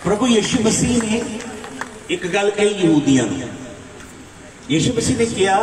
प्रभु यीशु मसीह ने एक गल कही यहूदियों ने। यीशु मसीह ने कहा,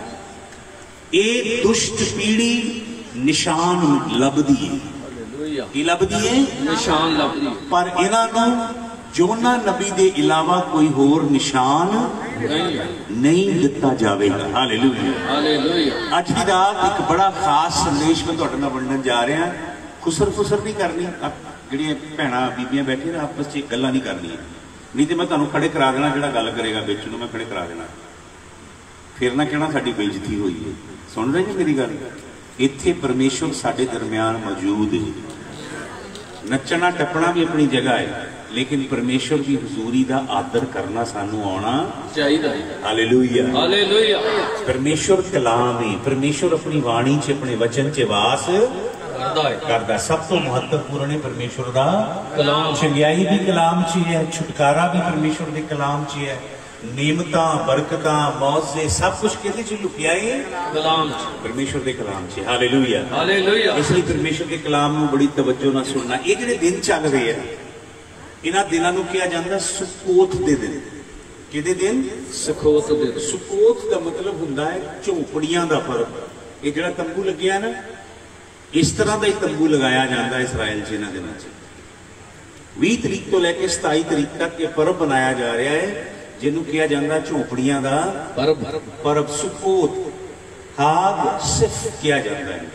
ये दुष्ट पीढ़ी निशान लभदी है, की लभदी है, निशान लभदी, पर इन्हों जोना नबी दे इलावा कोई होर निशान नहीं दिता जाएगा। Hallelujah, hallelujah. अज की रात एक बड़ा खास संदेश मैं तुहाडे नाल वंडन जा रहा। खुसर फुसर नहीं करनी, जिहड़ियां भैणां बीबियां बैठे ना आपस च गल्लां नहीं करनी, नहीं तो मैं तुहानूं खड़े करा देना, जिहड़ा गल करेगा विच नूं मैं खड़े करा देना, फिर ना कहना साडी बेइज्जती हुई है। सुन रहे जी मेरी गल? इत्थे परमेश्वर साडे दरम्यान मौजूद है। नचना टपना भी अपनी जगह है, लेकिन परमेश्वर की हजूरी का आदर करना सानू आना चाहिए। Hallelujah, hallelujah. परमेश्वर कलाम है, परमेश्वर अपनी वाणी च अपने वचन च वास करदा। सब तो महत्वपूर्ण है परमेश्वर का कलाम। चंगियाई भी कलाम च है, छुटकारा भी परमेश्वर के कलाम च है, नियमतां बरकतां मौजे सब कुछ कहते च लुकिया है कलाम च, परमेश्वर के कलाम च। Hallelujah, hallelujah. इसलिए परमेश्वर के कलाम नूं बड़ी तवज्जो नाल सुनना। ये जिहड़े दिन चल रहे हैं, इन्हां दिनां नूं कहा जांदा सुकोत दे दिन। किहदे दिन? सुकोत दे। सुकोत का मतलब हुंदा है झोपड़ियां दा पर्व। ये जिहड़ा तंबू लग्या ना, इस तरह का ही तंबू लगाया जाता है इसराइल च इन्हां दिनां च। 20 तरीक तो लैके 27 तरीक तक ये पर्व बनाया जा रहा है, जिन्हों कहा जाता झोपड़ियां का पर्व, सुकोत। हाग सिर्फ किया जाता है।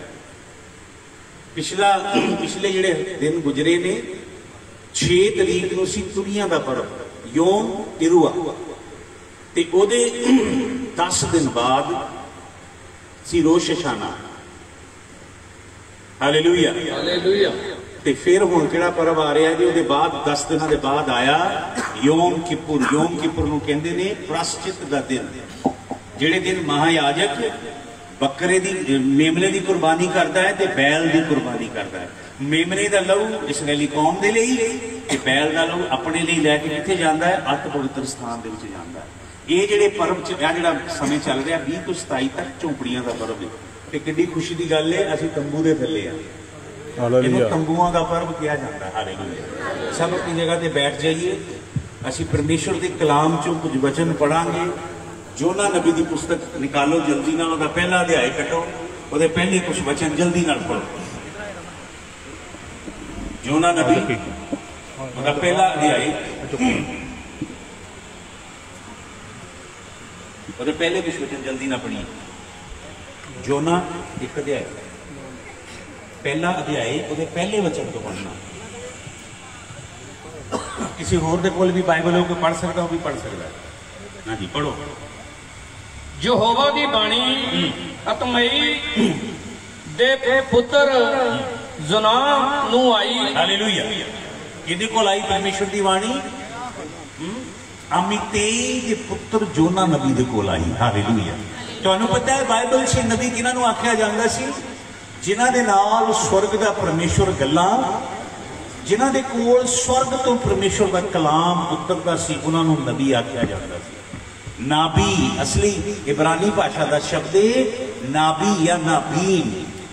पिछले जिहड़े दिन गुजरे ने, 6 तरीक नूं सी तुरियां का पर्व, योम तिरुआ, ते ओदे 10 दिन बाद सी रोश हशाना। Hallelujah, hallelujah. ते फिर हुण किहड़ा पर्व आ रहा जी? उहदे बाद 10 दिनों के बाद आया योम किपुर। योम किपुर नूं कहंदे ने प्राश्चित दा दिन, जिहड़े दिन महायाजक बकरे दी मेमने की कुर्बानी करता है ते बैल की कुर्बानी करता है। मेमने का लहू इसराइली कौम के लिए, बैल का लहू अपने लिए लैके कित्थे जांदा है? अत पवित्र स्थान दे विच जांदा है। ये जिहड़े पर्व जिहड़ा समय चल रहा 20 तो 27 तक झोपड़ियां का पर्व है। ते किड्डी खुशी की गल है, असीं तंबू दे थल्ले आ। इहनूं तंबूआं का पर्व कहा जाता है। हालेलुया। सब अपनी जगह ते बैठ जाइए। असीं परमेश्वर के कलाम चों कुछ वचन पढ़ांगे। जोना नबी की पुस्तक निकालो जल्दी नाल, उहदा पहला अध्याय कटो, उहदे पहले कुछ वचन जल्दी नाल पढ़ो। जोना नबी उहदा पहला अध्याय, उहदे पहले कुछ वचन जल्दी ना पढ़िए। जोना एक अध्याय, पहला अध्याय, उहदे पहले वचन तो पढ़ना। किसी होर दे कोल भी बाइबल हो के पढ़ सकता हो, भी पढ़ सकता है। हाँ जी, पढ़ो। यहोवा दी बाणी अतमई दे पुत्र जुना नू आई। हालेलुया। किहदे कोल आई परमेश्वर दी वाणी? अमित्तेई दे पुत्र जोना नबी दे कोल आई। हालेलुया। तुहानूं पता है बाइबल से नबी किन्हां नूं आख्या जांदा सी? जिन्हां दे नाल स्वर्ग दा परमेश्वर गल्लां, जिन्हां दे कोल स्वर्ग तो परमेश्वर दा कलाम उतरदा सी, उन्हां नूं नबी आख्या जांदा सी। नाबी असली इब्रानी भाषा का शब्द है नाबी या नाबीन।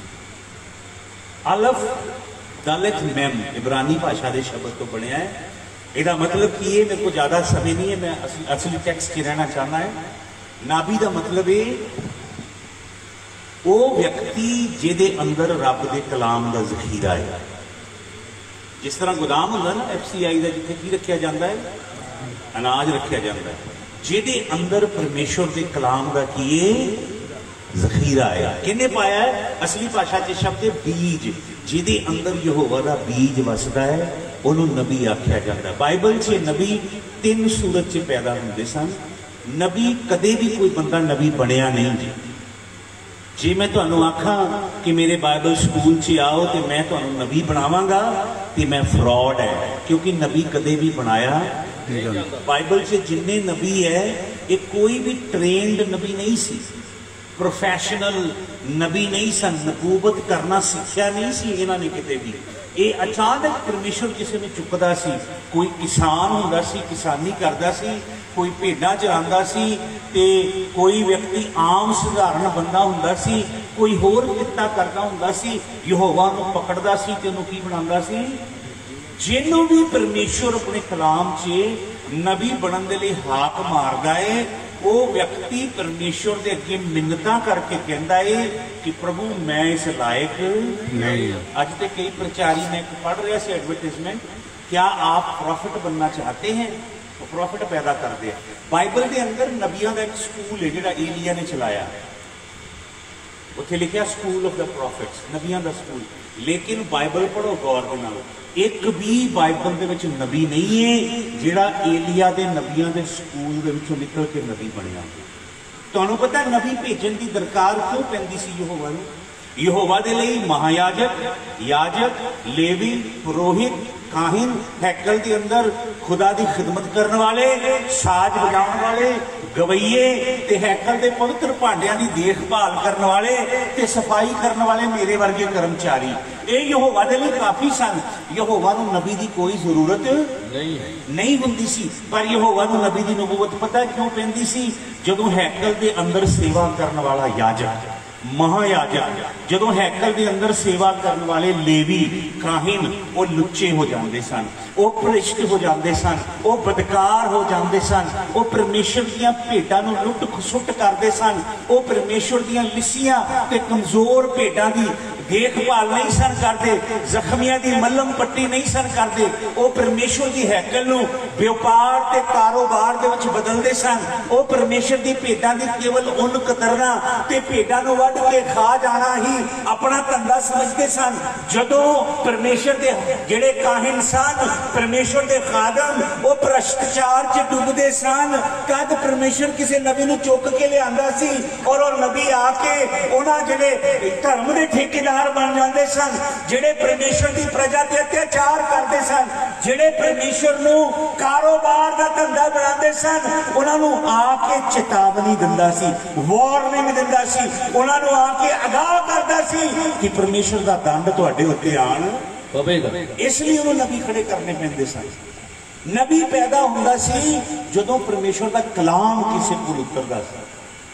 अलफ दालित मैम इब्रानी भाषा के शब्द तो बनया है। इसका मतलब की है, मेरे को ज्यादा समय नहीं है, मैं असली टेक्स्ट की रहना चाहना है। नाबी का मतलब है वो व्यक्ति जिहदे अंदर रब के कलाम का जखीरा है। जिस तरह गोदाम होंदा ना FCI का, जिथे की रखा जाता है? अनाज रखा जाता है। जिहदे अंदर परमेश्वर के कलाम का की जखीरा है। किन्ने पाया है? असली भाषा च शब्द बीज। जिहदे अंदर यहोवा का बीज वसदा है, उन्होंने नबी आख्या जाता है। बाइबल से नबी 3 सूरत च पैदा होंदे सन। नबी कदे भी कोई बंदा नबी बनया नहीं जी। जे मैं तुहानूं आखां कि मेरे बाइबल स्कूल च आओ तो मैं तुहानूं नबी बनावांगा, तो मैं फ्रॉड है, क्योंकि नबी कदे भी बनाया। बाइबल से जिन्ने नबी है, ये कोई भी ट्रेंड नबी नहीं सी, प्रोफेशनल नबी नहीं सन, नबूवत करना सीखा नहीं सी इन्होंने किते भी। ये अचानक परमेश्वर किसी ने चुकदा सी। कोई किसान हुंदा सी, किसानी करदा सी, कोई भेडां चरांदा सी, ते कोई व्यक्ति आम साधारण बंदा हुंदा सी, कोई होर कित्ता करदा हुंदा सी। यहोवा नूं पकड़दा सी ते उहनूं की बनांदा सी? ਜਿਹਨੂੰ ਵੀ परमेश्वर अपने कलाम च नबी बनने के लिए हाक मारदा है, वो व्यक्ति परमेश्वर के अगे मिन्नतां करके कहता है कि प्रभु मैं इस लायक नहीं। अज तो कई प्रचारी मैं पढ़ रहा से एडवर्टाइजमेंट, क्या आप प्रॉफिट बनना चाहते हैं? तो प्रॉफिट पैदा करते हैं। बाइबल के अंदर नबियों का एक स्कूल है जिहड़ा एलिया ने चलाया, उत्थे लिखा स्कूल ऑफ द प्रॉफिट्स, नबियों का स्कूल। लेकिन बाइबल पढ़ो गौर के नाल, एक भी बाइबल दे विच नबी नहीं है जिहड़ा एलिया दे नबियों के स्कूल दे विचों निकल के नबी बनिया। तुहानूं पता नबी भेजण की दरकार क्यों पैंदी सी यहोवा नूं? यहोवा दे लई महायाजक, याजक, लेवी, पुरोहित, काहिन, हैकल के अंदर खुदा की खिदमत करने वाले, साज बजाने वाले, गवैये ते हैकल के पवित्र भांडियां की देखभाल करने वाले ते सफाई करने वाले मेरे वर्गे कर्मचारी, ये यहोवा दे लई काफी सन। यहोवा नूं नबी की कोई जरूरत नहीं हुंदी सी, पर यहोवा नूं नबी की नबूवत पता क्यों पैंदी सी? जदों हैकल के अंदर सेवा करने वाला याजक, महायाजक, जदों हैकल के अंदर सेवा करने वाले लेवी, काहिन, वो लुच्चे हो जाते सन, वो भ्रिष्ट हो जाते सन, वो बदकार हो जाते सन, वो परमेश्वर दीयां भेडां नूं लुट खसुट करते सन, वो परमेश्वर दीयां लिस्सियां ते कमजोर भेडां दी देखभाल नहीं सन करते, जख्मियां की मलम पट्टी नहीं सन करते, वो परमेश्वर की हैकल नूं व्यापार ते कारोबार दे विच बदलते सन। वो परमेश्वर की भेडां की केवल उन कतरना ते भेडां नूं वढ के खा जाना ही अपना धंधा समझते सन। जदों परमेश्वर के जिहड़े काहिन सन, परमेश्वर के खादम, वो भ्रष्टाचार च डुबदे सन, कद परमेश्वर किसी नबी नूं चुक के लिआंदा सी और नबी आके उन्हां जिहड़े धर्म के ठेकेदार बन जाते सन, जिहड़े परमेश्वर की प्रजा ते अत्याचार करते सन, जिहड़े परमेश्वर नूं कारोबार का धंधा बनाते सन, उन्हां नूं आके चेतावनी दिंदा सी, वार्निंग दिंदा सी, उन्हां नूं आके आगाह करदा सी कि परमेश्वर का दंड तुहाडे उत्ते आण पवेगा। इसलिए उन्होंने नबी खड़े करने पैंदे सन। नबी पैदा हुंदा सी जदों परमेश्वर का कलाम किसी कोल उतरदा सी।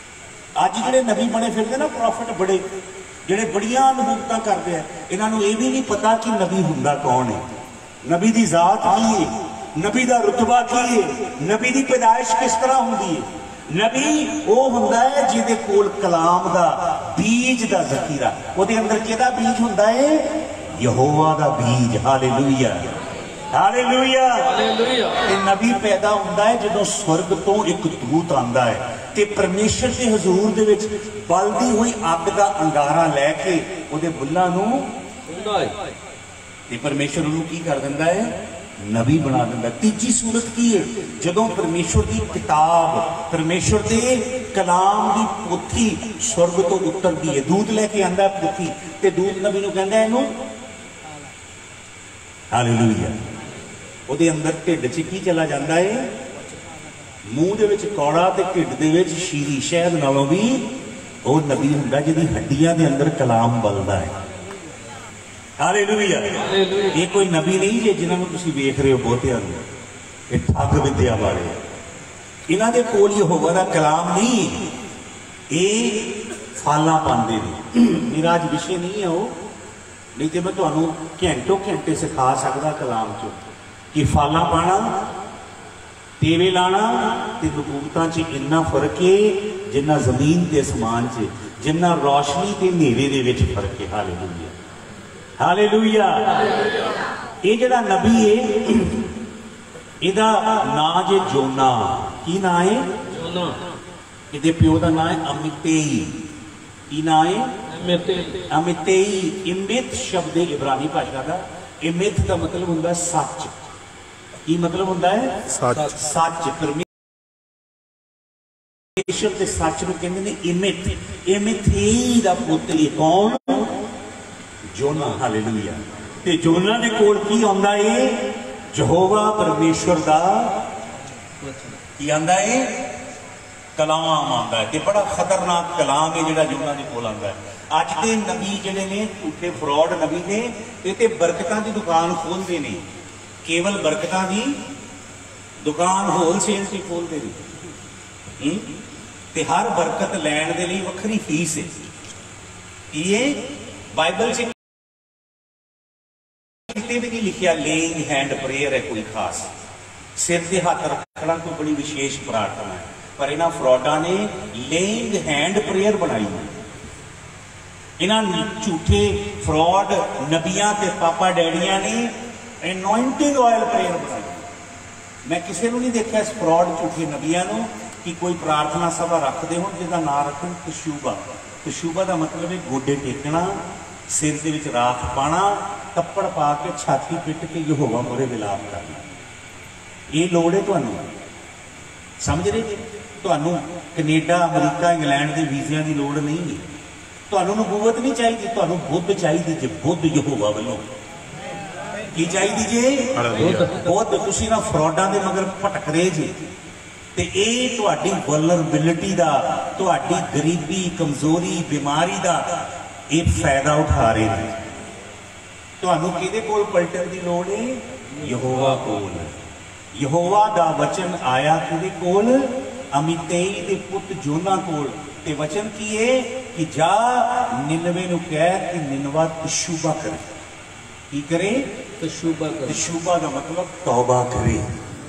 अज जिहड़े नबी बने फिरदे ना प्रॉफिट, बड़े जिहड़े बड़ियां नबूवतां करदे आ, इन्हां नूं इह भी नहीं पता कि नबी हुंदा कौन है, नबी दी जात की है, नबी दा रुतबा की है, नबी दी पैदाइश किस तरह हुंदी है। नबी वो हुंदा है जिहदे कोल कलाम दा बीज दा ज़खीरा, उहदे अंदर किहदा बीज हुंदा है? यहोवा दा बीज। Hallelujah, hallelujah, hallelujah. ते नबी पैदा हुंदा है जदों स्वर्ग तो एक दूत आंदा है ते परमेश्वर के हजूर दे विच बलदी हुई अग दा अंगारा लैके उहदे बुल्लां नूं हुंदा है ते परमेश्वर उहनूं की कर दिंदा है? नबी बना दिंदा। तीजी सूरत की है? जदों परमेश्वर की किताब, परमेश्वर के कलाम की पोथी स्वर्ग तो उतरदी है, दूत लैके आंदा है पोथी ते दूत नबी नूं कहंदा है इहनूं हालेलुया। ਉਹਦੇ अंदर ढिड च की चला जाता है? मूँह दे विच कौड़ा ते ढिड दे विच शीरी, शहद नालों भी वो नबी हुंदा जिहदी हड्डियां दे अंदर कलाम बलदा है। हालेलुया। ये कोई नबी नहीं जे जिन्हां नूं तुसीं वेख रहे हो बहुतिआं नूं, ये ठग विद्या वाले, इन्हां दे कोल यहोवा दा कलाम नहीं, ये फालां पांदे ने। मेरा अज विषय नहीं है वो, नहीं तो मैं तुहानूं घंटों घंटे सिखा सकदा कलाम चो कि फालां पाना, तेवे लाना ते नबूवतां च इन्ना फर्क है जिन्ना जमीन ते आसमान च, जिन्ना रोशनी ते नेरे दे विच फर्क है। Hallelujah, hallelujah. ये जिहड़ा नबी है इहदा नां जे जोना। की नां है? जोना। इहदे प्यो दा नां है अमित्तेई। की नां है? अमित्तेई। इमित शब्द है इब्रानी भाषा का। इमित का मतलब हुंदा सच। की मतलब हुंदा है? सच। सच। परमेश्वर के सच नूं कहंदे ने इमित। इमित्तेई दा पुत्र कौन? जोना। हालेलुया। ते जोना दे कोल की आंदा है? यहोवा परमेश्वर दा की आंदा है? कलाम आंदा है। ते बड़ा खतरनाक कलाम है जिहड़ा जोना दे कोल आंदा है। अज के नबी जिहड़े ने झूठे फ्रॉड नबी ने, ये ते बरकतां दी दुकान खोलते हैं, केवल बरकतां दी दुकान होलसेल से खोलते हैं ते हर बरकत लैण दे लई वखरी फीस है। ये बाइबल से किते भी नहीं लिखिया लेइंग हैंड प्रेयर है कोई खास, सिर ते हथ रखना कोई बड़ी विशेष प्रार्थना है, पर इन्हां फ्रॉडां ने लेइंग हैंड प्रेयर बनाई है। इन्हां झूठे फ्रॉड नबियां ते पापा डैडियां ने एनॉइंटिंग ऑयल प्रेयर बनाई। मैं किसी को नहीं देखा इस फ्रॉड झूठे नबियां नूं कि कोई प्रार्थना सभा रखते हो जिसका नाम रखन तशूबा। तशूबा का मतलब है गोडे टेकना, सिर के विच राख पाना, कपड़ पा के छाती पिट के यहोवा मोरे विलाप करना। ये लोड़ है तुहानू, समझ रहे जी? तुहानू कनेडा अमरीका इंग्लैंड के वीज़िया की लोड़ नहीं है। तुहानू नबूवत नहीं चाहिए, तुहानू बुद्ध चाहिए जे, बुद्ध यहोवा वालों की चाहिए जे बुद्ध। तुसीं ना फ्रॉडां दे मगर भटक रहे जे, ते ये तुहाडी वल्नरेबिलिटी दा, तुहाडी गरीबी, कमजोरी, बीमारी दा ये फायदा उठा रहे हैं। तुहानू किहदे कोल पलटन की लोड़ है? यहोवा कोल। यहोवा दा वचन आया किहदे कोल? अमित्तेई दे पुत जोना कोल। ते वचन की है कि जा निनवे नूं कह कि निनवा तशूबा करे। की करे? तशूबा करे। तशूबा का मतलब तौबा करे।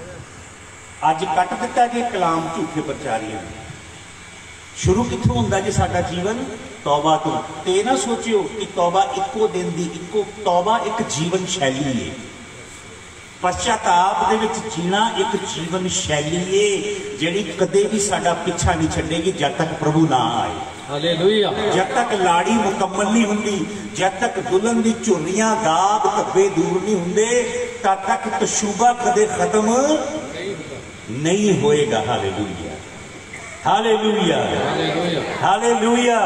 अज कट दिता जे कलाम झूठे प्रचारियों ने। शुरू कित्थों हुंदा जे साडा जीवन? तौबा तो। ते ना सोचियो कि तौबा इक्को दिन दी, इक्को तौबा एक जीवन शैली है। पश्चाताप दे विच जीना एक जीवन शैली है जिहड़ी कदे भी साडा पीछा नहीं छड्डेगी जब तक प्रभु ना आए। हालेलुया। जब तक लाड़ी मुकम्मल नहीं हुंदी, जब तक दुल्हन दी झुर्रियां दाग धब्बे दूर नहीं हुंदे, तब तक तशूबा कदे खत्म नहीं होएगा। Hallelujah, hallelujah, hallelujah.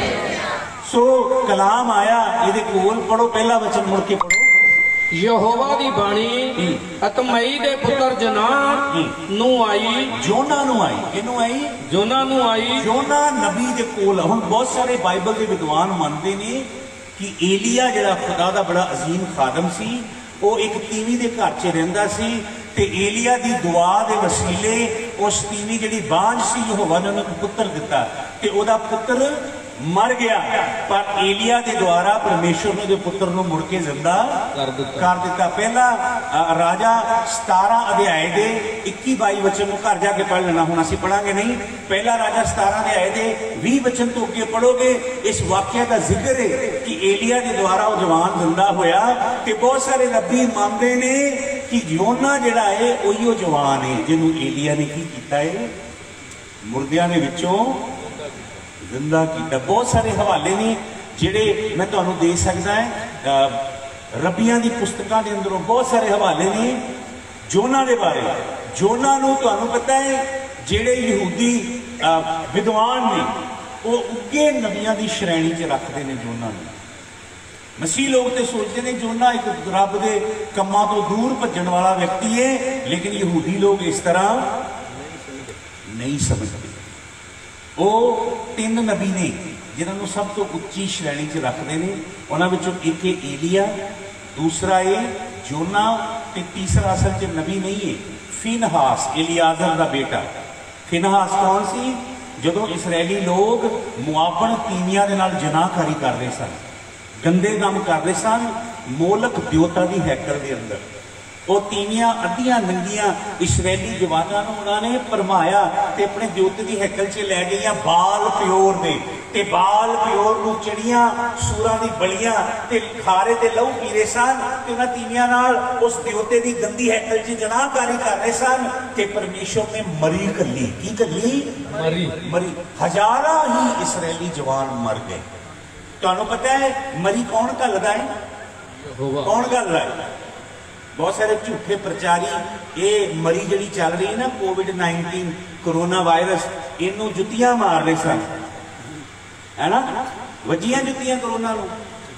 सो कलाम आया, इहदे कोल पढ़ो, पहला वचन मुड़ के पढ़ो। यहोवा दी बाणी अतमई दे पुत्र जना नू आई। जोना नू आई। किनू आई? जोना नू आई। जोना नबी दे कोल। हुण बहुत सारे बाइबल के विद्वान मानते ने कि एलिया जिहड़ा खुदा दा बड़ा अजीम खादम सी, वो एक तीवी दे घर च रहिंदा सी, ते एलिया दी दुआ दे वसीले उस तीवी जिहड़ी बांझ सी यहोवा ने उन्हें पुत्र दिता, ते ओदा पुत्र मर गया, पर एलिया के द्वारा परमेश्वर ने पुत्र को मुड़ के जिंदा कर दिता। पहला राजा 17 अध्याय के 21-22 वचन को घर जाके पढ़ लेना, हुण असीं पढ़ांगे नहीं। पहला राजा 17 अध्याय के 20 वचन तो अगे पढ़ोगे, इस वाक्य का जिक्र है कि एलिया के द्वारा वो जवान जिंदा होया। ते बहुत सारे नबी मानते ने कि योना जिहड़ा है उही जवान है जिन्होंने एलिया ने की कीता है, मुर्दियां दे विचों जिंदा किया। बहुत सारे हवाले ने जिहड़े मैं तुहानूं दे सकदा है। रबियां दी पुस्तकां दे अंदरों बहुत सारे हवाले ने जोना दे बारे। जोना नूं तुहानूं पता है जिहड़े यहूदी विद्वान ने वो उगे नबियां दी श्रेणी च रखते हैं जोना नूं। मसीह लोग तो सोचते हैं जोना एक रब के कम्मां तो दूर भजन वाला व्यक्ति है, लेकिन यहूदी लोग इस तरह नहीं समझते। वो 3 नबी ने जिन्होंने सब तो उच्ची श्रेणी च रखते हैं। उन्होंने एक है एलिया, दूसरा है जोना, ते तीसरा असल च नबी नहीं है फिनहास, एलियाजर का बेटा। फिनहास कौन सी? जदों इसराइली लोग मुआबन तीमियां दे नाल जनाकारी कर रहे सन, गंदे काम कर रहे सन मोलक देवता की हैकल के अंदर, वो तीवियां अद्धियां नंगियां इसराइली जवानों उन्होंने भरमाया ते अपने देवते की हैकल च लै गई बाल प्योर ने, ते बाल प्योर नूं चढ़ियां सूरां दी बलियां ते खारे ते लहू पी रहे सन, ते उन्हां तीवियां नाल उस देवते की गंदी हैकल च जनाहकारी कर रहे सन। ते परमेश्वर ने मरी कली। की कली? मरी। मरी। हजारां ही इसराइली जवान मर गए। तुहानूं पता है मरी कौन घल्लदा है? कौन घल्लदा है? बहुत सारे झूठे प्रचारी ये मरी जी चल रही है ना, कोविड-19 कोरोना वायरस, इनू जुतियां मार रहे सन, है ना? वजियां जुतियां कोरोना नूं,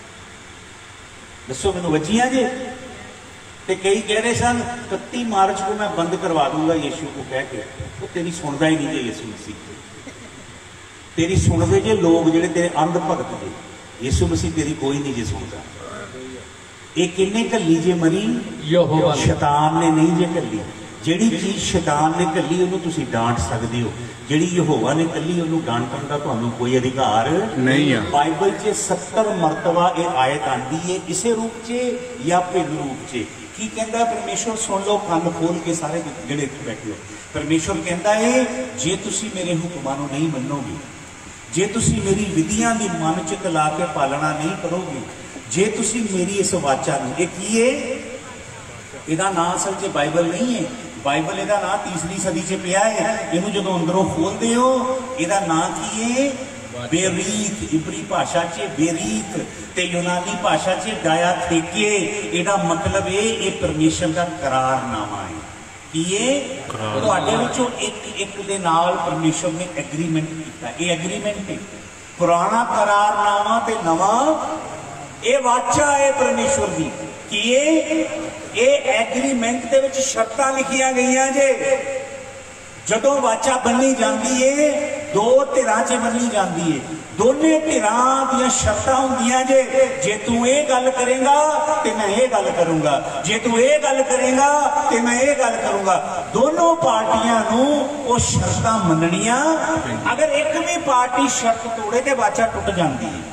दसो मैनूं वजियां जे। ते कई कह रहे सन 31 मार्च को मैं बंद करवा दूंगा यीशु को कह के। वो तेरी सुनता ही नहीं जे यीशु मसीह, तेरी सुनते जे लोग जिहड़े तेरे अंध भगत जे, यीशु मसीह तेरी कोई नहीं जे सुनता। ये किन्ने घल्ली जे मरी? यहोवा। शैतान ने नहीं जे घल्ली। जिहड़ी चीज शैतान ने घल्ली उन्होंने तुसीं डांट सकते हो, ਜਿਹੜੀ ਯਹੋਵਾ ਨੇ ਕੱਲੀ ਉਹਨੂੰ ਡਾਂਟਣ ਦਾ ਤੁਹਾਨੂੰ ਕੋਈ ਅਧਿਕਾਰ ਨਹੀਂ ਆ। ਬਾਈਬਲ 'ਚ 70 ਮਰਤਬਾ ਇਹ ਆਇਤ ਆਂਦੀ ਹੈ ਇਸੇ ਰੂਪ 'ਚ ਜਾਂ ਭਿੰਨ ਰੂਪ 'ਚ। ਕੀ ਕਹਿੰਦਾ ਪਰਮੇਸ਼ਵਰ? ਸੁਣ ਲਓ ਕੰਨ ਖੋਲ ਕੇ ਸਾਰੇ ਜਿਹੜੇ ਇੱਥੇ ਬੈਠੇ ਹੋ। ਪਰਮੇਸ਼ਵਰ ਕਹਿੰਦਾ ਹੈ ਜੇ ਤੁਸੀਂ ਮੇਰੇ ਹੁਕਮਾਂ ਨੂੰ ਨਹੀਂ ਮੰਨੋਗੇ, ਜੇ ਤੁਸੀਂ ਮੇਰੀ ਵਿਧੀਆਂ ਦੀ ਮਨ 'ਚ ਲਾ ਕੇ ਪਾਲਣਾ ਨਹੀਂ ਕਰੋਗੇ, ਜੇ ਤੁਸੀਂ ਮੇਰੀ ਇਸ ਵਾਚਾ ਨੂੰ, ਇਹ ਕੀ ਹੈ? ਇਹਦਾ ਨਾਂ ਅਸਲ 'ਚ ਬਾਈਬਲ ਨਹੀਂ ਹੈ। ਬਾਈਬਲ ਇਹਦਾ ਨਾਂ ਤੀਸਰੀ ਸਦੀ 'ਚ ਪਿਆ ਹੈ। ਇਹਨੂੰ ਜਦੋਂ ਅੰਦਰੋਂ ਖੋਲਦੇ ਹੋ ਇਹਦਾ ਨਾਂ ਕੀ ਹੈ? ਬੇਰੀਤ। ਇਬਰੀ ਭਾਸ਼ਾ 'ਚ ਬੇਰੀਤ ਤੇ ਯੂਨਾਨੀ ਭਾਸ਼ਾ 'ਚ ਡਾਇਆਥੇਕੇ। ਇਹਦਾ ਮਤਲਬ ਇਹ ਪਰਮੇਸ਼ਰ ਦਾ ਕਰਾਰਨਾਮਾ ਹੈ। ਕੀ ਇਹ? ਤੁਹਾਡੇ ਵਿੱਚੋਂ ਇੱਕ ਦੇ ਨਾਲ ਪਰਮੇਸ਼ਰ ਨੇ ਐਗਰੀਮੈਂਟ ਕੀਤਾ। ਇਹ ਐਗਰੀਮੈਂਟ ਹੈ। ਪੁਰਾਣਾ ਕਰਾਰਨਾਮਾ ਤੇ ਨਵਾਂ ਇਹ ਵਾਚਾ ਹੈ ਪਰਮੇਸ਼ਵਰ ਦੀ। ਕੀ ਇਹ ਐਗਰੀਮੈਂਟ ਦੇ ਵਿੱਚ ਸ਼ਰਤਾਂ ਲਿਖੀਆਂ ਗਈਆਂ ਜੇ। ਜਦੋਂ ਵਾਚਾ ਬੰਨੀ ਜਾਂਦੀ ਏ ਦੋ ਧਿਰਾਂ 'ਚ ਬੰਨੀ ਜਾਂਦੀ ਏ। ਦੋਨੇ ਧਿਰਾਂ ਦੀਆਂ ਸ਼ਰਤਾਂ ਹੁੰਦੀਆਂ ਜੇ ਤੂੰ ਇਹ ਗੱਲ ਕਰੇਗਾ ਤੇ ਮੈਂ ਇਹ ਗੱਲ ਕਰੂੰਗਾ, ਜੇ ਤੂੰ ਇਹ ਗੱਲ ਕਰੇਗਾ ਤੇ ਮੈਂ ਇਹ ਗੱਲ ਕਰੂੰਗਾ। ਦੋਨੋਂ ਪਾਰਟੀਆਂ ਨੂੰ ਉਹ ਸ਼ਰਤਾਂ ਮੰਨਣੀਆਂ। ਅਗਰ ਇੱਕ ਵੀ ਪਾਰਟੀ ਸ਼ਰਤ ਤੋੜੇ ਤੇ ਵਾਚਾ ਟੁੱਟ ਜਾਂਦੀ ਹੈ।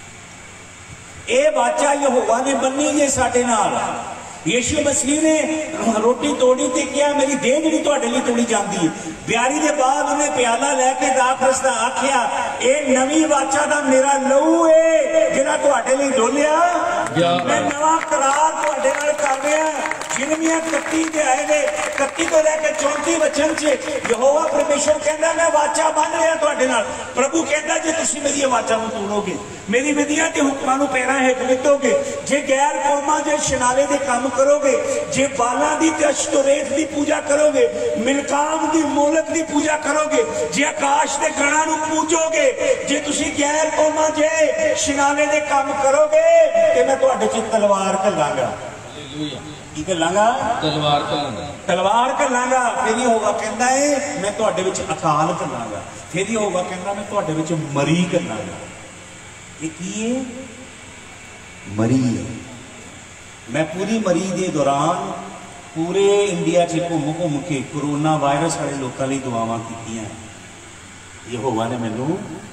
ਇਹ ਵਾਚਾ ਯਹੋਵਾ ਨੇ ਬੰਨੀ ਜੇ ਸਾਡੇ ਨਾਲ। ਯीशु मसीह ने रोटी तोड़ी ते क्या मेरी देह जी तुहाडे लई तोड़ी जाती है। ब्यारी के बाद उन्हें प्याला लैके दाखरसदा आख्या ये नवी वाचा दा मेरा लहू है जिहड़ा तुहाडे लई डोलिया। मैं नवा करार तुहाडे नाल कर रहा। जिनमिया 31 के आए ने 31 तो लैके 34 वचन च यहोवा परमेश्वर कहंदा मैं वाचा बन रहा तुहाडे नाल। प्रभु कहंदा जे तुसीं मेरी वाचा नूं तोड़ोगे, मेरी विधियां ते हुक्मां नूं पैरां हेठ लिखोगे, जे गैर कौमां जे शिनाले दे काम करोगे, जे बालां दी ते अश्तोरेत दी पूजा करोगे, मिलकाम दी मोलक दी पूजा करोगे, जे आकाश दे गणां नूं पूजोगे, जे तुसीं गैर कौमां जे शिनाले दे काम करोगे ते मैं तुहाडे च तलवार घल्लांगा। की घल्लांगा? तलवार घल्लांगा। तलवार घल्लांगा। फिर ही होगा कहंदा है मैं तुहाडे विच अकाल घल्लांगा। फिर ही होगा कहंदा मैं तुहाडे विच मरी घल्लांगा। ये की है? मरी है। मैं पूरी मरी के दौरान पूरे इंडिया च घूम के कोरोना वायरस वाले लोगों लिए दुआवां कीतियां। यहोवा ने मैनू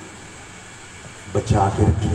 बचा के रखे।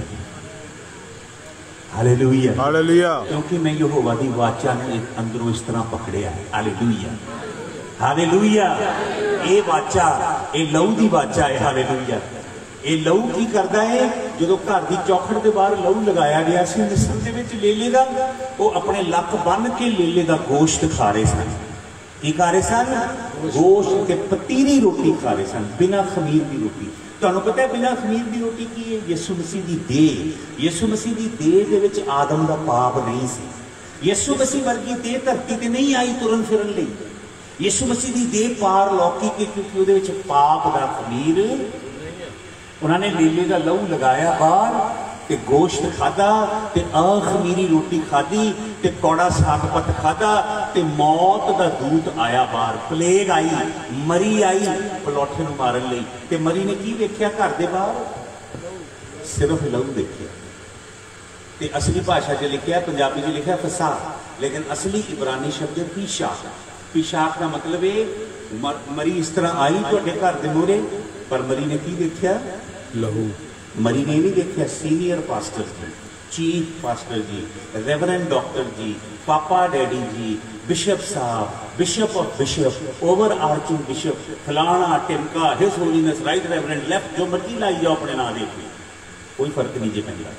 Hallelujah hallelujah. क्योंकि मैं यहोवा की वाचा ने अंदरों इस तरह पकड़िया है। Hallelujah hallelujah. ये वाचा ये लहू की वाचा है। हालेलुया। ये लहू की करता है? जो घर की चौखट के बाहर लहू लगाया गया सी मिस्र दे विच लेले दा वो अपने लक बन के लेले दा गोश्त खा रहे सन। की खा रहे सन? गोश्त के पतीरी रोटी खा रहे सन, बिना खमीर की रोटी। तुहानू पता है बिना खमीर की रोटी की है? यीशु मसीह की देह। यीशु मसीह की देह दे विच आदम का पाप नहीं सी। यीशु मसीह वर्गी देह धरती ते नहीं आई तुरन फिरन लई। यीशु मसीह की देह पार लौकिक है क्योंकि उहदे विच पाप का खमीर। उन्होंने लीले का लहू लगाया बाहर ते गोश्त खादा ते अखमीरी रोटी खाधी ते कौड़ा सागपत खादा ते मौत का दूत आया बाहर। प्लेग आई, मरी आई पलौठे नूं मारन लई ते मरी ने की वेख्या घर दे बाहर? सिर्फ लहू देखिया। ते असली भाषा च लिखिया, पंजाबी च लिखिया फसा, लेकिन असली इबरानी शब्द पीशाक। पीशाक का मतलब है मरी इस तरह आई तुहाडे घर दे मोहरे, पर मरी ने की देखिया? लहू। मरी ने नहीं देखा senior pastor ji, chief pastor ji, reverend doctor ji, papa daddy ji, bishop साहब, bishop of bishop, overarching bishop, फलाना टिमका, his holiness, right reverend, left, जो मर्जी लाई जाओ अपने नाम देख के, कोई फर्क नहीं जे पैंदा।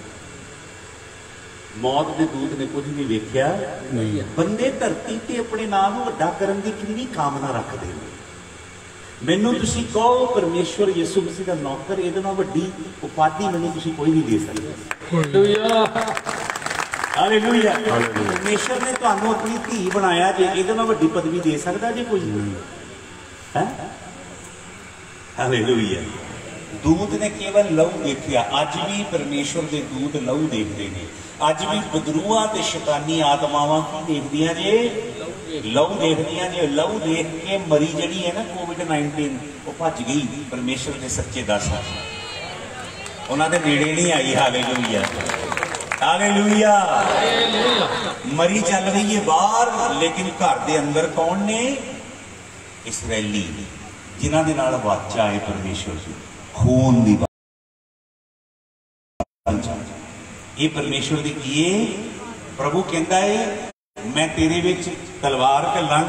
मौत के दूत ने कुछ नहीं वेख्या। बंदे धरती ते अपने नाम वड्डा करन दी कितनी कामना रखते हैं। मैनू तुसी कहो परमेश्वर यीशु मसीह का नौकर, ये वड्डी उपाधि मैनू तुसी कोई नहीं दे सकते। हालेलुया। परमेश्वर ने तुहानू अपनी धी बनाया जे, ये वड्डी पदवी दे सकता जे कोई है? हालेलुया। दूत ने केवल लहू देखिया। अज भी परमेश्वर के दूत लहू देखते हैं। अज भी बदरूआ ते शैतानी आत्मावां की देखदियां जे? लहू देखदियां जे। लहू देख के मरी जड़ी है ना कोविड-19 वो भज गई परमेश्वर के सच्चे दास उन्होंने नेड़े नहीं आई। Hallelujah hallelujah. मरी चल रही है बाहर, लेकिन घर के अंदर कौन ने? इसराइली। जिन्हां दे नाल वाचा है परमेश्वर की, खून दी वाचा। ये परमेश्वर दी की है। प्रभु कहता है मैं तेरे विच तलवार घल्लांगा,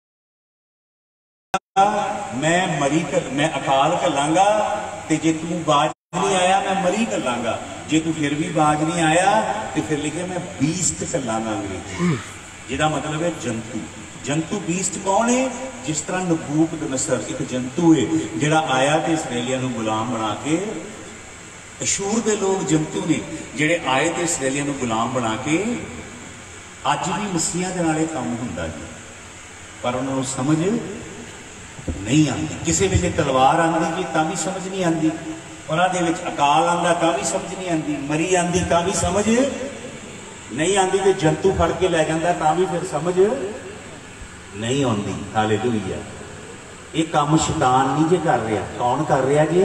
मैं अकाल घल्लांगा, ते जे तू बाज नहीं आया मैं मरी घल्लांगा, जे तू फिर भी बाज नहीं आया तो फिर लिखे मैं बीस्ट घल्लांगा अंग्रेजी, जिहदा मतलब है जंतु। जंतु बीस्ट कौन है? जिस तरह नबूकदनसर एक जंतु है जिहड़ा आया तो इसराइलियां नूं गुलाम बना के, अशूर दे लोग जंतु ने जिहड़े आए तो इसराइलियां नूं गुलाम बना के, अज भी मसीहा दे नाल काम हुंदा जी, पर उन्हां नूं समझ नहीं आती। किसी वेले तलवार आती जी तां भी समझ नहीं आती, उन्हां दे विच अकाल आंदा तां भी समझ नहीं आती, मरी आंदी तां भी समझ नहीं आती, ते जंतु फड़ के लै जांदा तां भी फिर समझ नहीं आती। हालेलुया। ये काम शैतान नहीं जे कर रहा, कौन कर रहा जी?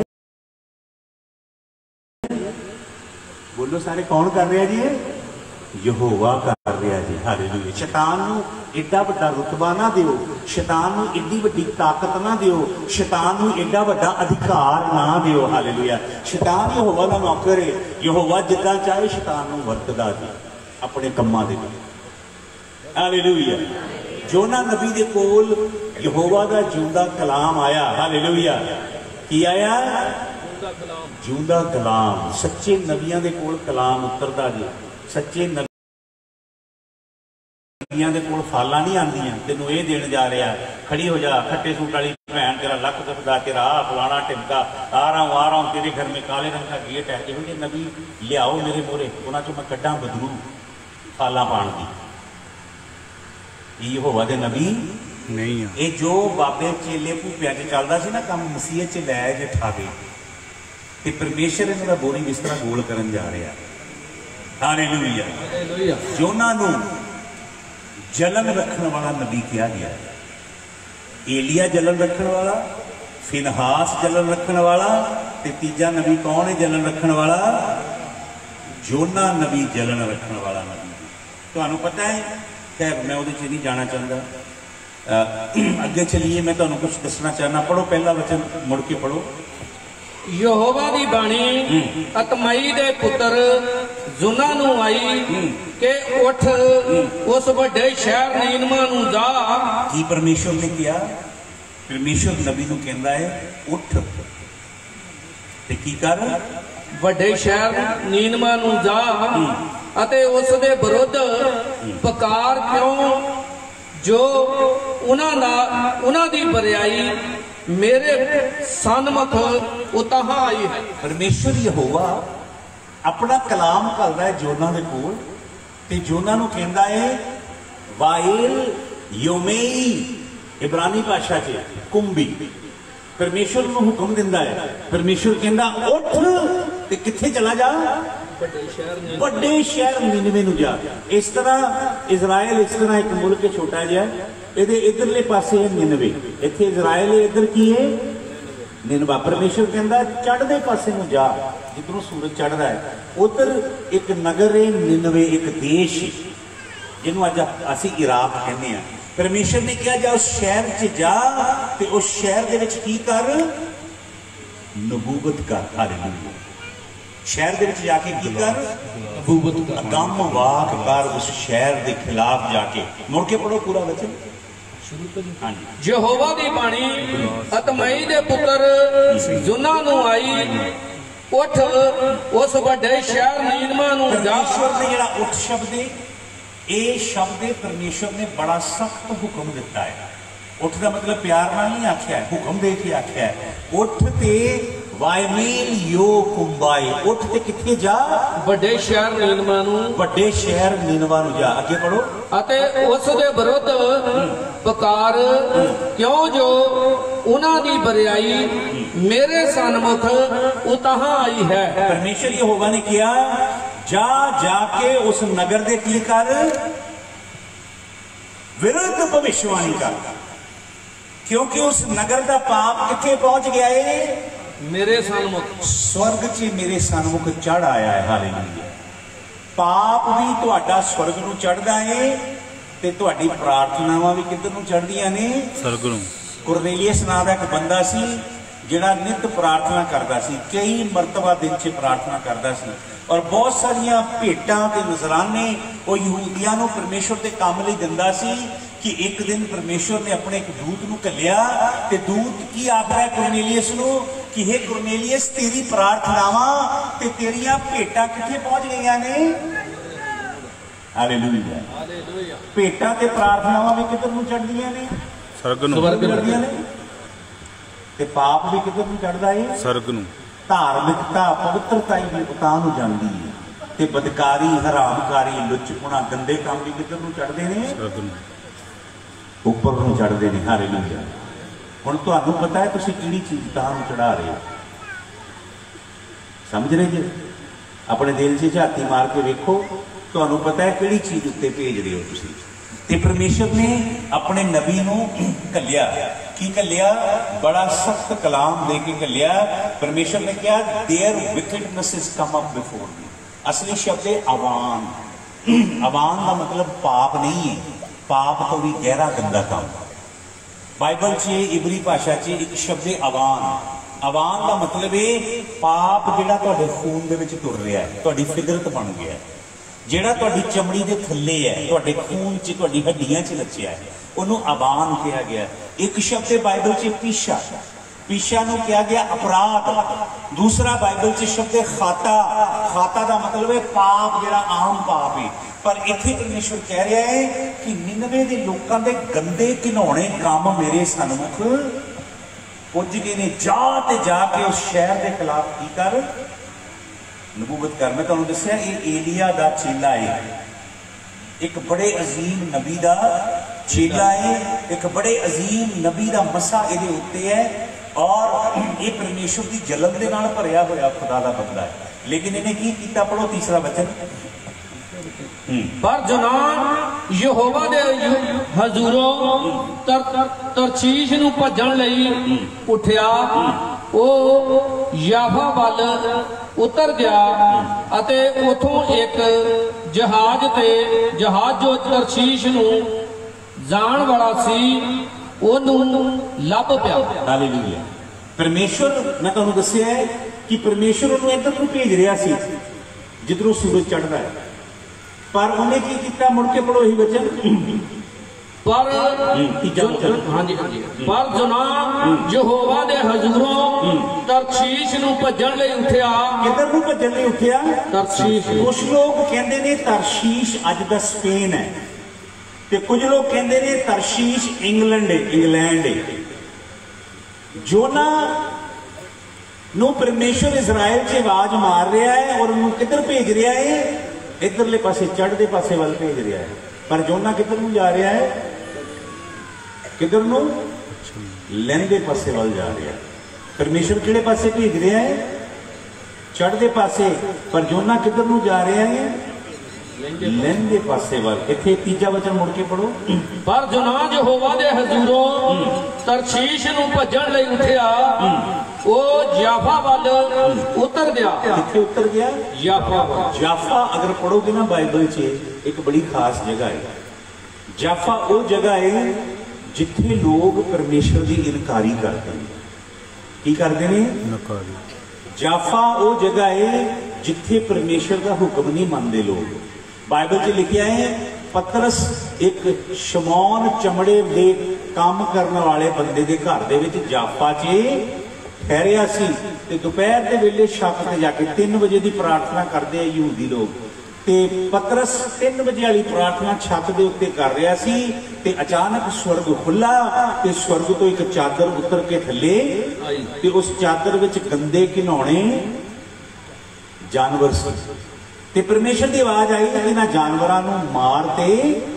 बोलो सारे, कौन कर रहा जी? यहोवा कर रहा जी। हालेलुया। शैतान नूं एडा वड्डा रुतबा ना दिओ, शैतान नूं एडी वड्डी ताकत ना दिओ, शैतान नूं एडा वड्डा अधिकार ना दिओ। हालेलुया। शैतान यहोवा दा नौकर है, यहोवा जिद्दां चाहे शैतान नूं वरतदा जी अपने कम्मां दे विच। हालेलुया। जोना नबी दे कोल यहोवा दा जिंदा कलाम आया। हालेलुया। की आया? जिंदा कलाम। सच्चे नबियां दे कोल कलाम उतरदा जी। सच्चे नबियां दे कोल फालां नहीं आंदियां, तेनों ये देण जा रहा, खड़ी हो जा, खट्टे सूट वाली भैन, तेरा लक दबदा, तेरा फलाना टिमका, आ रहा हूं तेरे घर में काले रंग का गेट है। इहो जिहे नबी लियाओ मेरे मोहरे, उन्हां चों मैं कड्डां बदलू फालां पाण दी। यहोवा दे नबी नहीं है। ये जो बाबे चेले भूपिया च चलदा सी ना काम, मसीह च लै जे ठावे ते परमेश्वर इन्हां दा बोरी बिस्तरा गोल करन जा रहा। हालेलुया। जोना नूं जलन रखने वाला नबी कहा गया। एलिया जलन रखने वाला, फिनहास जलन रखने वाला, ते तीजा नबी कौन है जलन रखने वाला? जोना नबी जलन रखने वाला नबी। तुहानूं पता है? खैर मैं उहदे च नहीं जाना चाहता। अगे चलिए, मैं तुहानूं कुछ दसना चाहना। पढ़ो पहला वचन, मुड़ के पढ़ो। यहोवा दी बाणी अतमई दे पुत्र जुना नूं आई के उठ उस वड्डे शहर नीनवा नूं जा। की परमेश्वर ने किया? परमेश्वर नबी नूं कहंदा है उठ ते की कर? वड्डे शहर नीनवा नूं जा अते उस दे विरुद्ध पुकार क्यों जो उन्हां दी बरियाई मेरे सन्मुख उतां आई है। परमेश्वर यहोवा अपना कलाम घलदा है जोना दे कोल, ते जोना नूं कहंदा है वाइल योमेई, इब्रानी भाषा च कुंभी। परमेश्वर नूं हुक्म दिंदा है, परमेश्वर कहंदा उठ ते कित्थे चला जा? वड्डे शहर नीनवे नूं जा। इस तरह इजराइल, इस तरह एक मुल्क छोटा जिहा, इहदे इधरले पासे है निनवे, इत्थे इजराइल है, इधर की है? निनवा। परमेश्वर कहंदा चढ़दे पासे नूं जा, जिधरों सूरज चढ़दा है उधर एक नगर है निनवे, एक देश जिन्हों अज असीं इराक कहने आ। परमेश्वर ने कहा जा उस शहर च जा ते उस शहर दे विच की कर? नबूवत कर। हालेलुया। शहर दे विच जाके की कर? नबूवत कर, अगम वाक कर उस शहर के खिलाफ जाके। मुड़ के पढ़ो पूरा वचन। यहोवा दी बाणी अतमई दे पुत्र जुना नूं आई उठ उस वड्डे शहर नीनवा नूं जा। परमेश्वर ने जिहड़ा उठ शब्द है, ये शब्द परमेश्वर ने बड़ा सख्त हुक्म दिता है। उठ का मतलब प्यार नाल नहीं आख्या है, हुक्म दे के आख्या है। उठ ते वायमेल यो कुंबाई, उठ ते किथे जा? वड्डे शहर नीनवा नूं, वड्डे शहर नीनवा नूं जा। अगे पढ़ो। अते उस दे विरुद्ध पुकार क्यों जो उन्हां दी बरियाई मेरे सन्मुख उतां आई है। परमेश्वर यहोवा ने किया जा जाके उस नगर दे की कर? विरुद्ध भविष्यवाणी कर, क्योंकि उस नगर का पाप किथे पहुंच गया है? मेरे सन्मुख, स्वर्ग च मेरे सन्मुख चढ़ आया है। हालेलुया। पाप भी तुहाडा स्वर्ग नूं चढ़दा है ते तुहाडी प्रार्थनावां भी किधर नूं चढ़दियां ने? स्वर्ग नूं। कुरनेलियस नाम का एक बंदा सी जिहड़ा नित प्रार्थना करता सी, कई मरतबा दिन च प्रार्थना करता सी और बहुत सारिया भेटां ते नजराने वो यहूदियां नूं परमेश्वर के काम लई दिंदा सी कि एक दिन परमेश्वर ने अपने एक दूत नूं घल्लिया ते दूत की आखदा है कुरनेलियस नूं कि हे कुरनेलियस तेरी प्रार्थनावां ते तेरियां भेटां कित्थे पहुंच गईयां ने। हालेलुया। भेटां ते प्रार्थनावां भी किधर नूं चढ़दियां ने? स्वर्ग नूं चढ़दियां ने। ते पाप भी किधर नूं चढ़दा है? स्वर्ग नूं। धार्मिकता पवित्रता ही उतां नूं जांदी है ते बदकारी हरामकारी लुचपना गंदे काम भी किधर नूं चढ़दे ने? स्वर्ग नूं, उपर नूं चढ़दे ने। हालेलुया। हुण तुहानूं पता है तुसीं किहड़ी चीज़ तां नूं चढ़ा रहे हो? समझ रहे जी? अपने दिल 'च झाती मार के वेखो, तुहानूं पता है किहड़ी चीज़ उत्ते भेज रहे हो तुसीं। ते परमेश्वर ने अपने नबी नूं घल्लिया, की घल्लिया? बड़ा सख्त कलाम दे के घल्लिया। परमेश्वर ने कहा there wickedness is come up before me. असली शब्द है अवान। अवान का मतलब पाप नहीं है, पाप तो भी गहरा गंदा काम। बाइबल च इबरी भाषा च एक शब्द है अवान। अवान का मतलब है पाप जिहड़ा तुहाडे खून दे विच तुर रहा है, तुहाडी फितरत बन गया है, जिहड़ा तुहाडी चमड़ी दे थल्ले है, तुहाडे खून च तुहाडी हड्डियां च रचिया है, उन्होंने अबान कहा गया। एक शब्द है बाइबल च पीछा, पीछा नूं कहा गया अपराध। दूसरा बाइबल च शब्द है खाता, खाता का मतलब है पाप जिहड़ा आम पाप है। पर इत्थे परमेश्वर कह रहा है कि निनवे दे लोकां दे गंदे घिनौणे काम मेरे सन्मुख पुज गए ने। जा ते जाके उस शहर के खिलाफ की कर, नबूवत कर। मैं तुहानूं दस्सिया ये एलिया दा चेला है, एक बड़े अजीम नबी दा चेला है, एक बड़े अजीम नबी दा मसा इहदे उत्ते है और ये परमेश्वर की जलन दे नाल भरिया होया खुदा दा बंदा है। लेकिन इन्हें की कीता? पढ़ो तीसरा वचन। पर जनाब यहोवा दे हजूरों तरशीश नूं भजन लई उठिया, ओ याफा वल उतर गया अते उथों एक जहाज जो तरशीश नूं जाण वाला सी ओनूं लभ पिया। हालेलुया। परमेश्वर मैं तुहानूं दस्सिया है कि परमेश्वर उन्होंने इधर नूं भेज रहा सी जिधरों सूरज चढ़ता है, पर उन्हें की किया? मुड़ के पढ़ो ही वचन। पर जनाब यहोवा दे हजूरों तरशीश नूं भजन लई उठिया। किधर नूं भजन लई उठिया? तरशीश। कुछ लोग कहते ने तरशीश अज दा स्पेन है, ते कुछ लोग कहते ने तरशीश इंग्लैंड है। जोना नूं परमेश्वर इजराइल च आवाज मार रहा है और उन्होंने किधर भेज रहा है? इधरले पासे चढ़ते पासे वाल भेज रहा है। पर जोना किधर नूं जा रहा है? किधर नूं? लहंदे पासे वाल जा रहा है। परमेश्वर किहड़े पासे भेज रहा है? चढ़ते पासे। पर जोना किधर नूं जा रहा है? लहंदे पासे वाल। इत्थे तीजा वचन मुड़ के पढ़ो। पर जोना यहोवा दे हजूरों तरशीश नूं भजन लई उठिया, ओ याफा वल उतर गया। कित्थे उतर गया? याफा वल। जाफा अगर पढ़ोगे ना बाइबल च एक बड़ी खास जगह है। जाफा वो जगह है जिथे लोग परमेश्वर की इनकारी करते हैं। की करते हैं? जाफा वो जगह है जिथे परमेश्वर का हुक्म नहीं मानते लोग। बाइबल च लिखा है पतरस एक शमौन चमड़े दे काम करने वाले बंदे के घर दे विच जाफा च ठहरिया सी ते दोपहर के वेले छत ते जाके 3 बजे की प्रार्थना करते हैं यहूदी लोग। ते पतरस 3 बजे वाली प्रार्थना छत के उत्ते कर रहा सी ते अचानक स्वर्ग खुला ते स्वर्ग तो एक चादर उतर के थले ते उस चादर विच गंदे घिनौणे जानवर सी ते परमेश्वर की आवाज आई कि इन्हां जानवरां नूं मार ते।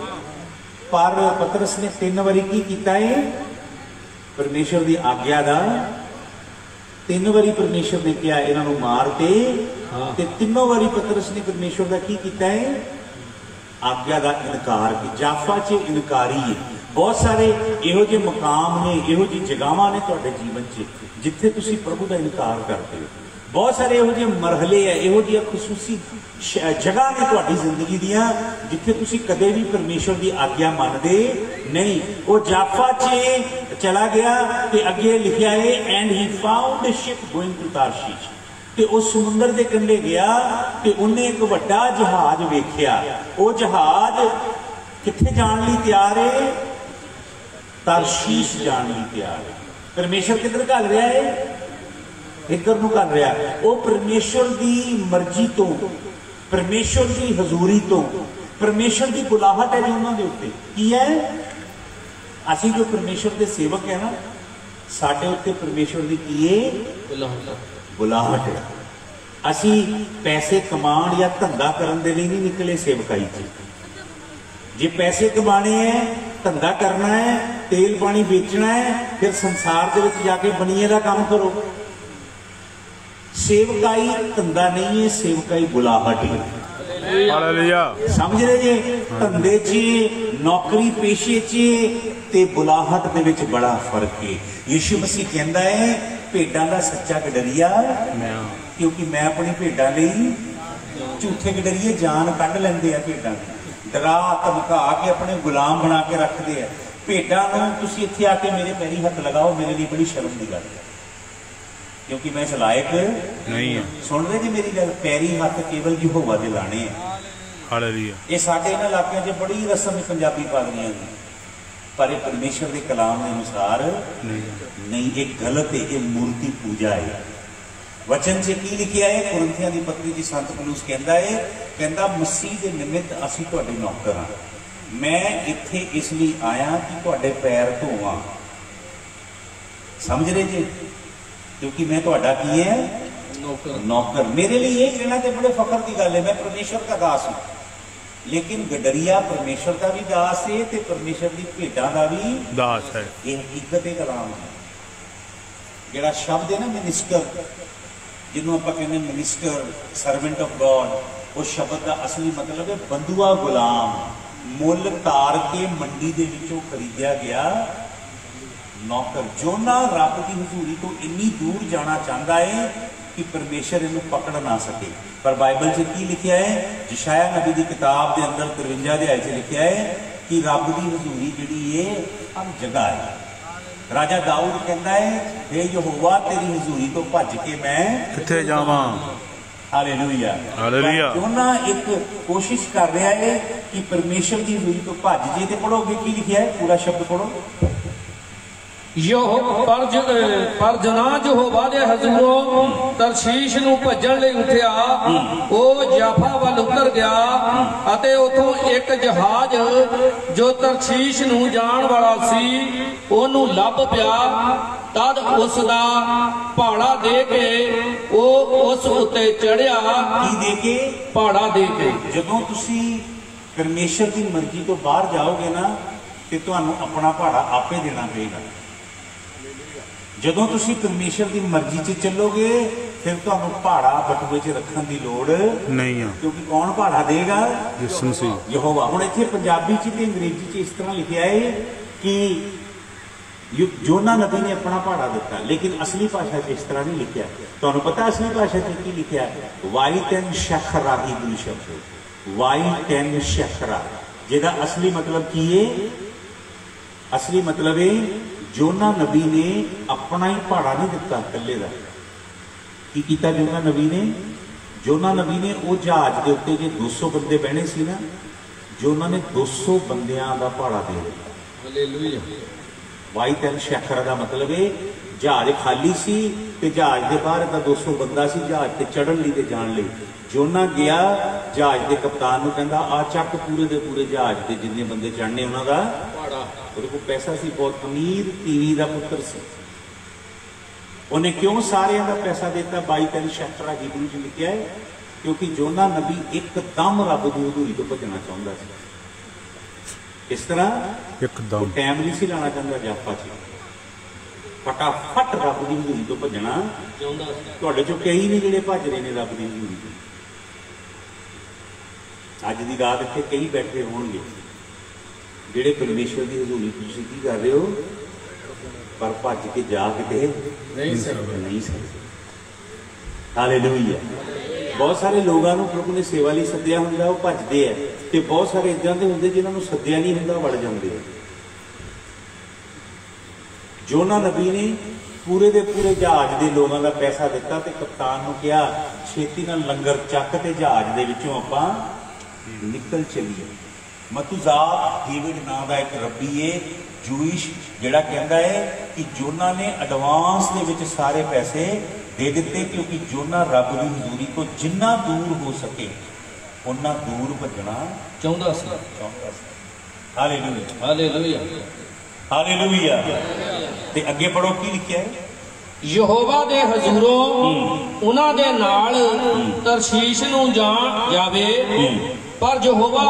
पर पतरस ने 3 बारी की कीता है? परमेश्वर की आग्ञा का 3 बारी परमेश्वर ने कहा इन्हां नूं मार ते। तीनों बारी पतरस ने परमेश्वर का की कीता है? आग्ञा का इनकार किया। जाफा च इनकारी है। बहुत सारे इहो जे मकाम ने, इहो जी जगहां ने तुहाडे जीवन च जिथे तुसीं प्रभु का इनकार करते हो। बहुत सारे इहो ਜਿਹੇ मरहले है, इहो जिहियां खसूसी जगह ने तुहाडी जिंदगी दियां जिथे तुसी कदे भी परमेश्वर की आज्ञा मनदे नहीं। वो जाफा च चला गया ते अगे लिखिया है and he found a ship going to Tarshish, ते उस समुंदर के कंढे गया ते उन्हें एक वड्डा जहाज वेख्या। वो जहाज किथे जाण लई तैयार है? तारशीश जाण लई तैयार है। परमेश्वर किधर घल रहा है? इधर नूं घल रहा है। वो परमेश्वर की मर्जी तो, परमेश्वर की हजूरी तो, परमेश्वर की बुलाहट है जो उन्होंने उत्ते की है। असीं जो परमेश्वर के सेवक है ना, साडे उत्ते परमेश्वर की की है? बुलाहट है। असी पैसे कमाण या धंधा करन दे लई नहीं निकले सेवकाई च। जे पैसे कमाने हैं, धंधा करना है, तेल पानी बेचना है, फिर संसार दे विच जाके बनीए दा काम करो। सेवकाई धंधा नहीं है, सेवकाई बुलाहट है। समझ रहे जे? धंधे च, नौकरी पेशे च ते बुलाहट दे विच बड़ा फर्क है। यीशु मसीह कहंदा है भेडां दा सच्चा गडरिया, क्योंकि मैं अपनी भेडां लई झूठे गडरिए जान कढ लैंदे आ। भेडां डरा धमका के अपने गुलाम बना के रखते हैं। भेडां नूं तुसीं इत्थे आके मेरे पैरी हथ लगाओ, मेरे लिए बड़ी शर्म की गल है, क्योंकि मैं इस लायक नहीं है। सुन रहे जी मेरी गल? पैरी हथ केवल यहोवा दे लाने हैं। हालेलुया। ये साडे इन्हां इलाकिਆਂ 'ਚ बड़ी रस्म पंजाबी पागलियां दी, पर ये परमेश्वर के कलाम के अनुसार नहीं, ये गलत है, ये मूर्ति पूजा है। वचन से की लिखिया है? कुरिन्थियां दी पत्री च संत पौलुस कहता है, कहता मसीह के निमित्त असीं तुहाडे नौकर हां। मैं इत्थे इसलिए आया कि तुहाडे पैर धोवां। समझ रहे जी? क्योंकि मैं तुहाडा की है? नौकर। मेरे लिए ये कहना तो बड़े फख्र की गल है, मैं परमेश्वर का दास हूं। लेकिन गडरिया परमेश्वर का भी दास है ते परमेश्वर की भेटां का भी दास है। ये हकीकत है कलाम है। जिहड़ा शब्द है ना मिनिस्टर, जिन्हों आप कहते हैं मिनिस्टर, सर्वेंट ऑफ गॉड, उस शब्द का असली मतलब है बंधुआ गुलाम, मुल तार के मंडी दे विचों खरीदिया गया नौकर। जोना रब की हजूरी तो इन्नी दूर जाना चाहता है कि परमेश्वर इन्हू पकड़ ना सके। पर बाइबल से की लिखा है? यशाया नबी की किताब के अंदर 53 अध्याय से लिखा है कि रब की हजूरी जिहड़ी है हर जगह है। राजा दाऊद कहता है, हे यहोवा तेरी हजूरी तो भज के मैं किथे जावां। हालेलुया। हालेलुया। जोना एक कोशिश कर रहा है कि परमेश्वर की हजूरी तो भज जे। ते पढ़ोगे की लिखा है? पूरा शब्द पढ़ो। पर जना यहोवा दे हजूरों तरशीश नूं भजन लई उठिया, वो जाफा वल उतर गया अते उथों एक जहाज जो तरशीश नूं जाण वाला सी ओनू लभ पिया। तद उसदा पहाड़ा दे के वो उस उत्ते चढ़िया। की दे के? पहाड़ा दे के। जदों तुसी परमेश्वर की मर्जी तो बाहर जाओगे ना, ते तुहानू अपना पहाड़ा आपे देना पेगा। जदों तुसी परमेश्वर की मर्जी च चलोगे फिर तुहानू पहाड़ा बटुए च रखने की लोड़ नहीं है, क्योंकि कौन पहाड़ा देगा? यीशु मसीह, यहोवा। हुण इत्थे पंजाबी च ते अंग्रेजी च इस तरह लिखा है कि जोना नबी ने अपना पहाड़ा दिता, लेकिन असली भाषा च इस तरह नहीं लिखा। तुहानू पता असली भाषा च की लिखा? वाइट एंड शखरा हिब्रू शब्द, वाइट एंड शखरा, जिहदा असली मतलब की है? असली मतलब है जोना नबी ने अपना ही पहाड़ा नहीं दिता कल्ले का। की कीता जोना नबी ने? जोना नबी ने वो जहाज के उत्ते जो 200 बंदे बहने सी ना, जोना ने 200 बंदियां का पहाड़ा दे दिता। हालेलुया। वाइट एंड शखरा का मतलब है जहाज खाली सी ते जहाज के बाहर का 200 बंदा सी जहाज से चढ़न ली ते जान ली। जोना गया जहाज के कप्तान नूं कहंदा आ चक पूरे दे पूरे जहाज के जिन्ने बंदे चढ़ने उन्हों का पहाड़ा। ਉਹਦੇ ਕੋਲ पैसा सी, बहुत अमीर तीवी का पुत्र सी। उन्हें क्यों सारे का पैसा देता? 22 शैतरा हिब्रू च लिखा है क्योंकि जोना नबी एकदम रब की हजूरी तो भजना चाहता है। इस तरह एकदम टाइम नहीं सी लाना चाहता जाफा च, फटाफट रब की हजूरी तो भजना चाहता। तुहाडे चों कई ने जिहड़े भज रहे हैं रब की हजूरी तो। अज की रात इत्थे कई बैठे होणगे जिहड़े परमेश्वर की हजूरी तुसीं की कर रहे हो, पर भज के जा के नहीं सकते। ਹਾਲੇਲੂਇਆ। ਬਹੁਤ ਸਾਰੇ ਲੋਕਾਂ ਨੂੰ ਪ੍ਰਭੂ ਨੇ ਸੇਵਾ ਲਈ ਸੱਦਿਆ ਹੁੰਦਾ, ਉਹ ਭੱਜਦੇ ਆ, ਤੇ ਬਹੁਤ ਸਾਰੇ ਇਦਾਂ ਦੇ ਹੁੰਦੇ ਜਿਨ੍ਹਾਂ ਨੂੰ ਸੱਦਿਆ ਨਹੀਂ ਹੁੰਦਾ, ਵੜ ਜਾਂਦੇ ਆ। ਯੋਨਾ ਨਬੀ ਨੇ ਪੂਰੇ ਦੇ ਪੂਰੇ ਜਹਾਜ਼ ਦੇ ਲੋਕਾਂ ਦਾ ਪੈਸਾ ਦਿੱਤਾ ਤੇ ਕਪਤਾਨ ਨੂੰ ਕਿਹਾ ਛੇਤੀ ਨਾਲ ਲੰਗਰ ਚੱਕ ਤੇ ਜਹਾਜ਼ ਦੇ ਵਿੱਚੋਂ ਆਪਾਂ ਨਿਕਲ ਚੱਲੀਏ। ਮਤੂਜ਼ਾ ਡੇਵਿਡ ਨਾਂ ਦਾ ਇੱਕ ਰੱਬੀ ਏ ਜੂਇਸ਼, ਜਿਹੜਾ ਕਹਿੰਦਾ ਹੈ ਕਿ ਯੋਨਾ ਨੇ ਐਡਵਾਂਸ ਦੇ ਵਿੱਚ ਸਾਰੇ ਪੈਸੇ ਦੇ ਦਿੱਤੇ, ਕਿਉਂਕਿ ਯੋਨਾ ਰੱਬ ਦੀ ਹਜ਼ੂਰੀ ਤੋਂ ਜਿੰਨਾ ਦੂਰ ਹੋ ਸਕੇ ਉਨਾ ਦੂਰ ਭੱਜਣਾ ਚਾਹੁੰਦਾ ਸੀ। Hallelujah, hallelujah, hallelujah. ਤੇ ਅੱਗੇ ਪੜੋ ਕੀ ਲਿਖਿਆ ਹੈ? ਯਹੋਵਾ ਦੇ ਹਜ਼ੂਰੋਂ ਉਹਨਾਂ ਦੇ ਨਾਲ ਤਰਸ਼ੀਸ਼ ਨੂੰ ਜਾਵੇ, ਪਰ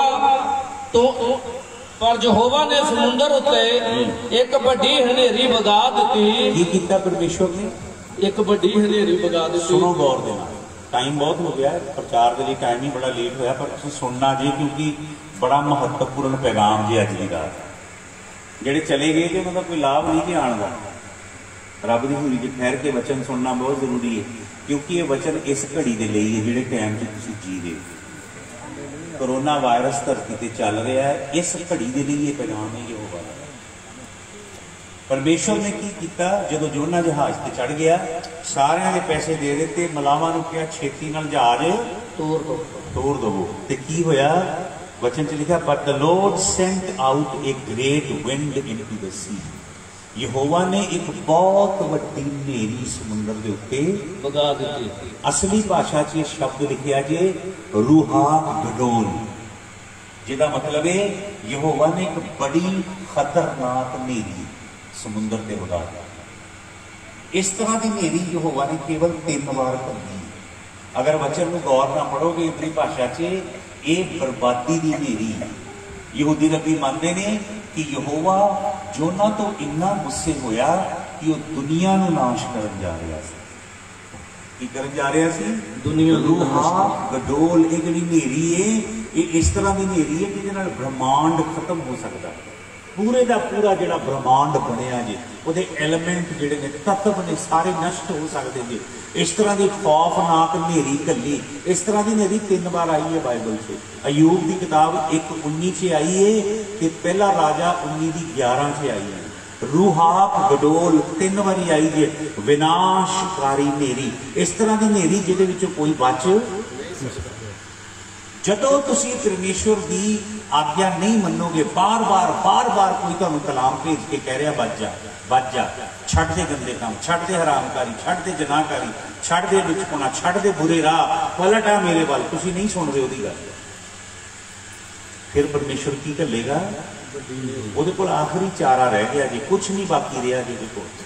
ਯਹੋਵਾ ਨੇ ਸਮੁੰਦਰ ਉੱਤੇ ਇੱਕ ਵੱਡੀ ਹਨੇਰੀ ਵਗਾ ਦਿੱਤੀ। ਕੀ ਕੀਤਾ ਪਰਮੇਸ਼ਵਰ ਨੇ? ਇੱਕ ਵੱਡੀ ਹਨੇਰੀ ਵਗਾ ਦਿੱਤੀ। ਸੁਣੋ ਗੌਰ ਦੇ ਨਾਲ। ਟਾਈਮ ਬਹੁਤ ਹੋ ਗਿਆ, ਪ੍ਰਚਾਰ ਦੇ ਲਈ ਟਾਈਮ ਹੀ ਬੜਾ ਲੇਟ ਹੋਇਆ, ਪਰ ਤੁਸੀਂ ਸੁਣਨਾ ਜੀ, ਕਿਉਂਕਿ ਬੜਾ ਮਹੱਤਵਪੂਰਨ ਪੈਗਾਮ ਜੀ ਅੱਜ ਦੀ ਰਾਤ। ਜਿਹੜੇ ਚਲੇ ਗਏ ਤੇ ਉਹਨਾਂ ਦਾ ਕੋਈ ਲਾਭ ਨਹੀਂ ਜੀ ਆਉਣ ਦਾ। ਰੱਬ ਦੀ ਹਜ਼ੂਰੀ 'ਚ ਠਹਿਰ ਕੇ ਵਚਨ ਸੁਣਨਾ ਬਹੁਤ ਜ਼ਰੂਰੀ ਹੈ, ਕਿਉਂਕਿ ਇਹ ਵਚਨ ਇਸ ਘੜੀ ਦੇ ਲਈ ਹੈ ਜਿਹੜੇ ਟਾਈਮ 'ਚ ਤੁਸੀਂ ਜੀ ਰਹੇ ਹੋ। ਕਰੋਨਾ ਵਾਇਰਸ ਧਰਤੀ ਤੇ ਚੱਲ ਰਿਹਾ ਹੈ, ਇਸ ਘੜੀ ਦੇ ਲਈ ਇਹ ਪੈਗਾਮ ਹੈ ਯਹੋਵਾ ਦਾ। ਪਰਮੇਸ਼ਵਰ ਨੇ ਕੀ ਕੀਤਾ? ਜਦੋਂ ਯੋਨਾ ਜਹਾਜ਼ ਤੇ ਚੜ ਗਿਆ, ਸਾਰਿਆਂ ਦੇ ਪੈਸੇ ਦੇ ਦਿੱਤੇ, ਮਲਾਵਾਂ ਨੂੰ ਕਿਹਾ ਛੇਤੀ ਨਾਲ ਜਹਾਜ਼ ਤੋੜ ਦਵੋ। ਤੇ ਕੀ ਹੋਇਆ? ਵਚਨ 'ਚ ਲਿਖਿਆ, but the Lord sent out a great wind into the sea. ਯਹੋਵਾ ਨੇ ਇੱਕ ਬਹੁਤ ਵੱਡੀ ਹਨੇਰੀ ਸਮੁੰਦਰ ਦੇ ਉੱਤੇ ਵਗਾ ਦਿੱਤੀ। ਅਸਲੀ ਭਾਸ਼ਾ 'ਚ ਇਹ ਸ਼ਬਦ ਲਿਖਿਆ ਜੇ ਰੂਹਾ ਗਡੋਲ, ਜਿਹਦਾ ਮਤਲਬ ਹੈ ਯਹੋਵਾ ਨੇ ਇੱਕ ਬੜੀ ਖਤਰਨਾਕ ਹਨੇਰੀ ਸਮੁੰਦਰ ਤੇ ਵਗਾ ਦਿੱਤੀ। ਇਸ ਤਰ੍ਹਾਂ ਦੀ ਹਨੇਰੀ ਯਹੋਵਾ ਨੇ ਕੇਵਲ 3 ਵਾਰ ਕੱਢੀ। ਅਗਰ ਵਚਨ ਨੂੰ ਗੌਰ ਨਾਲ ਪੜੋਗੇ ਇਬਰੀ ਭਾਸ਼ਾ 'ਚ, ਇਹ ਬਰਬਾਦੀ ਦੀ ਹਨੇਰੀ। ਯਹੂਦੀ ਰੱਬੀ ਮੰਨਦੇ ਨੇ ਕਿ ਯਹੋਵਾ ਯੋਨਾ ਤੋਂ ਇੰਨਾ ਗੁੱਸੇ ਹੋਇਆ ਕਿ ਉਹ ਦੁਨੀਆ ਨੂੰ ਨਾਸ਼ ਕਰਨ ਜਾ ਰਿਹਾ ਸੀ। ਕੀ ਕਰਨ ਜਾ ਰਿਹਾ ਸੀ? ਦੁਨੀਆ ਨੂੰ। ਰੂਹਾ ਗਡੋਲ, ਇਹ ਜਿਹੜੀ ਹਨੇਰੀ ਹੈ, ਇਹ ਇਸ ਤਰ੍ਹਾਂ ਦੀ ਹਨੇਰੀ ਹੈ ਜਿਹਦੇ ਨਾਲ ਬ੍ਰਹਮਾਂਡ ਖਤਮ ਹੋ ਸਕਦਾ। ਪੂਰੇ ਦਾ ਪੂਰਾ ਜਿਹੜਾ ਬ੍ਰਹਮਾਂਡ ਬਣਿਆ ਜੇ, ਉਹਦੇ ਐਲੀਮੈਂਟ ਜਿਹੜੇ ਨੇ, ਤੱਤਵ ਨੇ, ਸਾਰੇ ਨਸ਼ਟ ਹੋ ਸਕਦੇ ਜੇ। ਇਸ ਤਰ੍ਹਾਂ ਦੀ ਖੌਫਨਾਕ ਹਨੇਰੀ ਕੱਲੀ। ਇਸ ਤਰ੍ਹਾਂ ਦੀ ਹਨੇਰੀ 3 ਵਾਰ ਆਈ ਹੈ ਬਾਈਬਲ 'ਚ। ਅਯੂਬ ਦੀ ਕਿਤਾਬ 1:19 'ਚ ਆਈ ਹੈ ਤੇ ਪਹਿਲਾ ਰਾਜਾ 19 ਦੀ 11 'ਚ ਆਈ ਹੈ। ਰੂਹਾ ਗਡੋਲ 3 ਵਾਰੀ ਆਈ ਜੇ, ਵਿਨਾਸ਼ਕਾਰੀ ਹਨੇਰੀ। ਇਸ ਤਰ੍ਹਾਂ ਦੀ ਹਨੇਰੀ ਜਿਹਦੇ ਵਿੱਚੋਂ ਕੋਈ ਬਚ। ਜਦੋਂ ਤੁਸੀਂ ਪਰਮੇਸ਼ਵਰ ਦੀ ਆਗਿਆ ਨਹੀਂ ਮੰਨੋਗੇ, ਬਾਰ-ਬਾਰ ਕੋਈ ਤੁਹਾਨੂੰ ਕਲਾਮ ਭੇਜ ਕੇ ਕਹਿ ਰਿਹਾ ਬਚ ਜਾ, ਛੱਡ ਦੇ ਗੰਦੇ ਕੰਮ, ਛੱਡ ਦੇ ਹਰਾਮਕਾਰੀ, ਛੱਡ ਦੇ ਜਨਾਹਕਾਰੀ, ਛੱਡ ਦੇ ਲੁਚਪੁਣਾ, ਛੱਡ ਦੇ ਬੁਰੇ ਰਾਹ, ਪਲਟ ਆ ਮੇਰੇ ਵੱਲ, ਤੁਸੀਂ ਨਹੀਂ ਸੁਣ ਰਹੇ ਉਹਦੀ ਗੱਲ। ਫਿਰ ਪਰਮੇਸ਼ਵਰ ਕੀ ਘੱਲੇਗਾ? ਉਹਦੇ ਕੋਲ ਆਖਰੀ ਚਾਰਾ ਰਹਿ ਗਿਆ ਜੀ, ਕੁਛ ਨਹੀਂ ਬਾਕੀ ਰਿਹਾ ਜੀ। ਉਹਦੇ ਕੋਲ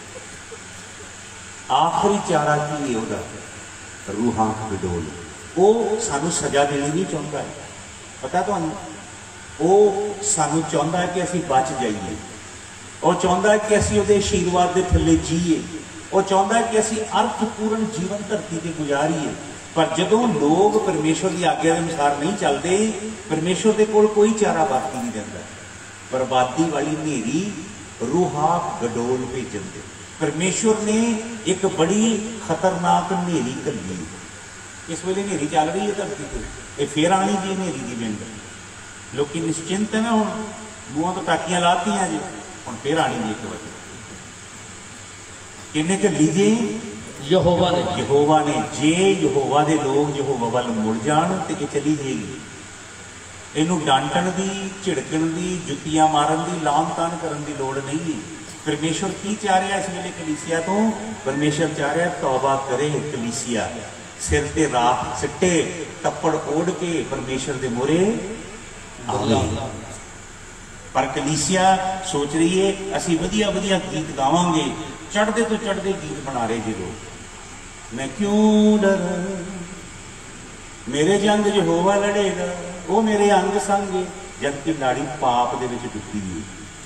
ਆਖਰੀ ਚਾਰਾ ਕੀ ਹੈ ਉਹਦਾ? ਰੂਹਾਂ ਗਡੋਲ। ਉਹ ਸਾਨੂੰ ਸਜ਼ਾ ਦੇਣੀ ਨਹੀਂ ਚਾਹੁੰਦਾ ਹੈ, ਪਤਾ ਤੁਹਾਨੂੰ? ਉਹ ਸਾਨੂੰ ਚਾਹੁੰਦਾ ਹੈ ਕਿ ਅਸੀਂ ਬਚ ਜਾਈਏ। ਉਹ ਚਾਹੁੰਦਾ ਹੈ ਕਿ ਅਸੀਂ ਉਹਦੇ ਆਸ਼ੀਰਵਾਦ ਦੇ ਥੱਲੇ ਜੀਏ। ਉਹ ਚਾਹੁੰਦਾ ਹੈ ਕਿ ਅਸੀਂ ਅਰਥਪੂਰਨ ਜੀਵਨ ਧਰਤੀ ਤੇ ਗੁਜ਼ਾਰੀਏ। ਪਰ ਜਦੋਂ ਲੋਕ ਪਰਮੇਸ਼ਵਰ ਦੀ ਆਗਿਆ ਦੇ ਅਨੁਸਾਰ ਨਹੀਂ ਚੱਲਦੇ, ਪਰਮੇਸ਼ਵਰ ਦੇ ਕੋਲ ਕੋਈ ਚਾਰਾ ਬਾਕੀ ਨਹੀਂ ਰਹਿੰਦਾ। ਬਰਬਾਦੀ ਵਾਲੀ ਹਨੇਰੀ ਰੂਹਾ ਗਡੋਲ ਭੇਜਣ ਦੇ ਪਰਮੇਸ਼ਵਰ ਨੇ ਇੱਕ ਬੜੀ ਖਤਰਨਾਕ ਹਨੇਰੀ ਘੱਲੀ। ਇਸ ਵੇਲੇ ਹਨੇਰੀ ਚੱਲ ਰਹੀ ਹੈ ਧਰਤੀ ਤੇ, ਇਹ ਫੇਰ ਆਣੀ ਜੀ ਹਨੇਰੀ ਦੀ ਵਿੰਡ। ਲੋਕੀ ਨਿਸ਼ਚਿੰਤ ਹੈ ਨਾ, ਹੁਣ ਮੂੰਹਾਂ ਤੋਂ ਟਾਕੀਆਂ ਲਾਤੀਆਂ ਜੀ, ਹੁਣ ਫੇਰ ਆਣੀ ਜੀ ਇੱਕ ਵਾਰ। ਕਿੰਨੇ ਘੱਲੀ ਜੀ? ਯਹੋਵਾ ਨੇ। ਜੇ ਯਹੋਵਾ ਦੇ ਲੋਕ ਯਹੋਵਾ ਵੱਲ ਮੁੜ ਜਾਣ ਤੇ ਇਹ ਚਲੀ ਜਾਏਗੀ। ਇਹਨੂੰ ਡਾਂਟਣ ਦੀ, ਝਿੜਕਣ ਦੀ, ਜੁੱਤੀਆਂ ਮਾਰਨ ਦੀ, ਲਾਮ-ਤਾਨ ਕਰਨ ਦੀ ਲੋੜ ਨਹੀਂ। ਪਰਮੇਸ਼ਵਰ ਕੀ ਚਾਹ ਰਿਹਾ ਇਸ ਵੇਲੇ ਕਲੀਸਿਆ ਤੋਂ? ਪਰਮੇਸ਼ਵਰ ਚਾਹ ਰਿਹਾ ਤੌਬਾ ਕਰੇ ਕਲੀਸਿਆ, ਸਿਰ ਤੇ ਰਾਖ ਸਿੱਟੇ, ਕੱਪੜ ਓੜ ਕੇ ਪਰਮੇਸ਼ਵਰ ਦੇ ਮੂਹਰੇ ਆਵੇ। ਪਰ ਕਲੀਸਿਆ ਸੋਚ ਰਹੀ ਹੈ ਅਸੀਂ ਵਧੀਆ ਗੀਤ ਗਾਵਾਂਗੇ, ਚੜ੍ਹਦੇ ਤੋਂ ਚੜ੍ਹਦੇ ਗੀਤ ਬਣਾ ਰਹੇ ਜੀ ਲੋਕ। ਮੈਂ ਕਿਉਂ ਡਰਾਂ, ਮੇਰੇ ਜੰਗ ਯਹੋਵਾ ਲੜੇਗਾ, ਉਹ ਮੇਰੇ ਅੰਗ ਸੰਗ, ਜਦਕਿ ਨਾੜੀ ਪਾਪ ਦੇ ਵਿੱਚ ਡੁੱਬੀ ਹੈ।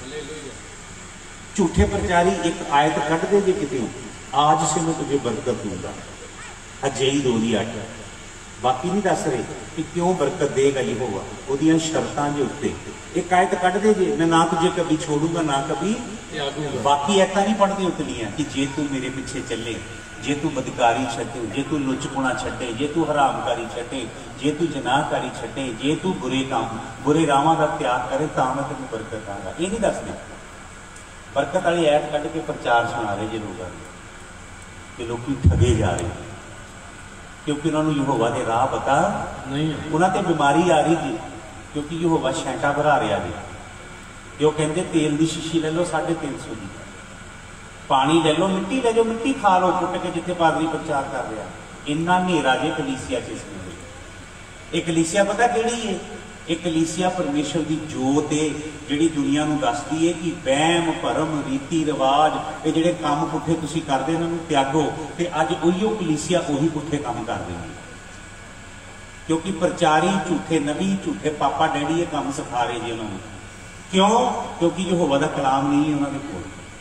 ਝੂਠੇ ਪ੍ਰਚਾਰੀ ਇੱਕ ਆਇਤ ਕੱਢਦੇ ਜੇ ਕਿਤੇ, ਆਜ ਸੇ ਮੈਂ ਤੁਝੇ ਬਰਕਤ ਦੂੰਗਾ, ਅਜਿਹੀ 2:8। ਬਾਕੀ ਨਹੀਂ ਦੱਸ ਰਹੇ ਕਿ ਕਿਉਂ ਬਰਕਤ ਦੇਗਾ ਯਹੋਵਾ, ਉਹਦੀਆਂ ਸ਼ਰਤਾਂ ਦੇ ਉੱਤੇ ਇੱਕ ਆਇਤ ਕੱਢਦੇ ਜੇ, ਮੈਂ ਨਾ ਤੁਝੇ ਕभी छोड़ूंगा ना कभी त्यागूंगा। बाकी ऐसा नहीं पढ़ते उतनी है कि जे तू मेरे पीछे चले जे तू बदकारी छड्डे, जे तू लुचपुणा छड्डे, जे तू हरामकारी छड्डे, जे तू जनाहकारी छड्डे, जे तू बुरे काम बुरे रावां का त्याग करे तां मैं तेनूं बरकत आंगा। ये नहीं दसदे, बरकत वाली ऐत कढ़ के प्रचार सुना रहे जे लोगों कि लोग ठगे जा रहे, क्योंकि उन्होंने यहोवा के राह पता नहीं, उन्होंने बीमारी आ रही थी क्योंकि यहोवा शैंटा भरा रहा जी। जो कहते तेल की शीशी ले लो 350 की, पानी ले लो, मिट्टी ले जाओ, मिट्टी खा लो पुट के जिथे पादरी प्रचार कर रहा। इन्ना नेरा जे कलीसिया च इसलिए कलीसिया पता केड़ी है? एक कलीसिया परमेश्वर की जोत है जिहड़ी दुनिया नूं दसदी है कि वहम भरम रीति रिवाज ये जिहड़े काम पुठे तुसीं करदे इन्हां नूं त्यागो। ते अज उहिओ कलीसिया उही पुठे काम कर रही है, क्योंकि प्रचारी झूठे नबी झूठे पापा डैडी ये काम सिखा रहे जी उन्होंने। क्यों? क्योंकि यहोवा दा कलाम नहीं है उन्होंने कोल,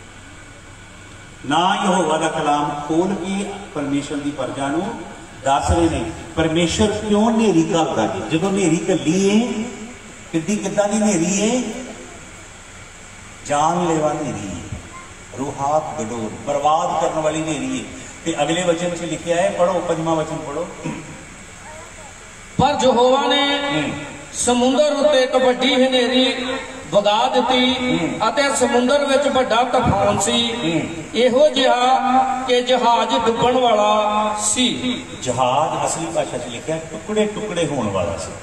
ना यहोवा दा कलाम खोल के परमेश्वर की प्रजा नूं दस रहे ने। परमेश्वर क्यों नेरी घलदा जी? जदों नेरी घली है किद्दां दी नेरी है? जानलेवा नेरी है, रूहात गडोर बर्बाद करने वाली नेरी है। ते अगले वचन से लिखा है, पढ़ो 5वां वचन पढ़ो। पर यहोवा ने समुंदर उत्ते एक वड्डी हनेरी वगा दी अते समुंदर विच वड्डा तूफान सी, इहो जिहा कि जहाज डुबण वाला सी। जहाज असली भाषा च लिखा टुकड़े टुकड़े होने वाला सी।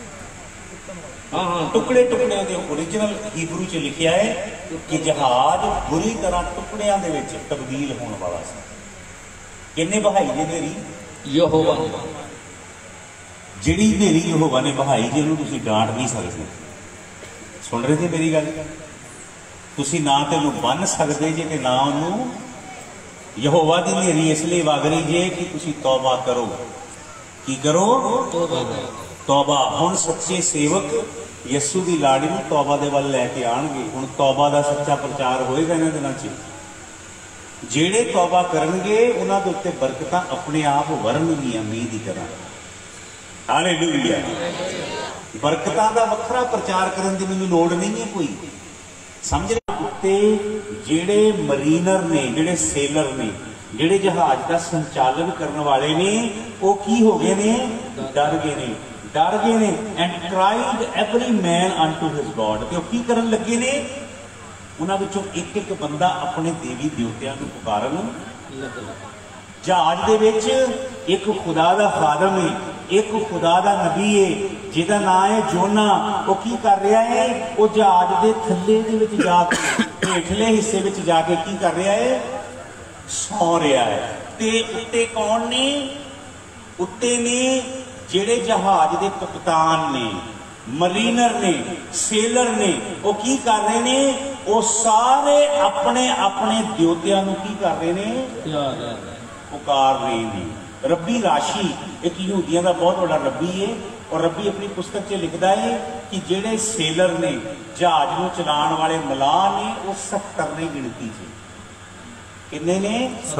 टुकड़े टुकड़े दे ओरिजिनल हिब्रू च लिखा है कि जहाज बुरी तरह टुकड़ियां दे विच तब्दील होने वाला सी। किन्ने बहाई जे नेरी? यहोवा। जिहड़ी नेरी यहोवा ने बहाई जी उहनूं तुसीं डांट नहीं सकदे। सुन रहे थे मेरी गल? तुसीं ना ते उहनूं बन सकदे जे ते ना उहनूं। यहोवा दी नेरी इसलिए वग रही जे कि तुसीं तौबा करो। की करो? तौबा। हुण सच्चे सेवक यसू दी लाड़ी नूं तौबा दे वल लैके आउणगे। हुण तौबा दा सच्चा प्रचार होएगा इन्हां दिनां च। ਜਿਹੜੇ तौबा करनगे उन्हां दे उत्ते बरकतां अपने आप वरनगियां मींह दी तरह। हालेलुया। बरकतां दा वखरा प्रचार करन दी मैनूं लोड़ नहीं है कोई। समझ रहे? उत्ते ਜਿਹੜੇ मरीनर ने, ਜਿਹੜੇ सेलर ने, ਜਿਹੜੇ जहाज का संचालन करने वाले ने, वो की हो गए ने? डर गए ने, डर गए ने। And cried every man unto his God. ते की करन लगे ने? उन्हां विचों एक एक बंदा अपने देवी देवतियां नूं पुकारन लगा। जहाज दे विच एक खुदा दा खादम है, एक खुदा दा नबी है जिहदा नाम है जोना। वो की कर रहा है? वो जहाज दे थल्ले दे विच जाके हेठले हिस्से विच जाके की कर रहा है? सौ रहा है। ते उत्ते कौन ने? उत्ते ने जिहड़े जहाज दे कप्तान ने, मरीनर ने, सेलर ने। वो की कर रहे ने? वो सारे अपने अपने देवतियां नूं की कर रहे ने? पुकार रहे ने। रब्बी राशि एक यहूदियों का बहुत बड़ा रब्बी है, और रब्बी अपनी पुस्तक च लिखता है कि जेडे सेलर ने, जहाज नूं चलाने वाले मलाह ने, वो 70 ने गिनती से। किन्ने ने?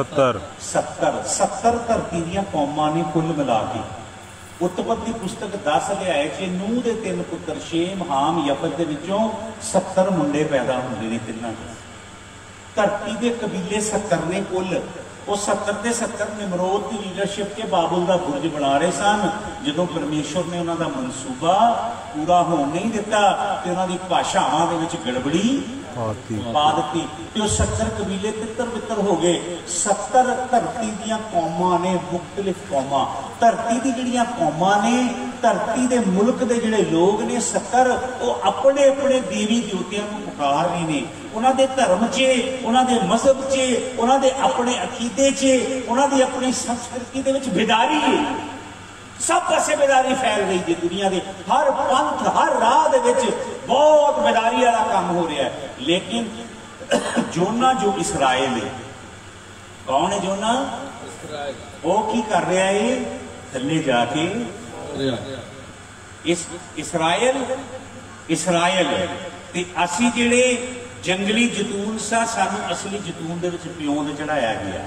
70 धरती दीयां कौमां ने कुल मिला के। उत्पत्ति पुस्तक 10 अध्याय च नूह दे 3 पुत्र शेम, हाम, यफत दे विचों 70 मुंडे पैदा होंदे ने तिन्हां चों। धरती दे कबीले 70 ने कुल। वो 70 के 70 निमरोद की लीडरशिप के बाबुल का बुर्ज बना रहे सन। जो परमेश्वर ने उन्होंने मनसूबा पूरा होने नहीं दिता तो उन्होंने भाषावां दे विच गड़बड़ी पा दी। तो 70 कबीले तितर बितर हो गए। 70 धरती दीयां कौमां ने, मुख्तलिफ कौमां। धरती दी जिहड़ियां कौमां ने, धरती दे मुल्क दे जिहड़े लोग ने 70, वो अपने अपने देवी देवतियां नूं पुकार रहे ने। उन्होंने धर्म च, उन्होंने मजहब च, उन्होंने अपने अकीदे च, उन्होंने अपनी संस्कृति दे विच बेदारी है। सब पासे बेदारी फैल रही है दुनिया के हर पंथ, हर राह दे विच बहुत बेदारी वाला काम हो रहा है। लेकिन जोना जो इसराइल है, कौन है जोना? वो की कर रहा है? थल्ले जाके इस इसराइल ते असी जिहड़े जंगली जतून सा, सानू असली जतून दे विच पियोंद चढ़ाया गया।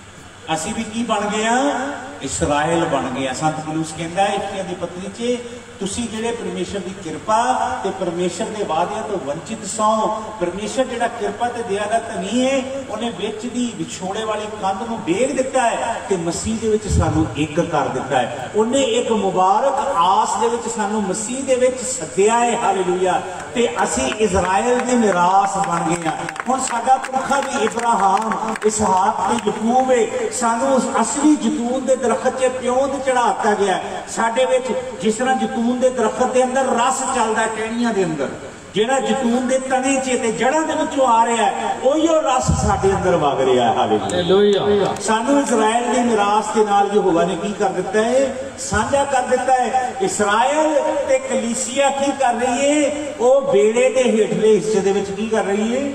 असी भी की बन गए? इसराइल बन गए। संत पौलुस कहंदा है इफिसियां दी पत्री च तुसी जिहड़े परमेश्वर की कृपा ते परमेश्वर के वादियां तो वंचित सौ। परमेश्वर जिहड़ा कृपा ते दया दा धनी है, उन्हें विच दी विछोड़े वाली कंध नूं बेग दिता है ते मसीह दे विच सानूं एक कर दिता है। उन्हें एक मुबारक आस दे विच सानूं मसीह दे विच सद्दिया है। हालेलुया। ते असी इजराइल दे मिरास बन गए हां। हुण साडा पुरखा भी इब्राहिम, इसहाक ते याकूब है। सानूं उस असली जैतून दे दरखत च प्योंद चढ़ाता गया। साडे विच जिस तरह जैतून दे दरखत दे अंदर रस चलदा है, टहनियां दे अंदर जेड़ा जैतून दे तने च ते जड़ां दे विचों आ रहा है, ओही रस साडे अंदर वग रहा है। हालेलुया। सानू इजराइल दी मिरास दे नाल यहोवा ने की कर दिता है, साझा कर दिता है। इस्राएल ते कलीसिया की कर रही है, वो बेड़े दे हेठले हिस्से दे विच की कर रही है।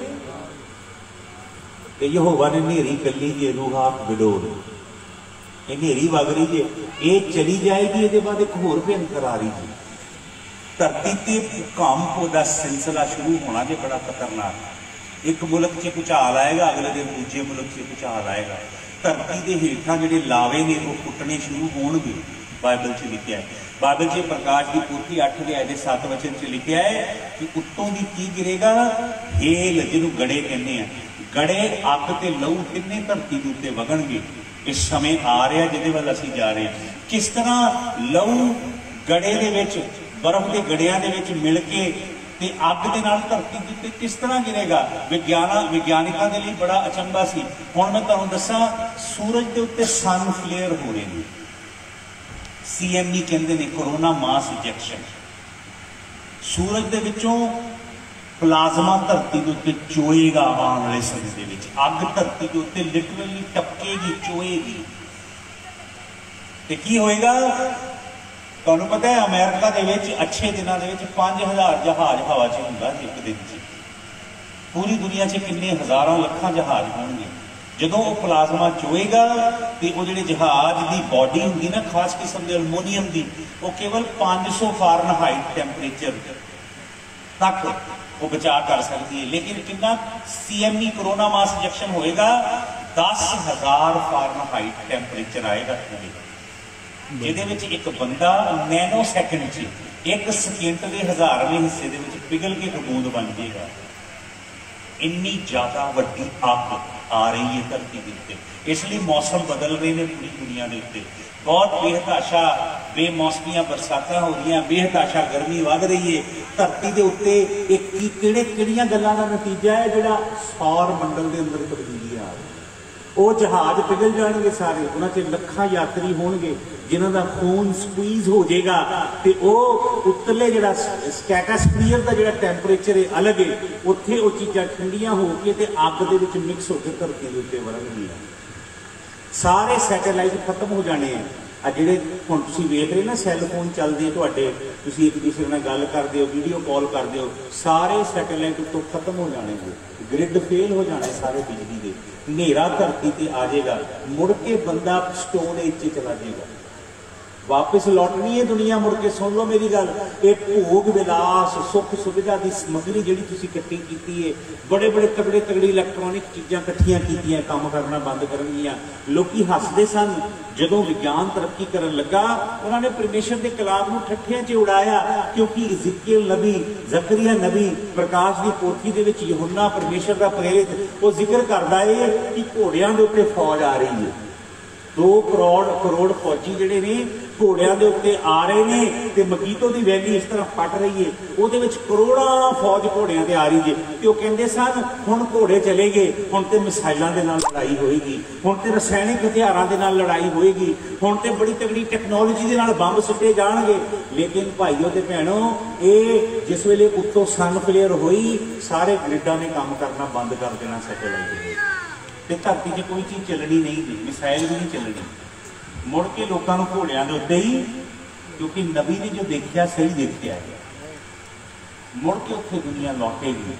यहोवा ने नेरी कली जे रूहात बिडोर, ये नेरी वग रही है, ये चली जाएगी, ये बाद एक होर भयंकर आ रही है। धरती ते भूकंप का सिलसिला शुरू होना जे बड़ा खतरनाक। एक मुल्क च भूचाल आएगा, अगले दिन दूजे मुल्क च भूचाल आएगा। धरती के हेठां जिहड़े लावे ने वो फुटने शुरू होणगे। बाइबल च लिखिया है, बाइबल च प्रकाश की पूर्ति 8 अध्याय 7 वचन च लिखिया है कि उत्तों की की गिरेगा, हेल जिन्हों गड़े कहने हैं, गड़े अग ते लहू तिन्ने धरती के उत्ते वगणगे। इस समय आ रहा जिहदे वल असीं जा रहे हैं। किस तरह लहू गड़े दे विच, बर्फ के गड़िया दे विच मिल के ते अग दे नाल धरती दे उत्ते किस तरह गिरेगा। विग्यानिकां दे लई बड़ा अचंभा सी। हुण मैं तुहानूं दस्सां, सूरज के उत्ते सन फ्लेयर हो रहे हैं। CME कहंदे ने कोरोना मास इजैक्शन। सूरज दे विचों प्लाज्मा धरती के उत्ते चोएगा। आने वाले समय दे विच अग धरती के उत्ते लिटरली टपकेगी, चोएगी। ते की होएगा तुहानूं पता है, अमेरिका दे विच अच्छे दिनों के 5000 जहाज हवा च हुंदा एक दिन च। पूरी दुनिया च किन्ने हज़ारां लखां जहाज होणगे। जदों वो प्लाज्मा चोएगा तो वो जिहड़े जहाज की बॉडी हुंदी ना, खास किस्म के एलमोनीयम की, वो केवल 500 फारनहाइट टैंपरेचर तक वो बचा कर सकती है। लेकिन कितना CME कोरोना मास इंजेक्शन होएगा, 10,000 फारनहाइट टैंपरेचर आएगा पूरे, जिहदे विच एक बंदा नैनो सैकेंड च 1 सेकेंड के 1000वें हिस्से दे विच पिघल के बूंद बन जाएगा। इन्नी ज्यादा वड्डी अग आ रही है धरती के उत्ते। इसलिए मौसम बदल रहे हैं पूरी दुनिया के उत्ते। बहुत बेहताशा बेमौसमियां बरसातां हो रही, बेहताशा गर्मी वध रही है धरती के उत्ते। एक किहड़ियां गल्लां दा नतीजा है जिहड़ा सौर मंडल के अंदर तब्दीली आ रही है। वो जहाज पिघल जाएंगे सारे, उन्होंने लखां यात्री होणगे जिन्हों का खून स्क्वीज हो जाएगा, तो वह उत्तले जिहड़ा स्ट्रैटोस्फीयर का जिहड़ा टैंपरेचर है अलग है, उत्थे वो चीज़ां ठंडियां हो के ते अग दे विच मिक्स होकर धरती के उत्ते वरनगियां। सारे सैटेलाइट खत्म हो जाने हैं। आ जिहड़े हुण तुसीं वेख रहे ना सैलफोन चलदे तुहाडे, तुसीं एक दूसरे नाल गल करदे हो, वीडियो कॉल करदे हो, सारे सैटेलाइट उत्तों खत्म हो जाने, ग्रिड फेल हो जाने सारे बिजली के। हनेरा धरती ते आ जाएगा, मुड़ के बंदा स्टोन एज च चला जाएगा। वापस लौटनी है दुनिया मुड़ के। सुन लो मेरी गल, ये भोग विलास सुख सुविधा की समग्री जी तुसीं इकट्ठी की है, बड़े बड़े तगड़े तगड़ी इलैक्ट्रॉनिक चीज़ां इकट्ठियां कीतियां, काम करना बंद करनगियां। लोकी हसदे सन जदों विज्ञान तरक्की करन लगा, उन्होंने परमेश्वर के कलाम नूं ठट्ठियां च उड़ाया, क्योंकि इज़िकियल नबी, जकरिया नबी, प्रकाश की पोथी दे विच यूहन्ना परमेश्वर का प्रेरित वो जिक्र करदा है कि घोड़ियां दे उत्ते फौज आ रही है। 2 करोड़ फौजी जिहड़े ने घोड़ियां दे उत्ते आ रहे हैं, ते मकीतो की वैली इस तरह फट रही है, उहदे विच करोड़ां फौज घोड़ियां ते आ रही है। ते वो कहंदे सन हुण घोड़े चले गए, हुण ते मिसाइलां दे नाल लड़ाई होएगी, हुण ते रसायनिक हथियारां दे नाल लड़ाई होएगी, हुण ते बड़ी तगड़ी टैक्नोलॉजी दे नाल बंब सुट्टे जाणगे। लेकिन भाईओ ते भैणों, ये जिस वेले उत्तों सन फ्लेयर होई, सारे ग्रिडां ने काम करना बंद कर देना सैटेलाइट, ते धरती 'च कोई चीज़ चलनी नहीं थी, मिसाइल भी नहीं चलनी। मुड़ के लोगों को घोड़ियां दे उत्ते ही, क्योंकि नबी ने जो देखा सही देखा है, मुड़ के उत्थे दुनिया लौटेगी।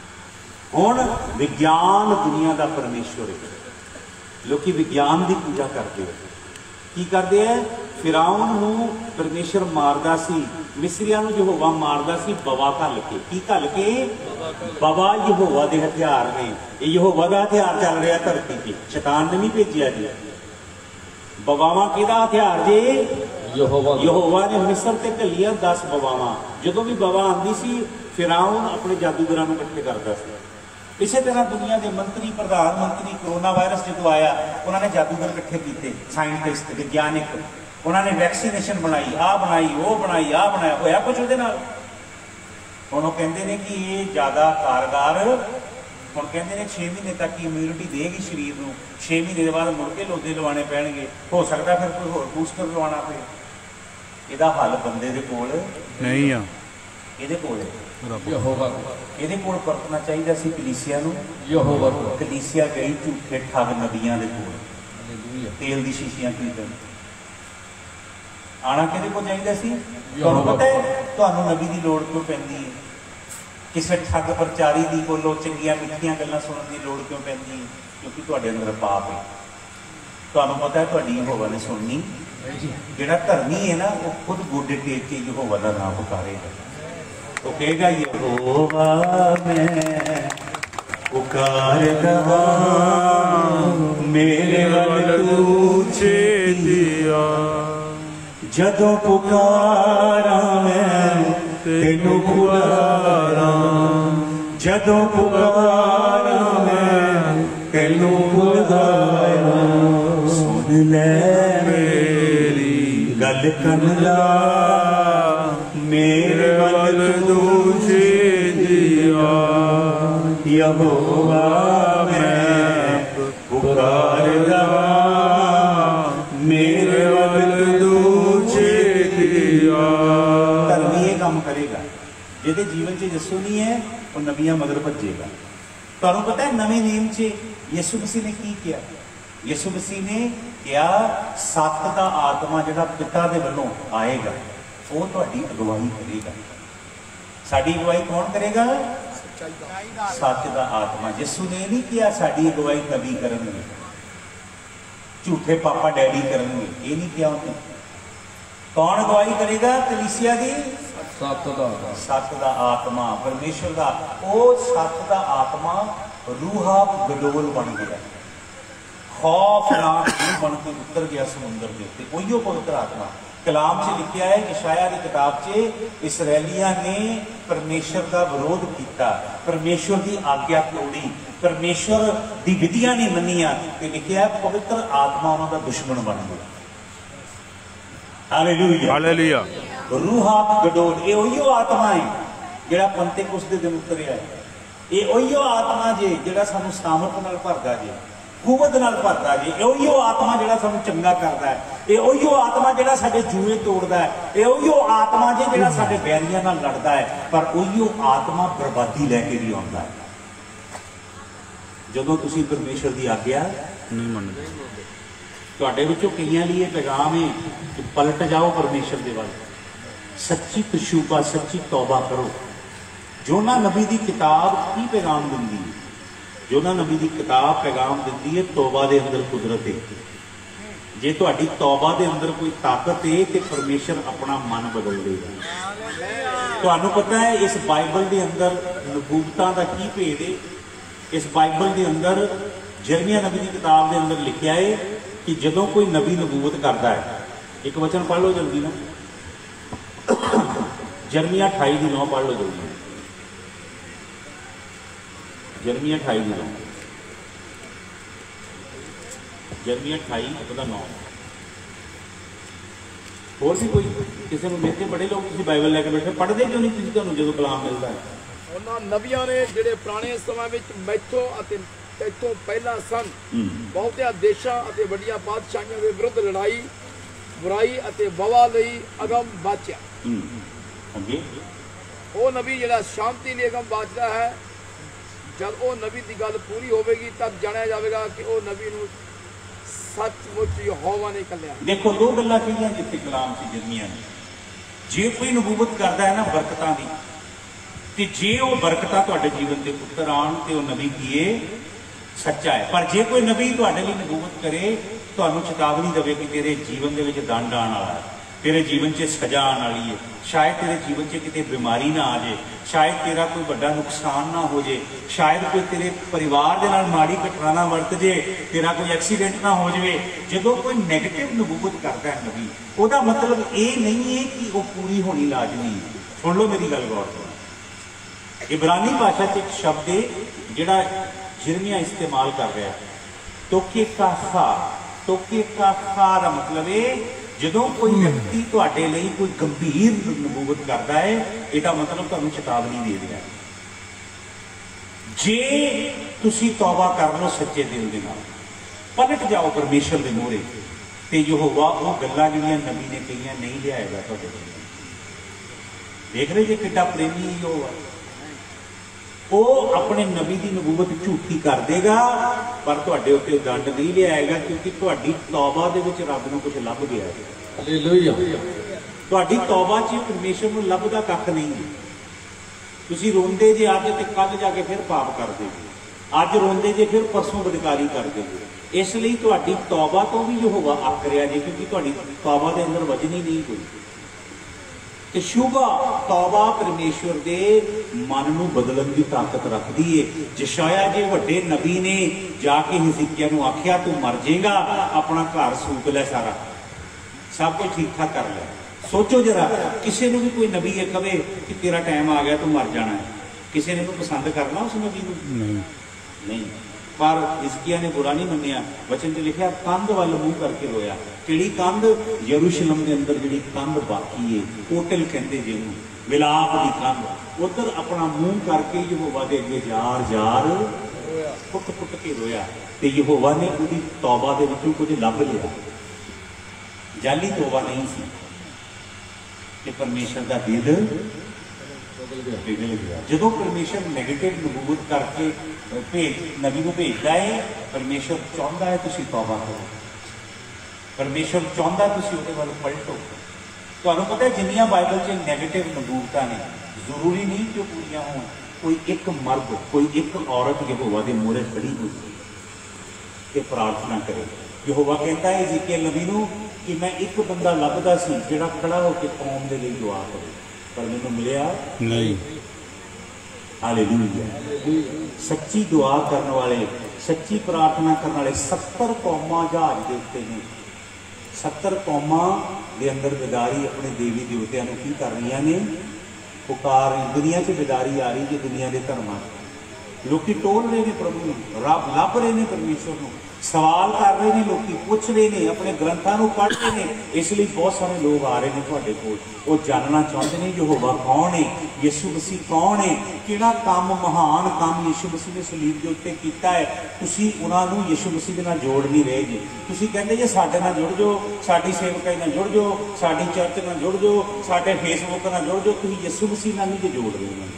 हुण विज्ञान दुनिया का परमेश्वर है। लोग विज्ञान की पूजा करते हैं, की करते हैं, फिराउन नूं परमेश्वर मारदा सी, मिस्रियां नूं यहोवा मारदा सी बवा घल के। की घल के? बवा यहोवा दे हथियार ने। ये यहोवा का हथियार चल रहा धरती से, शैतान ने नहीं भेजिया जी। बवावां किहदा हथियार जे? ਯਹੋਵਾ ਨੇ ਮਿਸਰ ਤੇ ਘੱਲੀਆਂ 10 ਬਵਾਵਾਂ। ਜਦੋਂ ਵੀ ਬਵਾ ਆਉਂਦੀ ਸੀ ਫਿਰਾਉਨ ਆਪਣੇ ਜਾਦੂਗਰਾਂ ਨੂੰ ਇਕੱਠੇ ਕਰਦਾ ਸੀ। ਇਸੇ ਤਰ੍ਹਾਂ ਦੁਨੀਆ ਦੇ ਮੰਤਰੀ, ਪ੍ਰਧਾਨ ਮੰਤਰੀ, ਕਰੋਨਾ ਵਾਇਰਸ ਜਦੋਂ ਆਇਆ ਉਹਨਾਂ ਨੇ ਜਾਦੂਗਰ ਇਕੱਠੇ ਕੀਤੇ, ਸਾਇੰਟਿਸਟ, ਵਿਗਿਆਨਿਕ, ਉਹਨਾਂ ਨੇ ਵੈਕਸੀਨੇਸ਼ਨ ਬਣਾਈ, ਆਹ ਬਣਾਈ, ਉਹ ਬਣਾਈ, ਆਹ ਬਣਾਇਆ, ਹੋਇਆ ਕੁਝ ਉਹਦੇ ਨਾਲ। ਹੁਣ ਉਹ ਕਹਿੰਦੇ ਨੇ ਕਿ ਇਹ ਜ਼ਿਆਦਾ ਕਾਰਗਾਰ, ਹੁਣ ਕਹਿੰਦੇ ਨੇ 6 ਮਹੀਨੇ ਤੱਕ ਇਮਿਊਨਿਟੀ ਦੇਗੀ ਸਰੀਰ ਨੂੰ, 6 ਮਹੀਨੇ ਦੇ ਬਾਅਦ ਮੁੜ ਕੇ ਲੋਦੇ ਲਵਾਉਣੇ ਪੈਣਗੇ। ਹੋ ਸਕਦਾ ਫਿਰ ਕੋਈ ਹੋਰ ਬੂਸਟਰ ਲਵਾਉਣਾ ਪਏ। ਇਹਦਾ ਹੱਲ ਬੰਦੇ ਦੇ ਕੋਲ ਨਹੀਂ ਆ, ਇਹਦੇ ਕੋਲ ਯਹੋਵਾ ਇਹਦੇ ਕੋਲ ਵਰਤਣਾ ਚਾਹੀਦਾ ਸੀ ਕਲੀਸਿਆ ਨੂੰ। ਯਹੋਵਾ ਕਲੀਸਿਆ ਗਈ ਝੂਠੇ ਠੱਗ ਨਬੀਆਂ ਦੇ ਕੋਲ ਤੇਲ ਦੀ ਸ਼ੀਸ਼ੀਆਂ ਖਰੀਦਣ। ਆਣਾ ਕਿਹਦੇ ਕੋਲ ਚਾਹੀਦਾ ਸੀ? ਤੁਹਾਨੂੰ ਪਤਾ ਹੈ ਤੁਹਾਨੂੰ ਨਬੀ ਦੀ ਲੋੜ ਕਿਉਂ ਪੈਂਦੀ ਹੈ? ਕਿਸੇ ਠੱਗ ਪ੍ਰਚਾਰੀ ਦੀ ਕੋਲੋਂ ਚੰਗੀਆਂ ਮਿੱਠੀਆਂ ਗੱਲਾਂ ਸੁਣਨ ਦੀ ਲੋੜ ਕਿਉਂ ਪੈਂਦੀ ਹੈ? ਕਿਉਂਕਿ ਤੁਹਾਡੇ ਅੰਦਰ ਪਾਪ ਹੈ। ਤੁਹਾਨੂੰ ਪਤਾ ਹੈ ਤੁਹਾਡੀ ਯਹੋਵਾ ਨੇ ਸੁਣਨੀ। ਜਿਹੜਾ ਧਰਮੀ ਹੈ ਨਾ ਉਹ ਖੁਦ ਗੋਡੇ ਟੇਕ ਕੇ ਯਹੋਵਾ ਦਾ ਨਾਮ ਪੁਕਾਰੇਗਾ। ਉਹ ਕਹੇਗਾ ਯਹੋਵਾ ਮੈਂ ਪੁਕਾਰਦਾ ਮੇਰੇ ਵੱਲ ਤੂੰ ਛੇਤੀ ਆ। ਜਦੋਂ ਪੁਕਾਰਾਂ ਮੈਂ ਤੈਨੂੰ ਪੁਕਾਰਾਂ, ਜਦੋਂ ਪੁਕਾਰਾਂ ਮੈਂ ਤੈਨੂੰ ਪੁਕਾਰਾਂ। ਸੁਣ ਲੈ ਮੇਰੀ ਗੱਲ ਕਮਲਾ, ਮੇਰੇ ਵੱਲ ਤੂੰ ਛੇਤੀ ਆ। ਯਹੋਵਾ ਮੈਂ ਪੁਕਾਰਦਾ ਮੇਰੇ ਵੱਲ ਤੂੰ ਛੇਤੀ ਆ। ਧਰਮੀ ਇਹ ਕੰਮ ਕਰੇਗਾ। ਜਿਹਦੇ ਜੀਵਨ 'ਚ ਯਿਸੂ ਨਹੀਂ ਹੈ ਉਹ ਨਬੀਆਂ ਮਗਰ ਭੱਜੇਗਾ। ਤੁਹਾਨੂੰ ਪਤਾ ਹੈ ਨਵੇਂ ਨੇਮ 'ਚ ਯਿਸੂ ਮਸੀਹ ਨੇ ਕੀ ਕਿਹਾ? ਯਿਸੂ ਮਸੀਹ ਨੇ ਕਿਹਾ ਸੱਤ ਦਾ ਆਤਮਾ ਜਿਹੜਾ ਪਿਤਾ ਦੇ ਵੱਲੋਂ ਆਏਗਾ ਉਹ ਤੁਹਾਡੀ ਅਗਵਾਈ ਕਰੇਗਾ। ਸਾਡੀ ਅਗਵਾਈ ਕੌਣ ਕਰੇਗਾ? ਸੱਚ ਦਾ ਆਤਮਾ। ਯਿਸੂ ਨੇ ਨਹੀਂ ਕਿਹਾ ਸਾਡੀ ਅਗਵਾਈ ਨਬੀ ਕਰਨਗੇ, ਝੂਠੇ ਪਾਪਾ ਡੈਡੀ ਕਰਨਗੇ, ਇਹ ਨਹੀਂ ਕਿਹਾ ਉਹਨੇ। ਕੌਣ ਅਗਵਾਈ ਕਰੇਗਾ ਕਲੀਸਿਆ ਦੀ? ਸੱਚ ਦਾ ਆਤਮਾ, ਪਰਮੇਸ਼ਰ ਦਾ। ਉਹ ਸੱਚ ਦਾ ਆਤਮਾ ਰੂਹਾ ਗਡੋਲ ਬਣ ਗਿਆ, ਖੌਫਨਾਕ ਬਣ ਕੇ ਉਤਰ ਗਿਆ ਸਮੁੰਦਰ ਦੇ ਉੱਤੇ। ਉਹੀਓ ਪਵਿੱਤਰ ਆਤਮਾ। ਕਲਾਮ 'ਚ ਲਿਖਿਆ ਹੈ, ਯਸ਼ਾਇਆ ਦੀ ਕਿਤਾਬ 'ਚ ਇਸਰਾਏਲੀਆਂ ਨੇ ਪਰਮੇਸ਼ਰ ਦਾ ਵਿਰੋਧ ਕੀਤਾ, ਪਰਮੇਸ਼ਰ ਦੀ ਆਗਿਆ ਤੋੜੀ, ਪਰਮੇਸ਼ਰ ਦੀ ਵਿਧੀਆਂ ਨਹੀਂ ਮੰਨੀਆਂ ਤੇ ਲਿਖਿਆ ਪਵਿੱਤਰ ਆਤਮਾ ਉਹਨਾਂ ਦਾ ਦੁਸ਼ਮਣ ਬਣ ਗਿਆ। Hallelujah, hallelujah. ਰੂਹਾ ਗਡੋਲ, ਇਹ ਉਹੀਓ ਆਤਮਾ ਹੈ ਜਿਹੜਾ ਪੰਤੇਕੁਸਤ ਦੇ ਦਿਨ ਉਤਰਿਆ ਹੈ। ਇਹ ਉਹੀਓ ਆਤਮਾ ਜੇ ਜਿਹੜਾ ਸਾਨੂੰ ਸਾਮਰਥ ਨਾਲ ਭਰਦਾ ਜੇ, ਕੂਵਤ ਨਾਲ ਭਰਦਾ ਜੇ। ਇਹ ਉਹੀਓ ਆਤਮਾ ਜਿਹੜਾ ਸਾਨੂੰ ਚੰਗਾ ਕਰਦਾ ਹੈ। ਇਹ ਉਹੀਓ ਆਤਮਾ ਜਿਹੜਾ ਸਾਡੇ ਜੂਏ ਤੋੜਦਾ ਹੈ। ਇਹ ਉਹੀਓ ਆਤਮਾ ਜੇ ਜਿਹੜਾ ਸਾਡੇ ਬੈਰੀਆਂ ਨਾਲ ਲੜਦਾ ਹੈ। ਪਰ ਉਹੀਓ ਆਤਮਾ ਬਰਬਾਦੀ ਲੈ ਕੇ ਵੀ ਆਉਂਦਾ ਹੈ ਜਦੋਂ ਤੁਸੀਂ ਪਰਮੇਸ਼ਰ ਦੀ ਆਗਿਆ ਨਹੀਂ ਮੰਨਦੇ। ਤੁਹਾਡੇ ਵਿੱਚੋਂ ਕਈਆਂ ਲਈ ਇਹ ਪੈਗਾਮ ਹੈ ਕਿ ਪਲਟ ਜਾਓ ਪਰਮੇਸ਼ਰ ਦੇ ਵੱਲ, ਸੱਚੀ ਤਸ਼ੂਬਾ, ਸੱਚੀ ਤੌਬਾ ਕਰੋ। ਯੋਨਾ ਨਬੀ ਦੀ ਕਿਤਾਬ ਕੀ ਪੈਗਾਮ ਦਿੰਦੀ ਹੈ? ਯੋਨਾ ਨਬੀ ਦੀ ਕਿਤਾਬ ਪੈਗਾਮ ਦਿੰਦੀ ਹੈ ਤੌਬਾ ਦੇ ਅੰਦਰ ਕੁਦਰਤ ਹੈ। ਜੇ ਤੁਹਾਡੀ ਤੌਬਾ ਦੇ ਅੰਦਰ ਕੋਈ ਤਾਕਤ ਹੈ ਤੇ ਪਰਮੇਸ਼ਰ ਆਪਣਾ ਮਨ ਬਦਲ ਦੇਗਾ। ਤੁਹਾਨੂੰ ਪਤਾ ਹੈ ਇਸ ਬਾਈਬਲ ਦੇ ਅੰਦਰ ਨਬੂਵਤਾਂ ਦਾ ਕੀ ਭੇਦ ਹੈ? ਇਸ ਬਾਈਬਲ ਦੇ ਅੰਦਰ ਜਰਮੀਆ ਨਬੀ ਦੀ ਕਿਤਾਬ ਦੇ ਅੰਦਰ ਲਿਖਿਆ ਹੈ ਕਿ ਜਦੋਂ ਕੋਈ ਨਬੀ ਨਬੂਵਤ ਕਰਦਾ ਹੈ, ਇੱਕ ਵਚਨ ਪੜ੍ਹ ਲਓ ਜਲਦੀ ਨਾਲ, ਜਰਮੀਆ 28 ਦੀ 9 ਪੜ੍ਹ ਲਓ ਜਲਦੀ। ਜਰਮੀਆ 28 ਦੀ 9, ਜਰਮੀਆ 28 ਦਾ 9। ਹੋਰ ਵੀ ਕੋਈ ਕਿਸੇ ਨੂੰ ਮਿਲਦੇ ਬੜੇ ਲੋਕ ਤੁਸੀਂ ਬਾਈਬਲ ਲੈ ਕੇ ਬੈਠੇ, ਪੜ੍ਹਦੇ ਕਿਉਂ ਨਹੀਂ ਤੁਸੀਂ? ਤੁਹਾਨੂੰ ਜਦੋਂ ਕਲਾਮ ਮਿਲਦਾ ਹੈ। ਉਹਨਾਂ ਨਬੀਆਂ ਨੇ ਜਿਹੜੇ ਪੁਰਾਣੇ ਸਮੇਂ ਵਿੱਚ ਮੈਥੋਂ ਅਤੇ ਤੈਥੋਂ ਪਹਿਲਾਂ ਸਨ, ਬਹੁਤਿਆਂ ਦੇਸ਼ਾਂ ਅਤੇ ਵੱਡੀਆਂ ਬਾਦਸ਼ਾਹੀਆਂ ਦੇ ਵਿਰੁੱਧ ਲੜਾਈ, ਬੁਰਾਈ ਅਤੇ ਵਵਾ ਲਈ ਅਗਮ ਬਾਚਿਆ। ਉਹ ਨਬੀ ਜਿਹੜਾ ਸ਼ਾਂਤੀ ਲਈ ਅਗਮ ਬਾਚਦਾ ਹੈ, ਜਦ ਉਹ ਨਬੀ ਦੀ ਗੱਲ ਪੂਰੀ ਹੋਵੇਗੀ ਤਦ ਜਾਣਿਆ ਜਾਵੇਗਾ ਕਿ ਉਹ ਨਬੀ ਨੂੰ ਸੱਚਮੁੱਚ ਯਹੋਵਾ ਨੇ ਕੱਲਿਆ। ਦੇਖੋ ਦੋ ਗੱਲਾਂ ਕਹੀਆਂ ਜਿੱਥੇ ਕਲਾਮ 'ਚ ਜਰਮੀਆ ਨੇ। ਜੇ ਕੋਈ ਨਬੂਵਤ ਕਰਦਾ ਹੈ ਨਾ ਬਰਕਤਾਂ ਦੀ, ਤੇ ਜੇ ਉਹ ਬਰਕਤਾਂ ਤੁਹਾਡੇ ਜੀਵਨ ਦੇ ਉੱਤਰ ਆਉਣ ਤੇ ਉਹ ਨਬੀ ਕੀਏ ਸੱਚਾ ਹੈ। ਪਰ ਜੇ ਕੋਈ ਨਬੀ ਤੁਹਾਡੇ ਲਈ ਨਬੂਵਤ ਕਰੇ, ਤੁਹਾਨੂੰ ਚੇਤਾਵਨੀ ਦੇਵੇ ਕਿ ਤੇਰੇ ਜੀਵਨ ਦੇ ਵਿੱਚ ਦੰਡ ਆਉਣ ਵਾਲਾ ਹੈ, ਤੇਰੇ ਜੀਵਨ 'ਚ ਸਜ਼ਾ ਆਉਣ ਵਾਲੀ ਹੈ, ਸ਼ਾਇਦ ਤੇਰੇ ਜੀਵਨ 'ਚ ਕਿਤੇ ਬਿਮਾਰੀ ਨਾ ਆ ਜਾਏ, शायद तेरा कोई बड़ा नुकसान ना हो जाए, शायद कोई तेरे परिवार के नाल माड़ी घटना ना वरत जे, तेरा कोई एक्सीडेंट ना हो जाए। जो कोई नैगेटिव नबूवत करता है नबी, उसका मतलब ये नहीं है कि वह पूरी होनी लाजमी है। सुन लो मेरी गल गौर करो। इब्रानी भाषा च एक शब्द है जिहड़ा यिर्मयाह इस्तेमाल कर रहा है, तोके का खा। तोके का खा का मतलब है जो कोई व्यक्ति तुहाडे लई कोई गंभीर नबूवत करता है, इसका मतलब तुहानूं चेतावनी दे रहा है। जे तुसी तौबा कर लो सच्चे दिल दे नाल, पलट जाओ परमेश्वर दे मोहरे, ते यहोवा वो गल्लां जिहड़ियां नबी ने कहियां नहीं लियाएगा तुहाडे कोल। देख रहे जे कितना प्रेमी यहोवा, वो अपने नबी की नबूवत झूठी कर देगा पर तुहाडे उत्ते दंड नहीं लियाएगा, क्योंकि तुहाडी तौबा दे विच रब नूं कुछ लभ गया है। हालेलुया। तुहाडी तौबा च परमेश्वर नूं लभदा कख नहीं है। तुसीं रोंदे जे अज ते कल जाके फिर पाप कर देगे, अज रोंदे जे फिर परसों बदकारी कर देगे। इसलिए तुहाडी तौबा तो भी यहोवा अक रिहा जी, क्योंकि तुहाडी तौबा दे अंदर वजन ही नहीं कोई। ते शुभा तौबा परमेश्वर दे मन नूं बदलन की ताकत रखती है। जशाया जे वड्डे नबी ने जाके हिजकिय्याह नूं आख्या तू मर जाएगा, अपना घर सूत लै, सारा सब कुछ ठीक ठाक कर लै। सोचो जरा, किसी नूं भी कोई नबी ये कहे कि तेरा टाइम आ गया तू मर जाना है, किसी ने पसंद करना उस नबी नूं? नहीं। पर हिजकिय्याह ने बुरा नहीं मन्निया। वचन च लिखा कंध वाल मूँह करके रोया। किहड़ी कंध? यरूशलेम के अंदर जिहड़ी कंध बाकी है, ओटल कहते जिन्हों, विलाप की कंध, उधर अपना मूँह करके यहोवा दे अगे जार जार फुट फुट के रोया। तो यहोवा ने उसकी तौबा दे विचों कुछ लभ लिया। जाली तौबा नहीं सी कि परमेश्वर का दिल पिघल गया। जो परमेश्वर नैगेटिव नबूवत करके नबी को भेजता है, परमेश्वर चाहता है तुसी तौबा करो, परमेश्वर चाहता तुसी उहदे वल पलटो। तुहानूं पता है जिन्नियां बाइबल च नैगेटिव नबूवतां ने, जरूरी नहीं कि पूरियां होण। कोई एक मर्द, कोई एक औरत यहोवा दे मोहरे खड़ी हो के प्रार्थना करे। यहोवा कहता है हिजकिय्याह नबी नूं कि मैं एक बंदा लभदा सी जिहड़ा खड़ा होकर कौम दे लई दुआ करे, पर मैनूं मिलिया नहीं। हालेलुया। सच्ची दुआ करने वाले, सच्ची प्रार्थना करने वाले 70 कौमां जहाज के उत्ते ने। 70 कौमां के अंदर बेदारी अपने देवी देवतियां नूं की कर रही ने, पुकार रही। दुनिया से बेदारी आ रही है, दुनिया के धर्मां लोग टोल रहे हैं प्रभु नूं, रब लभ रहे हैं परमेश्वर नूं, सवाल कर रहे हैं, लोग पूछ रहे हैं, अपने ग्रंथां नूं पढ़ रहे हैं। इसलिए बहुत सारे लोग आ रहे हैं तुहाडे कोल, वो जानना चाहते हैं यहोवा कौन है, यीशु मसीह कौन है, किहड़ा काम महान काम यीशु मसीह ने सलीब के उत्ते कीता है। तुसीं उन्हां नूं यीशु मसीह दे नाल जोड़ नहीं रहे जी। तुसीं कहंदे जे साडे नाल जुड़ जाओ, साडी सेवकाई नाल जुड़ जाओ, साडी चर्च नाल जुड़ जाओ, साडे फेसबुक नाल जुड़ जाओ, तुसीं यीशु मसीह नाल नहीं जोड़ रहे हो।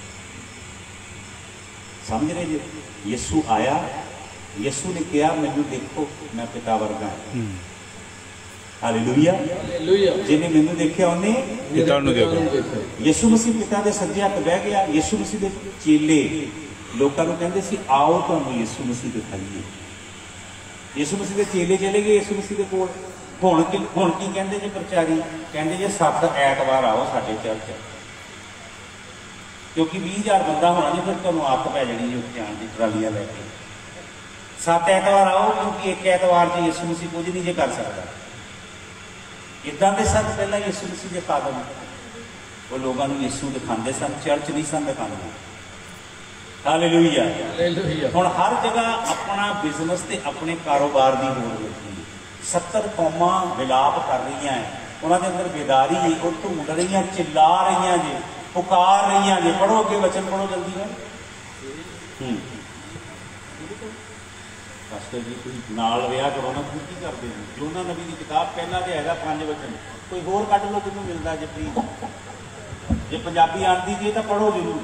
समझ रहे जी? यीशु आया, यीशु ने कहा मैनू देखो मैं पिता वर्गा है। हालेलुया। जिन्हें मैनू देखा उन्हें पिता नूं देखा। यीशु मसीह पिता के सज्जे हत्थ बह गया। यीशु मसीह के चेले लोगों को कहते सी आओ तुहानूं यीशु मसीह दिखाइए। यीशु मसीह के चेले चले गए यीशु मसीह के कोल। हुण की कहते जे प्रचारी, कहते जे 7 ऐतवार आओ साडे चर्च, क्योंकि 20,000 बंदा होना जी, फिर तुहानूं आदत पै जानी उत्थे जाण दी ट्रालियां लैके। 7 ऐतवार आओ, क्योंकि एक ऐतवार च यीशु मसीह कुछ नहीं जे कर सकता। इदां दे सन पहला यीशु मसीह के कादम, वो लोगों को यीशु दिखाते सन, चर्च नहीं सन दिखाते। हालेलुया। हुण हर जगह अपना बिजनेस ते अपने कारोबार की होड़ होती है। 70 कौमां विलाप कर रही हैं, उन्होंने अंदर बेदारी है, वो ढूंढ रही हैं, चिल्ला रही हैं जी, पुकार रही हैं जी। पढ़ो अगे वचन पढ़ो जल्दी है। पास्टर जी कोई नाल रहा करो ना, तुम की करते हैं? योना नबी की किताब पहला अध्याय दा 5 वचन, कोई होर कढ़ लो कितों मिलता जे प्लीज। जे पंजाबी आती जी तो पढ़ो जरूर।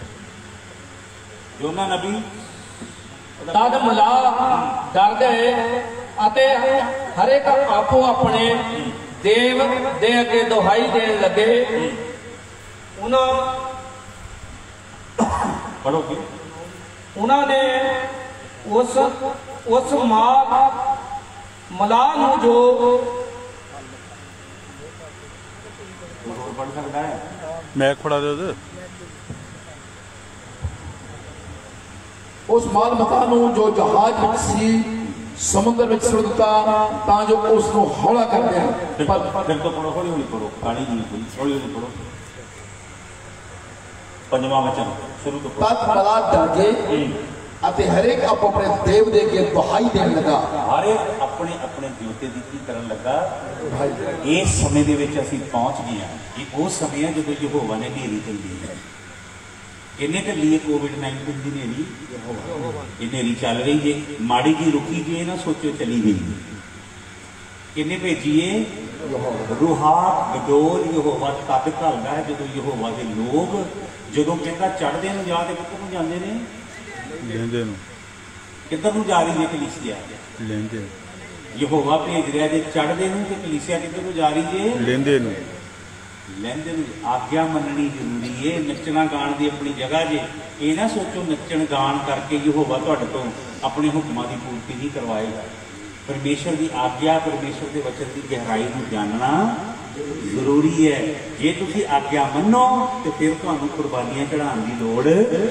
योना नबी तद मलाह डर गए अते हरेक आपो अपने देव दे अगे दुहाई देन लगे। उन्होंने उस मलाह नूं जो मैं खड़ा दे उस माल मता नूं जो जहाज विच सी समुद्र में सुट दिता तां जो उस नूं हौला कर दिया। फिर तो पढ़ो, हौली हौली पढ़ो, गाड़ी नहीं कोई, हौली हौली पढ़ो। पंजवां वचन शुरू तो तद बला डर गए ਅਤੇ ਹਰੇਕ ਆਪੋ ਆਪਣੇ ਦੇਵ ਦੇ ਅੱਗੇ ਦੁਹਾਈ ਦੇਣ ਲੱਗਾ। ਹਰੇਕ ਆਪਣੇ ਆਪਣੇ ਦੇਵਤੇ ਦੀ ਕੀ ਕਰਨ ਲੱਗਾ? ਇਸ ਸਮੇਂ ਦੇ ਵਿੱਚ ਅਸੀਂ ਪਹੁੰਚ ਗਏ ਹਾਂ ਕਿ ਉਹ ਸਮੇਂ ਹੈ ਜਦੋਂ ਯਹੋਵਾ ਨੇ ਹਨੇਰੀ ਚੱਲੀ ਹੈ। ਕਿੰਨੇ ਢੱਲੀ ਹੈ ਕੋਵਿਡ-19 ਦੀ ਹਨੇਰੀ? ਇਹ ਹਨੇਰੀ ਚੱਲ ਰਹੀ ਜੇ ਮਾੜੀ ਜੀ ਰੁਕੀ ਜੇ ਨਾ ਸੋਚੋ ਚਲੀ ਗਈ। ਕਿੰਨੇ ਭੇਜੀਏ? ਰੂਹਾ ਗਡੋਲ ਯਹੋਵਾ ਤਦ ਘੱਲਦਾ ਹੈ ਜਦੋਂ ਯਹੋਵਾ ਦੇ ਲੋਕ ਜਦੋਂ ਕਹਿੰਦਾ ਚੜ੍ਹਦੇ ਨੂੰ ਜਾ ਤੇ ਕਿੱਧਰ ਨੂੰ ਜਾਂਦੇ ਨੇ? ਲੈਂਦੇ ਨੂੰ। ਕਿੱਧਰ ਨੂੰ ਜਾ ਰਹੀ ਹੈ ਕਲੀਸਿਆ? ਲੈਂਦੇ। ਯਹੋਵਾ ਭੇਜ ਰਿਹਾ ਜੇ ਚੜ੍ਹਦੇ ਨੂੰ ਤੇ ਕਲੀਸਿਆ ਕਿੱਧਰ ਨੂੰ ਜਾ ਰਹੀ ਜੇ? ਲੈਂਦੇ ਨੂੰ। ਲੈਂਦੇ ਨੂੰ। ਆਗਿਆ ਮੰਨਣੀ ਜ਼ਰੂਰੀ ਹੈ। ਨੱਚਣਾ ਗਾਣ ਦੀ ਆਪਣੀ ਜਗ੍ਹਾ ਜੇ। ਇਹ ਨਾ ਸੋਚੋ ਨੱਚਣ ਗਾਣ ਕਰਕੇ ਯਹੋਵਾ ਤੁਹਾਡੇ ਤੋਂ ਆਪਣੇ ਹੁਕਮਾਂ ਦੀ ਪੂਰਤੀ ਨਹੀਂ ਕਰਵਾਏਗਾ। ਪਰਮੇਸ਼ਰ ਦੀ ਆਗਿਆ, ਪਰਮੇਸ਼ਰ ਦੇ ਵਚਨ ਦੀ ਗਹਿਰਾਈ ਨੂੰ ਜਾਣਨਾ ਜ਼ਰੂਰੀ ਹੈ। ਜੇ ਤੁਸੀਂ ਆਗਿਆ ਮੰਨੋ ਤੇ ਫਿਰ ਤੁਹਾਨੂੰ ਕੁਰਬਾਨੀਆਂ ਚੜ੍ਹਾਉਣ ਦੀ ਲੋੜ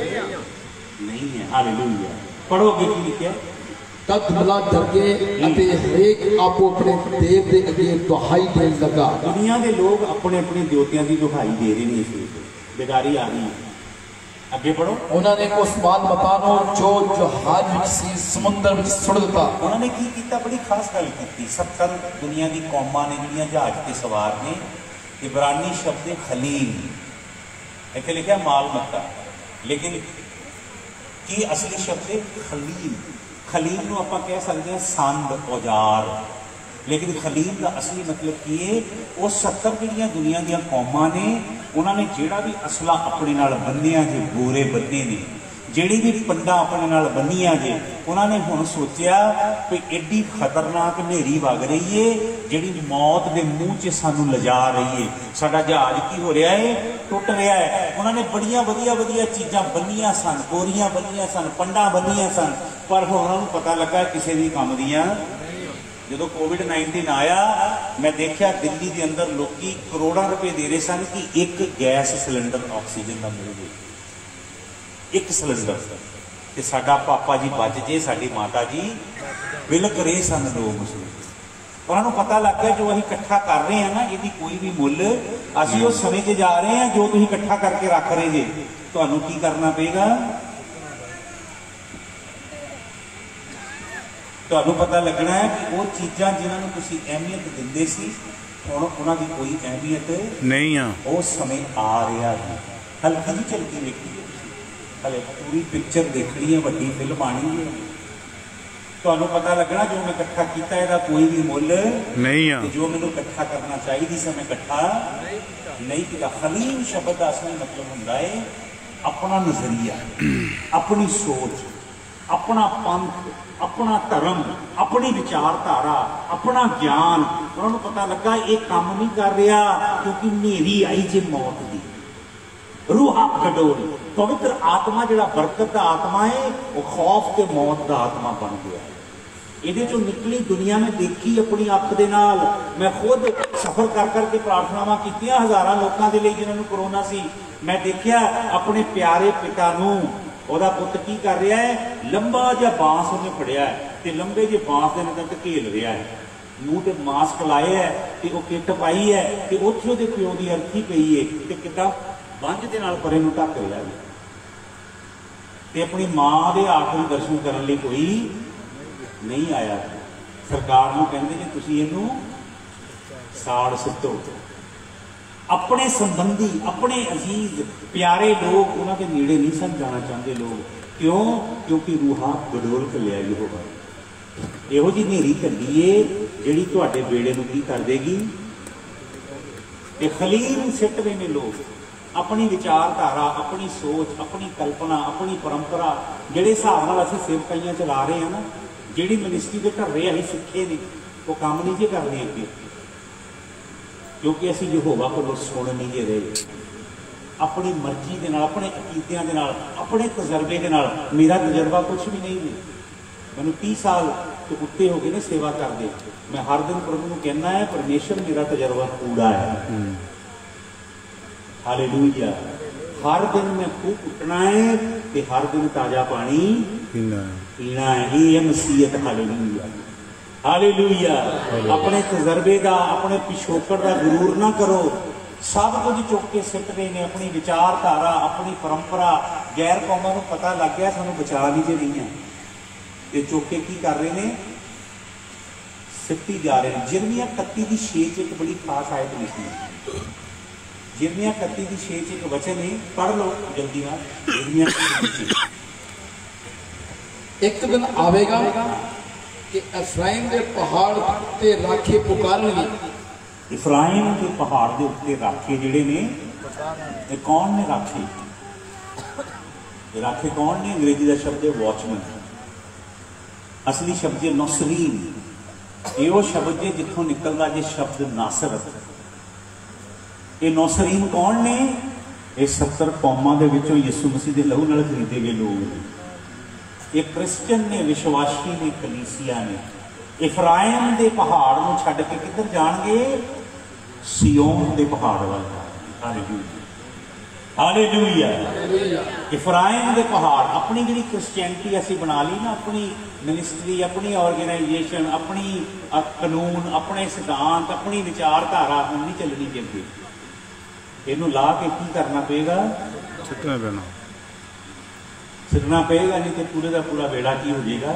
नहीं है। हालेलुया। पढ़ोगे की लिखा? तद बला डर गए ਅਤੇ ਹਰੇਕ ਆਪੋ ਆਪਣੇ ਦੇਵ ਦੇ ਅੱਗੇ ਦੁਹਾਈ ਦੇਣ ਲੱਗਾ। ਦੁਨੀਆ ਦੇ ਲੋਕ ਆਪਣੇ ਆਪਣੇ ਦੇਵਤਿਆਂ ਦੀ ਦੁਹਾਈ ਦੇ ਰਹੇ ਨੇ। ਇਸ ਵਿੱਚ ਬੇਦਾਰੀ ਆ ਰਹੀ ਹੈ। ਅੱਗੇ ਪੜੋ। ਉਹਨਾਂ ਨੇ ਉਸ ਮਾਲ ਮਤਾ ਨੂੰ ਜੋ ਜਹਾਜ਼ ਵਿੱਚ ਸੀ ਸਮੁੰਦਰ ਵਿੱਚ ਸੁੱਟ ਦਿੱਤਾ। ਉਹਨਾਂ ਨੇ ਕੀ ਕੀਤਾ? ਬੜੀ ਖਾਸ ਗੱਲ ਕੀਤੀ। 70 ਦੁਨੀਆ ਦੀ ਕੌਮਾਂ ਨੇ ਜਿਹੜੀਆਂ ਜਹਾਜ਼ ਤੇ ਸਵਾਰ ਨੇ। ਇਬਰਾਨੀ ਸ਼ਬਦ ਖਲੀਲ, ਇੱਥੇ ਲਿਖਿਆ ਮਾਲ ਮਤਾ, ਲੇਕਿਨ ਕੀ ਅਸਲੀ ਸ਼ਬਦ ਹੈ ਖਲੀਲ। ਖਲੀਲ ਨੂੰ ਆਪਾਂ ਕਹਿ ਸਕਦੇ ਹਾਂ ਸੰਦ, ਔਜ਼ਾਰ, ਲੇਕਿਨ ਖਲੀਲ ਦਾ ਅਸਲੀ ਮਤਲਬ ਕੀ ਹੈ? ਉਹ 70 ਜਿਹੜੀਆਂ ਦੁਨੀਆ ਦੀਆਂ ਕੌਮਾਂ ਨੇ ਉਹਨਾਂ ਨੇ ਜਿਹੜਾ ਵੀ ਅਸਲਾ ਆਪਣੇ ਨਾਲ ਬੰਨਿਆ ਜੇ, ਗੋਰੇ ਬੰਨੇ ਨੇ, ਜਿਹੜੀ ਵੀ ਪੰਡਾ ਆਪਣੇ ਨਾਲ ਬੰਨੀਆਂ ਜੇ, ਉਹਨਾਂ ਨੇ ਹੁਣ ਸੋਚਿਆ ਕਿ ਐਡੀ ਖਤਰਨਾਕ ਹਨੇਰੀ ਵਗ ਰਹੀ ਏ ਜਿਹੜੀ ਮੌਤ ਦੇ ਮੂੰਹ 'ਚ ਸਾਨੂੰ ਲਿਜਾ ਰਹੀ ਏ। ਸਾਡਾ ਜਹਾਜ਼ ਕੀ ਹੋ ਰਿਹਾ ਏ? ਟੁੱਟ ਰਿਹਾ ਹੈ। ਉਹਨਾਂ ਨੇ ਬੜੀਆਂ ਵਧੀਆ ਵਧੀਆ ਚੀਜ਼ਾਂ ਬੰਨੀਆਂ ਸਨ, ਗੋਰੀਆਂ ਬੰਨੀਆਂ ਸਨ, ਪੰਡਾਂ ਬੰਨੀਆਂ ਸਨ, ਪਰ ਹੁਣ ਉਹਨਾਂ ਨੂੰ ਪਤਾ ਲੱਗਾ ਕਿਸੇ ਵੀ ਕੰਮ ਦੀਆਂ। ਜਦੋਂ ਕੋਵਿਡ-19 ਆਇਆ ਮੈਂ ਦੇਖਿਆ ਦਿੱਲੀ ਦੇ ਅੰਦਰ ਲੋਕੀ ਕਰੋੜਾਂ ਰੁਪਏ ਦੇ ਰਹੇ ਸਨ ਕਿ ਇੱਕ ਗੈਸ ਸਿਲੰਡਰ ਆਕਸੀਜਨ ਦਾ ਮਿਲ ਜੇ, ਇੱਕ ਸਿਲੰਡਰ। ਤੇ ਸਾਡਾ ਪਾਪਾ ਜੀ ਬਚ ਜੇ, ਸਾਡੀ ਮਾਤਾ ਜੀ ਬਿਲਕ ਰਹੇ ਸਨ ਲੋਕ ਉਸ ਨੂੰ। ਉਹਨਾਂ ਨੂੰ ਪਤਾ ਲੱਗ ਗਿਆ ਜੋ ਅਸੀਂ ਇਕੱਠਾ ਕਰ ਰਹੇ ਹਾਂ ਨਾ ਇਹਦੀ ਕੋਈ ਵੀ ਮੁੱਲ, ਅਸੀਂ ਉਸ ਸਮੇਂ 'ਤੇ ਜਾ ਰਹੇ ਹਾਂ ਜੋ ਤੁਸੀਂ ਇਕੱਠਾ ਕਰਕੇ ਰੱਖ ਰਹੇ ਜੇ। ਤੁਹਾਨੂੰ ਕੀ ਕਰਨਾ ਪਏਗਾ? ਤੁਹਾਨੂੰ ਪਤਾ ਲੱਗਣਾ ਹੈ ਕਿ ਉਹ ਚੀਜ਼ਾਂ ਜਿਨ੍ਹਾਂ ਨੂੰ ਤੁਸੀਂ ਅਹਿਮੀਅਤ ਦਿੰਦੇ ਸੀ ਹੁਣ ਉਹਨਾਂ ਦੀ ਕੋਈ ਅਹਿਮੀਅਤ ਨਹੀਂ ਆ। ਉਹ ਸਮੇਂ ਆ ਰਿਹਾ ਹੈ। ਹਲਕੀ ਜਿਹੀ ਝਲਕੀ ਵੇਖੀ ਹੈ, ਹਲੇ ਪੂਰੀ ਪਿਕਚਰ ਦੇਖਣੀ ਹੈ, ਵੱਡੀ ਫਿਲਮ ਆਣੀ ਹੈ। ਤੁਹਾਨੂੰ ਪਤਾ ਲੱਗਣਾ ਜੋ ਮੈਂ ਇਕੱਠਾ ਕੀਤਾ ਇਹਦਾ ਕੋਈ ਵੀ ਮੁੱਲ ਨਹੀਂ ਆ। ਜੋ ਮੈਨੂੰ ਇਕੱਠਾ ਕਰਨਾ ਚਾਹੀਦੀ ਸੀ ਮੈਂ ਇਕੱਠਾ ਨਹੀਂ ਕੀਤਾ। ਖਲੀਲ ਸ਼ਬਦ ਦਾ ਅਸਲੀ ਮਤਲਬ ਹੁੰਦਾ ਹੈ ਆਪਣਾ ਨਜ਼ਰੀਆ, ਆਪਣੀ ਸੋਚ, ਆਪਣਾ ਪੰਥ, ਆਪਣਾ ਧਰਮ, ਆਪਣੀ ਵਿਚਾਰਧਾਰਾ, ਆਪਣਾ ਗਿਆਨ। ਉਹਨਾਂ ਨੂੰ ਪਤਾ ਲੱਗਾ ਇਹ ਕੰਮ ਨਹੀਂ ਕਰ ਰਿਹਾ ਕਿਉਂਕਿ ਹਨੇਰੀ ਆਈ ਜੇ ਮੌਤ ਦੀ। ਰੂਹਾ ਗਡੋਲ, ਪਵਿੱਤਰ ਆਤਮਾ ਜਿਹੜਾ ਬਰਕਤ ਦਾ ਆਤਮਾ ਹੈ ਉਹ ਖੌਫ ਤੇ ਮੌਤ ਦਾ ਆਤਮਾ ਬਣ ਗਿਆ। ਇਹਦੇ ਚੋਂ ਨਿਕਲੀ ਦੁਨੀਆ ਮੈਂ ਦੇਖੀ ਆਪਣੀ ਅੱਖ ਦੇ ਨਾਲ। ਮੈਂ ਖੁਦ ਸਫ਼ਰ ਕਰ ਕਰਕੇ ਪ੍ਰਾਰਥਨਾਵਾਂ ਕੀਤੀਆਂ ਹਜ਼ਾਰਾਂ ਲੋਕਾਂ ਦੇ ਲਈ ਜਿਨ੍ਹਾਂ ਨੂੰ ਕਰੋਨਾ ਸੀ। ਮੈਂ ਦੇਖਿਆ ਆਪਣੇ ਪਿਆਰੇ ਪਿਤਾ ਨੂੰ, ਉਹਦਾ ਪੁੱਤ ਕੀ ਕਰ ਰਿਹਾ ਹੈ? ਲੰਬਾ ਜਿਹਾ ਬਾਂਸ ਉਹਨੇ ਫੜਿਆ ਹੈ ਤੇ ਲੰਬੇ ਜਿਹੇ ਬਾਂਸ ਦੇ ਨਾਲ ਧਕੇਲ ਰਿਹਾ ਹੈ। ਮੂੰਹ ਤੇ ਮਾਸਕ ਲਾਏ ਹੈ ਤੇ ਉਹ ਕਿੱਟ ਪਾਈ ਹੈ ਤੇ ਉੱਥੇ ਉਹਦੇ ਪਿਓ ਦੀ ਅਰਥੀ ਪਈ ਹੈ ਤੇ ਕਿੱਦਾਂ ਬੰਝ ਦੇ ਨਾਲ ਪਰੇ ਨੂੰ ਢੱਕ ਰਿਹਾ ਹੈ ਤੇ ਆਪਣੀ ਮਾਂ ਦੇ ਆਖਰੀ ਦਰਸ਼ਨ ਕਰਨ ਲਈ ਕੋਈ ਨਹੀਂ ਆਇਆ। ਸਰਕਾਰ ਨੂੰ ਕਹਿੰਦੇ ਜੇ ਤੁਸੀਂ ਇਹਨੂੰ ਸਾੜ ਸੁੱਟੋ। ਆਪਣੇ ਸੰਬੰਧੀ, ਆਪਣੇ ਅਜ਼ੀਜ਼ ਪਿਆਰੇ ਲੋਕ ਉਹਨਾਂ ਦੇ ਨੇੜੇ ਨਹੀਂ ਸਨ ਜਾਣਾ ਚਾਹੁੰਦੇ ਲੋਕ। ਕਿਉਂ? ਕਿਉਂਕਿ ਰੂਹਾ ਗਡੋਲ ਘੱਲਿਆ ਯਹੋਵਾ। ਇਹੋ ਜਿਹੀ ਹਨੇਰੀ ਘੱਲੀਏ ਜਿਹੜੀ ਤੁਹਾਡੇ ਬੇੜੇ ਨੂੰ ਕੀ ਕਰ ਦੇਗੀ? ਤੇ ਖਲੀਲ ਸਿੱਟ ਰਹੇ ਨੇ ਲੋਕ ਆਪਣੀ ਵਿਚਾਰਧਾਰਾ, ਆਪਣੀ ਸੋਚ, ਆਪਣੀ ਕਲਪਨਾ, ਆਪਣੀ ਪਰੰਪਰਾ। ਜਿਹੜੇ ਹਿਸਾਬ ਨਾਲ ਅਸੀਂ ਸੇਵਕਾਈਆਂ ਚਲਾ ਰਹੇ ਹਾਂ ਨਾ, ਜਿਹੜੀ ਮਿਨਿਸਟਰੀ ਦੇ ਘਰੇ ਅਸੀਂ ਸਿੱਖੇ ਨੇ ਉਹ ਕੰਮ ਨਹੀਂ ਜੇ ਕਰਨੀ ਅੱਗੇ, ਕਿਉਂਕਿ ਅਸੀਂ ਯਹੋਵਾ ਕੋਲੋਂ ਸੁਣ ਨਹੀਂ ਜੇ ਰਹੇ। ਆਪਣੀ ਮਰਜ਼ੀ ਦੇ ਨਾਲ, ਆਪਣੇ ਅਕੀਦਿਆਂ ਦੇ ਨਾਲ, ਆਪਣੇ ਤਜਰਬੇ ਦੇ ਨਾਲ। ਮੇਰਾ ਤਜਰਬਾ ਕੁਛ ਵੀ ਨਹੀਂ ਜੀ। ਮੈਨੂੰ 30 ਸਾਲ ਤੋਂ ਉੱਤੇ ਹੋ ਗਏ ਨੇ ਸੇਵਾ ਕਰਦੇ। ਮੈਂ ਹਰ ਦਿਨ ਪ੍ਰਭੂ ਨੂੰ ਕਹਿੰਦਾ ਹੈ ਪਰਮੇਸ਼ਰ ਮੇਰਾ ਤਜਰਬਾ ਪੂਰਾ ਹੈ। ਹਾਲੇਲੂਇਆ। ਹਰ ਦਿਨ ਮੈਂ ਖੂਹ ਪੁੱਟਣਾ ਹੈ ਤੇ ਹਰ ਦਿਨ ਤਾਜ਼ਾ ਪਾਣੀ पीना है। ये मसीहत। Hallelujah hallelujah. अपने तजर्बे का अपने पिछोकड़ का गुरूर ना करो। सब कुछ चुक के सिट रहे ने, अपनी विचारधारा अपनी परंपरा। गैर कौमां नूं पता लग गया सानूं बचा भी जे नहीं है, ये चुक के की कर रहे हैं, सिट्टी जा रहे हैं। जिरमिया 31:6 एक बड़ी खास आयत लिखी है। जिरमिया 31:6 एक वचन है, पढ़ लो जल्दी नाल। जिरमिया 31:6। एक दिन आवेगा कि इफ्राइम के पहाड़ ते राखे पुकारेंगे। इफ्राइम के पहाड़ के उत्ते राखे जिहड़े ने, ये कौन ने राखे? ये राखे कौन ने? अंग्रेजी का शब्द है वॉचमैन। असली शब्द है नौसरीन। ये वो शब्द है जिथों निकलता जे शब्द नासरत। ये नौसरीन कौन ने? ये 70 कौमां दे विचों यीशु मसीह के लहू नाल खरीदे गए लोग ने। ये क्रिश्चियन ने, विश्वासी ने, कलीसिया ने। इफ्राइम के पहाड़ को छड्ड के किधर जाणगे? सियोन के पहाड़ वाल। Hallelujah hallelujah. इफ्राइम के पहाड़। अपनी जी क्रिश्चियनिटी असी बना ली ना, अपनी मिनिस्ट्री, अपनी ऑर्गेनाइजेशन, अपनी कानून, अपने सिद्धांत, अपनी विचारधारा हम नहीं चलनी चाहिए। इनू ला के की करना पेगा? सुटना पैना, सुटना पेगा, नहीं तो पूरे का पूरा बेड़ा की हो जाएगा,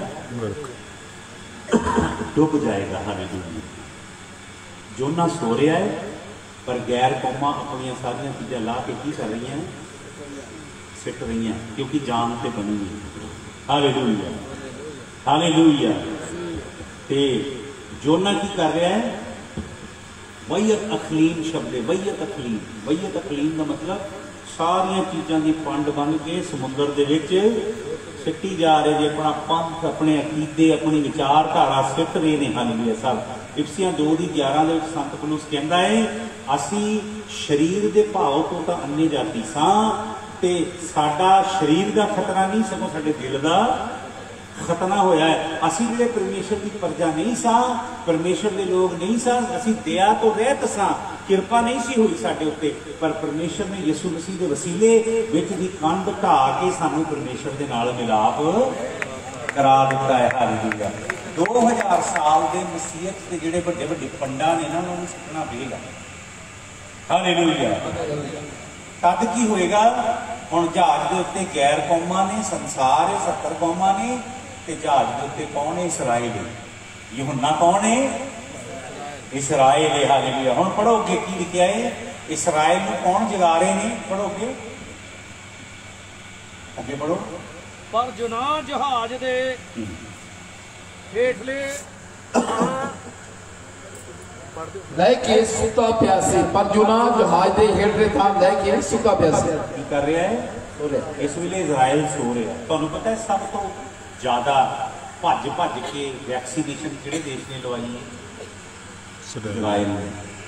डुब जाएगा। हालेलुया। जोना सो रहा है, पर गैर कौमां अपनी सारिया चीज़ां ला के की कर रही हैं? सिट रही हैं, क्योंकि जान ते बनी है। Hallelujah hallelujah. ते जोना की कर रहा है? वैयत अखलीम शब्द है। वैयत अखलीम। वैयत अखलीम का मतलब सारिया चीज़ों की पंड बन के समुद्र के विच सिटी जा रहे जे। अपना पंथ, अपने अकीदे, अपनी विचारधारा सिट रहे हैं। हालेलुया। सब इफसियां 2:11 संत पौलुस कहता है, असी शरीर के भाव तो तां अन्य जाति सां, ते साडा शरीर का खतरा नहीं, सगों साडे दिल का खतना होया है। असी जिहड़े परमेश्वर की प्रजा नहीं सा, परमेश्वर के लोग नहीं सा, असी दया तो रहत सा, किरपा नहीं सी हुई साडे उत्ते, पर परमेश्वर ने यीशु मसीह के वसीले विच दी कंध ढा के सानू परमेश्वर के नाल मिलाप करा दिता है। हालेलुया। 2000 साल के मसीहत के जिहड़े वड्डे वड्डे पंडा ने ना, उन्होंने सुटना पेगा। हालेलुया। तद की होएगा? हुण जहाज के उत्ते गैर कौमां ने, संसार है 70 कौमां ने, ते जहाज के उत्ते कौन है? इसराइल है। यूहन्ना कौन है? इसराइल है। हालेलुया। हुण पढ़ोगे की लिखिया है? इसराइल नूं कौन जगा रहे ने? पढ़ोगे, अगे पढ़ो। पर जुना जहाज दे हेठले लैके सुता प्यासे। पर जुना जहाज दे हेठले थां लैके सुता प्यासे। की कर रहा है? सो रहा। इस वेले इजराइल सो रहा। तुहानूं पता है सब तो ज़्यादा भज भज के वैक्सीनेशन किहड़े देश ने लवाई है? इजराइल ने।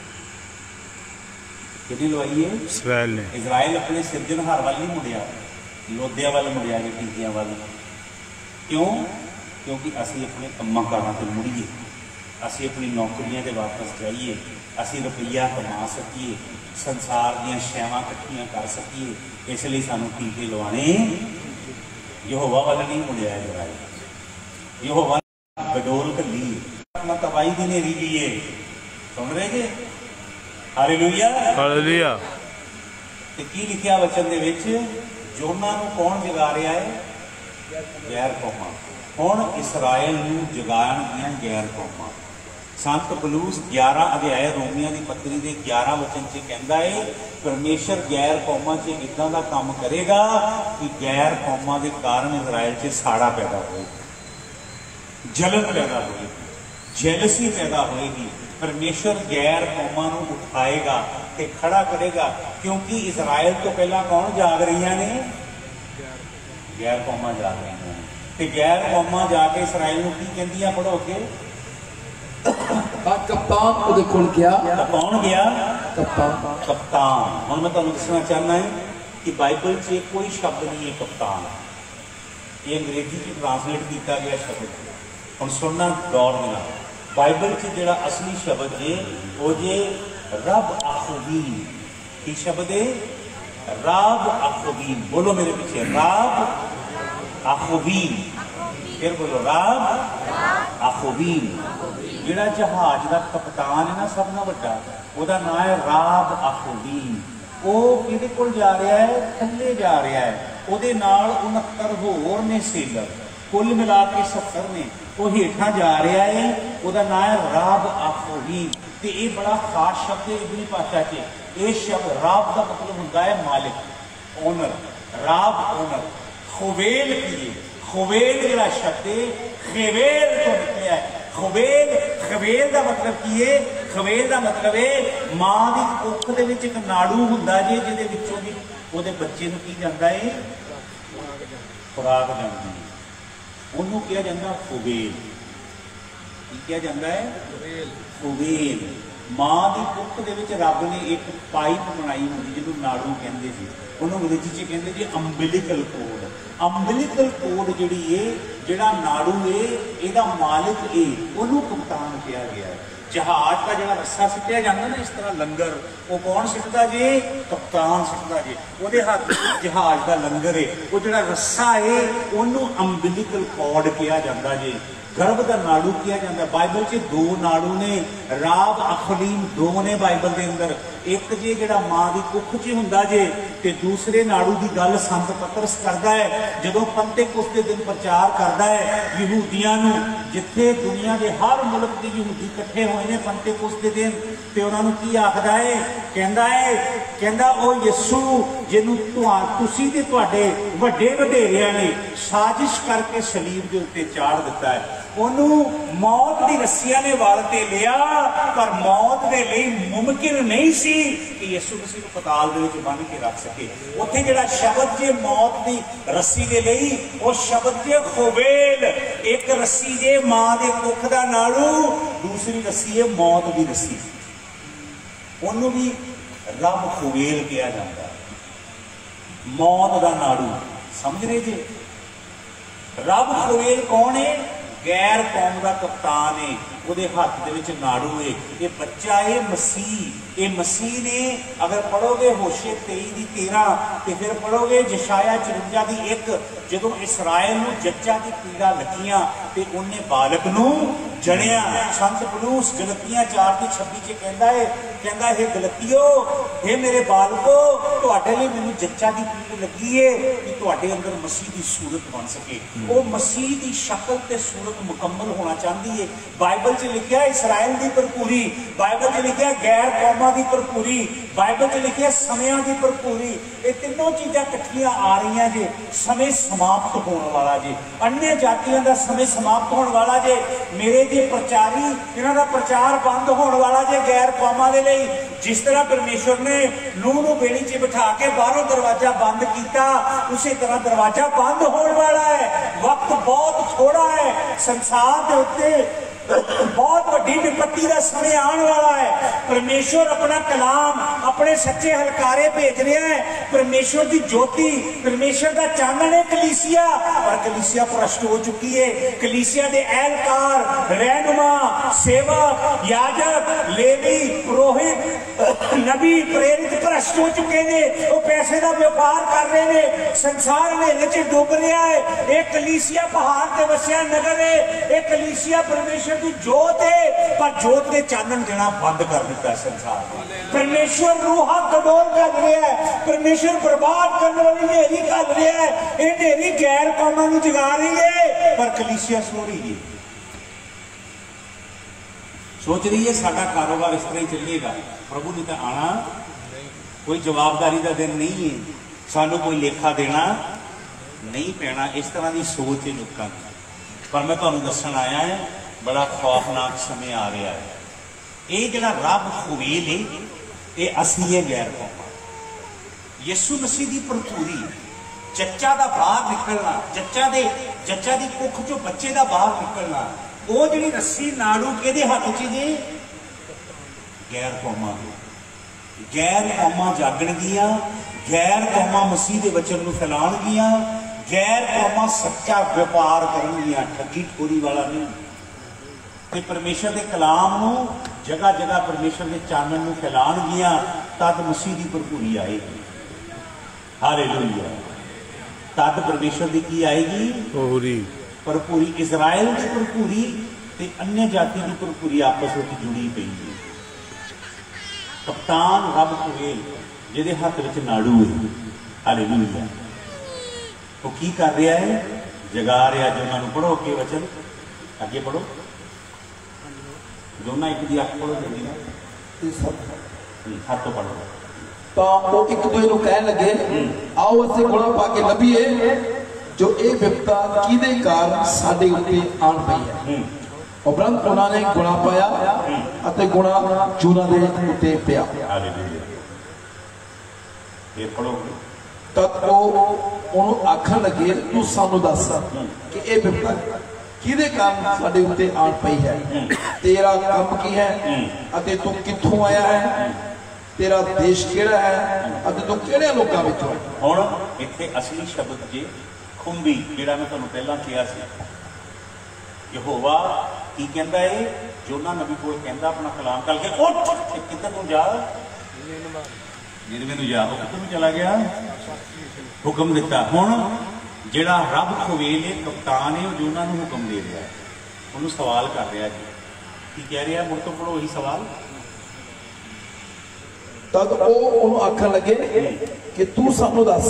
किहने लवाई है? इसराइल ने। इजराइल अपने सिरजनहार वाल नहीं मुड़िया, योद्धिया वाल मुड़िया ने, टीकियां वाल। क्यों? क्योंकि असी अपने कम्मां कारां ते मुड़ीए, असी अपनी नौकरियां ते वापस जाइए, असी रुपया कमा सकीए, संसार दीयां शैवां इकट्ठियां कर सकीए। इसलिए सानू टीके लवाने। यहोवा वाल नहीं मुड़िया इजराइल। यहोवा गडोल घल्ली, अपना तबाही दी नेरी भी है। सुन रहे जे? Hallelujah hallelujah. ते की लिखिया वचन दे विच? जोना नूं कौन जगा रहा है? गैर कौमां। हुण इसराइल नूं जगाणगीआं गैर कौमां। संत पौलुस 11 अध्याय रोमिया की पत्री के 11 वचन से कहता है, परमेश्वर गैर कौमां च इदां दा काम करेगा कि गैर कौमां के कारण इजराइल च साड़ा पैदा होएगा, जलन पैदा होएगी, जेलसी पैदा होएगी। परमेश्वर गैर कौमां नूं उठाएगा ते खड़ा करेगा, क्योंकि इजराइल तो पहला कौन जाग रही ने? गैर कौमां जाग रही हैं। ते गैर कौमां जाके इसराइल नूं की कहंदियां? पढ़ो के। कप्तान उहदे कोल गया। कौन गया? कप्तान। कप्तान। हुण मैं तुहानूं दसना चाहना है कि बाइबल च कोई शब्द नहीं है कप्तान। ये अंग्रेजी च ट्रांसलेट किया गया शब्द। हुण सुनना गौर देना, बाइबल च जिहड़ा असली शब्द है वो जे रब अखुदीन। की शब्द है? रब अखुदीन। बोलो मेरे पीछे, रब अखुदीन। फिर बोलो राब अखुवीन। जिहड़ा जहाज का कप्तान है ना सब नाल वड्डा, ਉਹਦਾ नाम है राब अखुवीन। वो किहदे कोल जा रहा है? थल्ले जा रहा है। ਉਹਦੇ ਨਾਲ 69 होर ने सेलर, कुल मिला के 70 ने। वो हेठां जा रहा है, ਉਹਦਾ नाम है राब अखुवीन। तो ये बड़ा खास शब्द है इब्री भाषा च। ये शब्द राब का मतलब होता है मालिक, ओनर। राब ओनर। खुवेल की खुवेल जिहड़ा शब्द है खवेल तो निकलिया है। खुवेल खवेल का मतलब की है? खवेल का मतलब है मां की कुख दे विच एक नाड़ू हुंदा जे जिहदे विचों दी ओहदे बच्चे नूं की जांदा है? खुराक जांदी है। ओनूं किहा जांदा खुवेल। की किहा जांदा है? खुवेल। मां की कुख दे विच रब ने एक पाइप बनाई हुंदी जिहनूं नाड़ू कहंदे सी। ਉਹਨੂੰ ਅੰਗਰੇਜ਼ੀ 'ਚ ਕਹਿੰਦੇ ਜੀ ਅੰਬਿਲਿਕਲ ਕੋਡ। ਅੰਬਿਲਿਕਲ ਕੋਡ ਜਿਹੜੀ ਹੈ, ਜਿਹੜਾ ਨਾੜੂ ਹੈ, ਇਹਦਾ ਮਾਲਿਕ ਇਹ, ਉਹਨੂੰ ਕਪਤਾਨ ਕਿਹਾ ਗਿਆ ਹੈ। जहाज का जो रस्सा सिटिया जाता ना इस तरह लंगर, वो कौन सिटता जे? कप्तान सिटता जे। वो हाथ जहाज का लंगर है, वो जो रस्सा है उन्होंने अंबिलिकल कॉर्ड किया जाता जे। गर्भ का नाड़ू किया जाता। बाइबल से 2 नाड़ू ने, राब अखलीम 2 ने बाइबल के अंदर। एक जे जो मां की कुख च हुंदा जे, ते दूसरे नाड़ू की गल संत पतरस करता है जो पंतेकुस्त के दिन प्रचार करता है यहूदियों नूं, जिथे दुनिया के हर मुल्क के यहूदी इकट्ठे होए ने पंतेकुस्त के दिन। ते उन्होंने की आखदा है? कहंदा ओ यीशु जिन्हों तुसीं ते तुहाडे वड्डे वडेरियां ने साजिश करके सलीब के उत्ते चाड़ दिता है। ਉਹਨੂੰ मौत की रस्सियां ने वाल ते लिया, पर मौत के लिए मुमकिन नहीं सी कि यीशु मसीह को पताल दे विच बन के रख सके। उत्थे जिहड़ा शब्द जे मौत की रस्सी के लिए, वो शब्द जे खुवेल। एक रस्सी जे मां के कुख का नाड़ू, दूसरी रस्सी है मौत की रस्सी। उन्होंने भी रब खुवेल कहा जाता है। मौत का नाड़ू समझ रहे जी? रब खुवेल कौन है? गैर कौम का कप्तान है। ਉਹਦੇ ਹੱਥ ਦੇ ਵਿੱਚ ਨਾੜੂ है। ये बच्चा है मसीह। ये मसीह ने अगर पढ़ोगे होशे 23 की 13 तो फिर पढ़ोगे यशाया 54 की 1, जो इसराइल नूं जच्चा की पीड़ा लगियां तो उन्हें बालक नूं जणिया। संत पलूस गलतियां 4 की 26 कहता है गलतियो, हे मेरे बालको, तुहाडे लई मैनूं जच्चा की पीड़ लगी है कि तुहाडे अंदर मसीह की सूरत बन सके। वो मसीह की शक्ल ते सूरत मुकम्मल होना चाहती है। बाइबल च लिखा इसराइल की भरपूरी, बाइबल च लिखा गैर कौमां की भरपूरी, बाइबल च लिखा समियां की भरपूरी। ये तीनों चीज़ां इकट्ठियां आ रही जे। समय समाप्त होने वाला जे। अन्य जातियों का समय समाप्त होने वाला जे। मेरे जे प्रचारी, इन्हां दा प्रचार बंद होने वाला जे गैर कौमां दे लई। जिस तरह परमेश्वर ने नूह नूं बेड़ी च बिठा के बाहरों दरवाजा बंद किया, उसी तरह दरवाजा बंद होने वाला है। वक्त बहुत थोड़ा है। संसार के उत्ते बहुत बड़ी विपत्ति का समय आने वाला है। परमेश्वर अपना कलाम, अपने सच्चे हलकारे भेज रहा है। परमेश्वर की ज्योति, परमेश्वर का चानन है कलीसिया, और कलीसिया भ्रष्ट हो चुकी है। कलीसिया के एहलकार, रहनुमा, सेवक, याजक, लेवी, पुरोहित, नबी, प्रेरित भ्रष्ट हो चुके हैं। वो पैसे का व्यापार कर रहे हैं। संसार अंधेरे च डूब रहा है। एक कलीसिया पहाड़ से वसिया नगर है। एक कलीसिया परमेश्वर की जोत है, पर जोत ने चानन देना बंद कर दिता है संसार में। परमेश्वर रूहा कदोर कर रहा है। परमेश्वर बर्बाद करने वाली नेरी कर रहा है। ये नेरी गैर कौमां नूं जगा रही है, पर कलीसिया सो रही है। सोच रही है साडा कारोबार इस तरह ही चलेगा, प्रभु ने तो आना, कोई जवाबदारी का दिन नहीं है, सानू कोई लेखा देना नहीं पैना। इस तरह की सोच है लोगों की। पर मैं तुहानू दस्सण आया है, बड़ा खौफनाक समय आ रहा है। ये जिहड़ा रब खुवेल है, ये असली है गैर कौमां। यीशु मसीह की भरपूरी, जच्चा का बाहर निकलना, जच्चा की कुख चो बच्चे का बाहर निकलना, वो जिहड़ी रस्सी नाड़ू किहदे हत्थ च जे? गैर कौमां। गैर कौमां जागणगियां, गैर कौमां मसीह के वचन नूं फैलाणगियां, गैर कौमां सच्चा व्यापार करनगियां, ठगी ठोरी वाला नहीं। ते परमेश्वर के कलाम नूं जगह जगह परमेश्वर के चानन नूं फैलाणगियां, तद मसीह की भरपूरी आएगी। हालेलुया। तद परमेश्वर की की आएगी? ਭਰਪੂਰੀ ਇਜ਼ਰਾइल की भरपूरी ते अन्य जाति की भरपूरी आपस में जुड़ी पई है। कप्तान रब कुवेल जिहदे हत्थ विच नाड़ू है, हालेलूया, वो की कर रहा है? जगा रहा जो उन्होंने। पढ़ो अगे वचन, अगे पढ़ो, दोनों एक दी अख पढ़ो जल्दी, हाथों पढ़ो। तो वो एक दूजे नूं कहण लगे, आओ असीं गुणा पा के लभीए जो ये विपता किहदे कारण साडे उत्ते आण पई है। उपरंत उन्होंने गुणा पाया अते गुणा जूना दे उत्ते पिया। हालेलूया। ये पढ़ो। तद वो उन्होंने आखण लगे, तू सानू दस कि ये विपता किहदे कारण साडे उत्ते आण पई है, तेरा काम की है अते तू कित्थों आया है, तेरा देश किहड़ा है अते तू किहड़े लोकां विचों है। हुण इत्थे असली शब्द जे खुंबी, जिहड़ा मैं तुहानूं पहलां किहा सी, यहोवा की कहता है, जोना नबी कोल कहता अपना कलाम करके उठ किधर नूं जा, निनवे नूं जा, वो किधर नूं चला गया, हुक्म दिता। हुण जिहड़ा रब खवेल है, कप्तान है, वो जोना नूं हुक्म दे रहा है, उन्होंने सवाल कर रहा जी, की कह रहा? मुड़ तो पढ़ो वही सवाल। तद वो उन्होंने आखण लगे कि तू सानू दस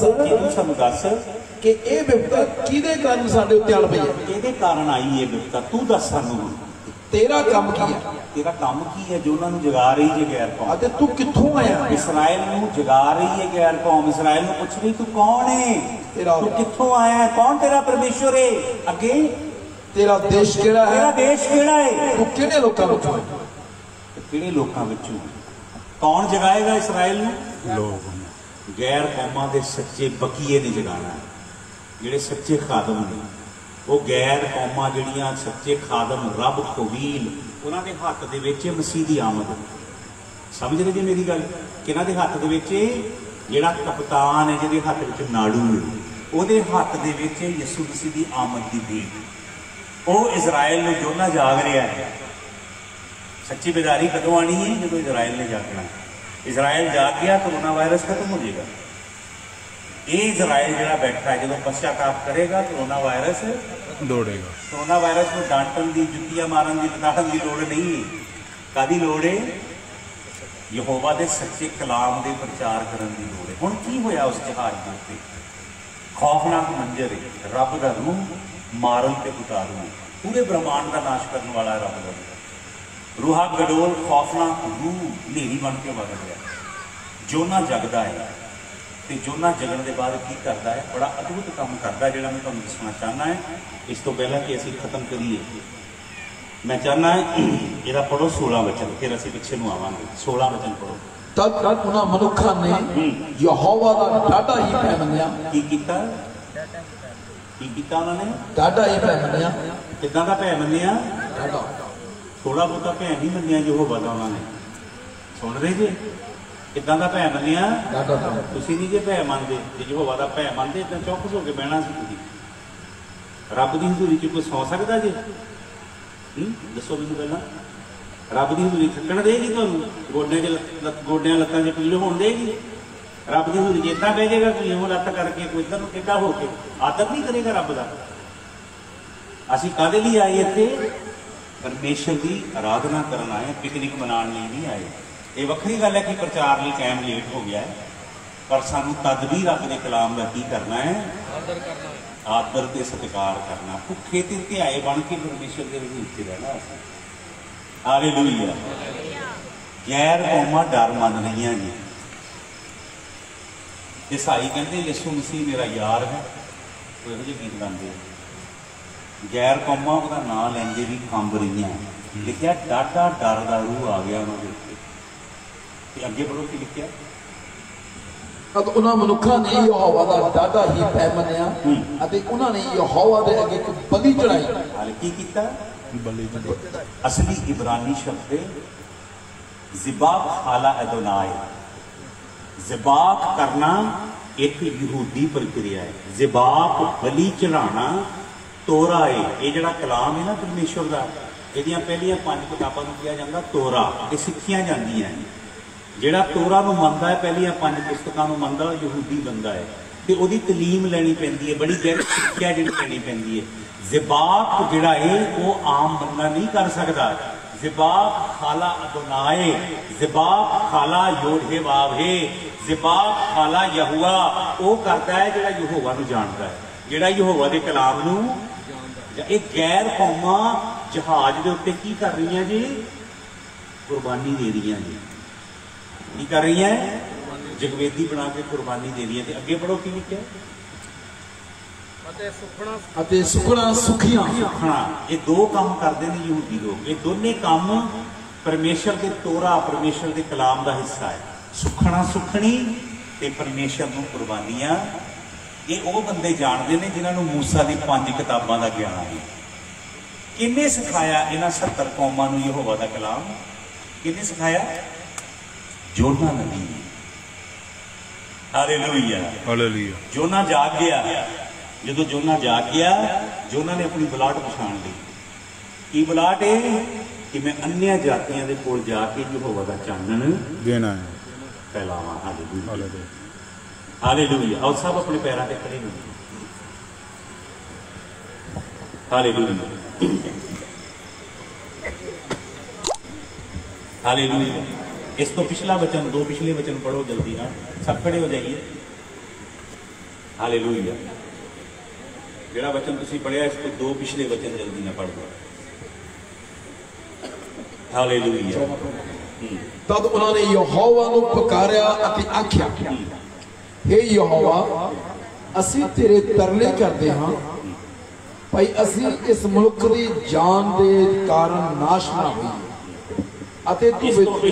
कि ये विपता किहदे कारण साडे उत्ते आण पई है, किहदे कारण आई है विपता, तू दस सानू, तेरा काम की है, तेरा काम की है जो उन्होंने जगा रही है गैर कौम, अते तू कित्थों आया। इसराइल नूं जगा रही है गैर कौम, इसराइल नूं पुछ रही तू कौन है, तू कित्थों आया है, कौन तेरा परमेश्वर है, अगे तेरा देश किहड़ा है, तेरा देश किहड़ा है, तू किहड़े लोकां विचों है, किहड़े लोकां विचों। कौन जगाएगा इसराइल नूं? लोग गैर कौमां दे सच्चे बकीए ने जगाना है, जिहड़े सच्चे खादम ने, वो गैर कौमां जिहड़ियां सच्चे खादम रब खवील, उन्हां दे हत्थ दे विच मसीह दी आमद। समझ रहे जी मेरी गल? किन्हां दे हत्थ दे विच? जिहड़ा कप्तान है, जिहदे हत्थ विच नाड़ू है, ਉਹਦੇ हत्थ दे विच यसू मसीह दी आमद दी भेंट। वो इजराइल नूं जोना जाग रहा है। सच्ची बेदारी कदों आनी है? जो इजराइल ने जागना। इजराइल जाग गया, कोरोना वायरस खत्म हो जाएगा। ये इजराइल जो बैठा है, जो पश्चाताप करेगा, कोरोना वायरस दौड़ेगा। कोरोना वायरस को डांटन की, जुत्तियां मारन की, लताड़न की लोड़ नहीं। कादी लोड़ है? यहोवा के सच्चे कलाम के प्रचार करने की लोड़ है। हुण की होया उस जहाज के उत्ते? खौफनाक मंजर है, रब का रूह मारन ते उतारू, पूरे ब्रह्मांड का नाश करने वाला रब का रूहा गडोल खौफनाक रूह नेरी बन के वग गया। जोना जगदा है, तो जोना जगन के बाद की करता है? बड़ा अद्भुत काम करता है, जो मैं तुहानूं दसना चाहना है। इस तो पहला कि असीं खत्म करिए, मैं चाहना है इहदा पढ़ो 16 वचन, फिर असीं पिछे नूं आवांगे। 16 वचन पढ़ो। तद उन्हां मनुखां ने यहोवा दा डाढा ही भै मन्निया। की कीता? की कीता उन्होंने? डाढा ही भै मन्निया। किदां दा भै मन्निया? डाढा। थोड़ा बहुता भै नहीं मन्निया यहोवा दा उन्होंने। सुन रहे जी? किदां दा भै मन्निया? डाढा। तुसीं नहीं जे भै मनदे, जे यहोवा दा भै मनदे तां चौकस हो के बहना सी तुसीं। रब दी हजूरी च कोई सौ सकदा जी? दसो मैनूं पहलां। रब की हजूरी थकन देगी? तुहानूं गोडियां लत्तां च पीड़ होण देगी? रब की हजूरी इदां बह जाएगा कोई इहों लत्त करके, कोई इधर टेढ़ा हो के आदर नहीं करेगा रब का? असीं काहदे लई आए इत्थे? परमेश्वर की आराधना करन आए, पिकनिक मनाउण लई नहीं आए। ये वक्री गल है कि प्रचार लई टाइम लेट हो गया है, पर सानूं तद भी रब के कलाम का की करना है? आदर ते सत्कार करना। भुखे ते ध्याए बन के परमेश्वर के हजूर च रहना असीं। हालेलूया। गैर कौमां डर मन रही जी। ईसाई कहते यसू मसीह मेरा यार है, वो यहो जिहे गीत गाते। गैर कौमां उसका नाम लेंदे भी कंब रही हैं। लिखिया डाढा डर का रूह आ गया उन्होंने उत्ते। अगे पढ़ो की लिखिया? तद उन्हां मनुखां ने यहोवा दा डाढा ही भै मन्निया अते उन्हां ने यहोवा दे अगे एक बलि चढ़ाई। हाले की कीता? असली इब्रानी शब्द ज़िबाक खाला अदोनाय। ज़िबाक करना एक यहूदी प्रक्रिया है। ज़िबाक बलि चढ़ाना तोरा है। ये जिहड़ा कलाम है ना परमेश्वर का, इहदियां पहलियां 5 किताबां नूं कहा जांदा तोरा। ये सिੱਖੀਆਂ ਜਾਂਦੀਆਂ हैं। जिहड़ा तोरा नूं मनदा है, पहलियां 5 पुस्तकां नूं मनदा, यहूदी बंदा है, तो उसकी तलीम लैनी पैंदी है। बड़ी गहरी सिੱਖਿਆ जिहड़ी लैनी पैंदी है। ज़िबाक जिहड़ा है वो आम बंदा नहीं कर सकता। ज़िबाक खाला अदोनाए, ज़िबाक खाला योधे वावे, ज़िबाक खाला यहोवा वो करता है जिहड़ा यहोवा नूं जानदा है, जिहड़ा यहोवा दे कलाम नूं। एक गैर कौमां जहाज के उत्ते की कर रही हैं जी? कुर्बानी दे रही हैं जी। की कर रही हैं? जगवेदी बना के कुर्बानी दे रही हैं। अगे पढ़ो की लिखिया? सुखना सुखियां। सुखना, ये दो काम करते हैं यहूदी लोग। ये दोने काम परमेश्वर के तोरा, परमेश्वर के कलाम का हिस्सा है। सुखना सुखनी ते परमेश्वर नूं कुर्बानियां। ये वो बंदे जानते हैं जिन्होंने मूसा की 5 किताबों का ज्ञान है। किन्ने सिखाया इन्हां 70 कौमां नूं यहोवा दा कलाम? किन्ने सिखाया? जोना नबी ने। Hallelujah hallelujah. जोना जाग गया। जो जोना जाग गया, जोना ने अपनी बुलाहट पछाण ली। की बुलाहट है कि मैं अन्य जातियों के कोल जाके यहोवा दा चानन देना है, फैलावां। Hallelujah hallelujah hallelujah. और सब अपने पैरों पे खड़े होंगे। Hallelujah hallelujah. इस तो पिछला वचन, 2 पिछले वचन पढ़ो जल्दी ना, सब खड़े हो जाइए। हालेलुया। जिहड़ा वचन तुसीं पढ़िया, इसको 2 पिछले वचन जल्दी ना पढ़ दो। हालेलुया। तद उन्होंने यहोवा नूं पुकारिया अते आख्या, हे यहोवा असीं तेरे तरले करते हाँ, भाई असीं इस मुल्क की जान के कारण नाश ना होईए। अते तू